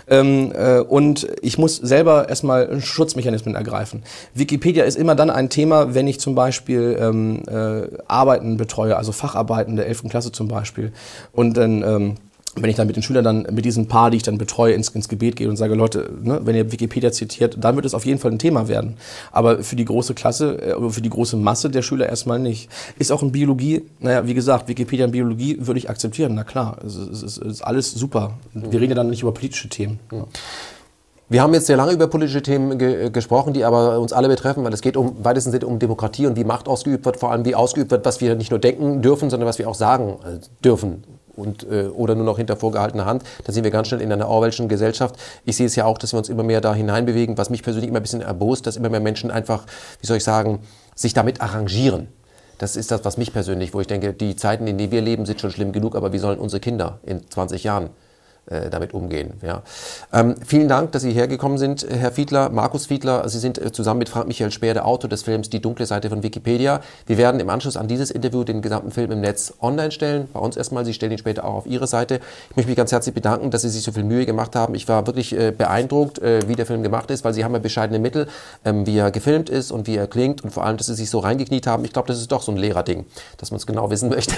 Und ich muss selber erstmal Schutzmechanismen ergreifen. Wikipedia ist immer dann ein Thema, wenn ich zum Beispiel Arbeiten betreue, also Facharbeiten der 11. Klasse zum Beispiel. Und dann, wenn ich dann mit den Schülern dann mit diesem Paar, die ich dann betreue, ins Gebet gehe und sage, Leute, ne, wenn ihr Wikipedia zitiert, dann wird es auf jeden Fall ein Thema werden. Aber für die große Klasse, für die große Masse der Schüler erstmal nicht. Ist auch in Biologie, naja, wie gesagt, Wikipedia in Biologie würde ich akzeptieren, na klar, es ist alles super. Wir reden ja dann nicht über politische Themen. Wir haben jetzt sehr lange über politische Themen gesprochen, die aber uns alle betreffen, weil es geht im weitesten Sinne um Demokratie und wie Macht ausgeübt wird, vor allem wie ausgeübt wird, was wir nicht nur denken dürfen, sondern was wir auch sagen dürfen. oder nur noch hinter vorgehaltener Hand, dann sind wir ganz schnell in einer Orwellschen Gesellschaft. Ich sehe es ja auch, dass wir uns immer mehr da hineinbewegen, was mich persönlich immer ein bisschen erbost, dass immer mehr Menschen einfach, wie soll ich sagen, sich damit arrangieren. Das ist das, was mich persönlich, wo ich denke, die Zeiten, in denen wir leben, sind schon schlimm genug, aber wie sollen unsere Kinder in 20 Jahren damit umgehen? Ja. Vielen Dank, dass Sie hergekommen sind, Herr Fiedler, Markus Fiedler. Sie sind zusammen mit Frank-Michael Speer der Autor des Films Die dunkle Seite von Wikipedia. Wir werden im Anschluss an dieses Interview den gesamten Film im Netz online stellen. Bei uns erstmal, Sie stellen ihn später auch auf Ihre Seite. Ich möchte mich ganz herzlich bedanken, dass Sie sich so viel Mühe gemacht haben. Ich war wirklich beeindruckt, wie der Film gemacht ist, weil Sie haben ja bescheidene Mittel, wie er gefilmt ist und wie er klingt und vor allem, dass Sie sich so reingekniet haben. Ich glaube, das ist doch so ein Lehrerding, dass man es genau wissen möchte.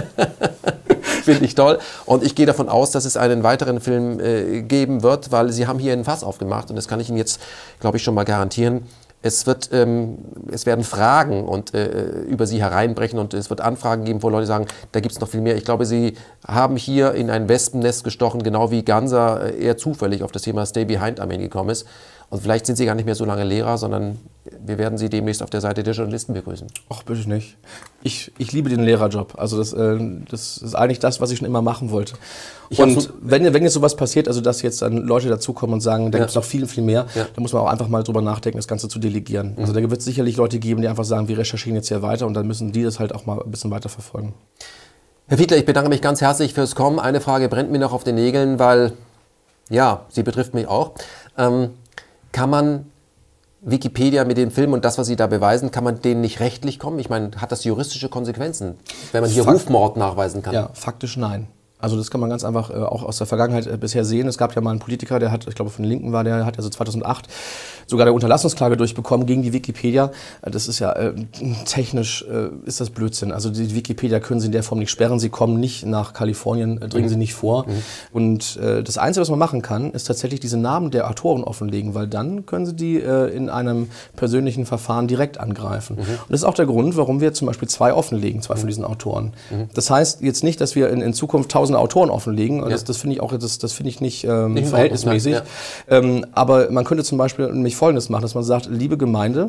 Finde ich toll. Und ich gehe davon aus, dass es einen weiteren Film geben wird, weil Sie haben hier ein Fass aufgemacht und das kann ich Ihnen jetzt, glaube ich, schon mal garantieren. Es werden Fragen über Sie hereinbrechen und es wird Anfragen geben, wo Leute sagen, da gibt es noch viel mehr. Ich glaube, Sie haben hier in ein Wespennest gestochen, genau wie Ganser eher zufällig auf das Thema Stay Behind Armeen gekommen ist. Und vielleicht sind Sie gar nicht mehr so lange Lehrer, sondern wir werden Sie demnächst auf der Seite der Journalisten begrüßen. Ach, bitte nicht. Ich liebe den Lehrerjob. Also das ist eigentlich das, was ich schon immer machen wollte. Und wenn jetzt sowas passiert, also dass jetzt dann Leute dazukommen und sagen, da gibt es noch viel, viel mehr, dann muss man auch einfach mal drüber nachdenken, das Ganze zu delegieren. Also da wird es sicherlich Leute geben, die einfach sagen, wir recherchieren jetzt hier weiter und dann müssen die das halt auch mal ein bisschen weiter verfolgen. Herr Fiedler, ich bedanke mich ganz herzlich fürs Kommen. Eine Frage brennt mir noch auf den Nägeln, weil, ja, sie betrifft mich auch. Kann man Wikipedia mit dem Film und das, was Sie da beweisen, kann man denen nicht rechtlich kommen? Ich meine, hat das juristische Konsequenzen, wenn man hier Rufmord nachweisen kann? Ja, faktisch nein. Also das kann man ganz einfach auch aus der Vergangenheit bisher sehen. Es gab ja mal einen Politiker, der hat, ich glaube von den Linken war, der hat also 2008 sogar eine Unterlassungsklage durchbekommen gegen die Wikipedia. Das ist ja technisch ist das Blödsinn. Also die Wikipedia können Sie in der Form nicht sperren. Sie kommen nicht nach Kalifornien, dringen Sie nicht vor. Und das Einzige, was man machen kann, ist tatsächlich diese Namen der Autoren offenlegen, weil dann können Sie die in einem persönlichen Verfahren direkt angreifen. Und das ist auch der Grund, warum wir zum Beispiel 2 offenlegen, 2 von diesen Autoren. Das heißt jetzt nicht, dass wir in Zukunft 1000 Autoren offenlegen. Ja. Das finde ich auch, das finde ich nicht verhältnismäßig. Ja. Aber man könnte zum Beispiel nämlich Folgendes machen, dass man sagt, liebe Gemeinde,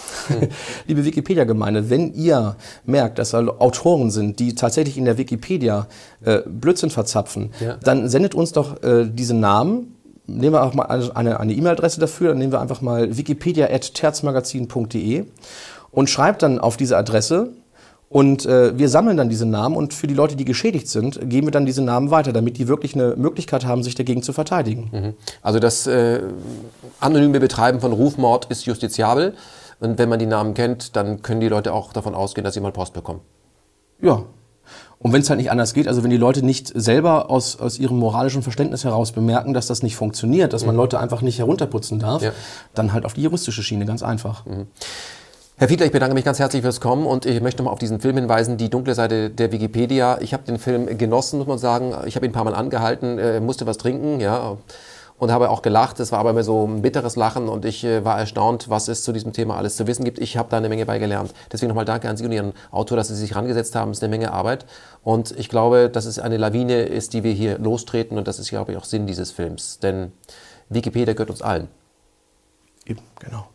liebe Wikipedia-Gemeinde, wenn ihr merkt, dass da Autoren sind, die tatsächlich in der Wikipedia Blödsinn verzapfen, dann sendet uns doch diese Namen. Nehmen wir auch mal eine E-Mail-Adresse dafür, dann nehmen wir einfach mal wikipedia@terzmagazin.de und schreibt dann auf diese Adresse. Und wir sammeln dann diese Namen und für die Leute, die geschädigt sind, geben wir dann diese Namen weiter, damit die wirklich eine Möglichkeit haben, sich dagegen zu verteidigen. Also das anonyme Betreiben von Rufmord ist justiziabel. Und wenn man die Namen kennt, dann können die Leute auch davon ausgehen, dass sie mal Post bekommen. Ja. Und wenn es halt nicht anders geht, also wenn die Leute nicht selber aus ihrem moralischen Verständnis heraus bemerken, dass das nicht funktioniert, dass man Leute einfach nicht herunterputzen darf, dann halt auf die juristische Schiene, ganz einfach. Herr Fiedler, ich bedanke mich ganz herzlich fürs Kommen und ich möchte noch mal auf diesen Film hinweisen, Die dunkle Seite der Wikipedia. Ich habe den Film genossen, muss man sagen. Ich habe ihn ein paar Mal angehalten, musste was trinken, ja, und habe auch gelacht. Es war aber immer so ein bitteres Lachen und ich war erstaunt, was es zu diesem Thema alles zu wissen gibt. Ich habe da eine Menge bei gelernt. Deswegen nochmal danke an Sie und Ihren Autor, dass Sie sich rangesetzt haben. Es ist eine Menge Arbeit und ich glaube, dass es eine Lawine ist, die wir hier lostreten und das ist, glaube ich, auch Sinn dieses Films. Denn Wikipedia gehört uns allen. Eben, genau.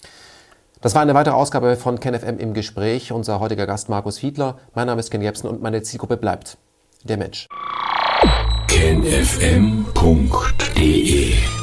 Das war eine weitere Ausgabe von KenFM im Gespräch. Unser heutiger Gast Markus Fiedler. Mein Name ist Ken Jebsen und meine Zielgruppe bleibt der Mensch. KenFM.de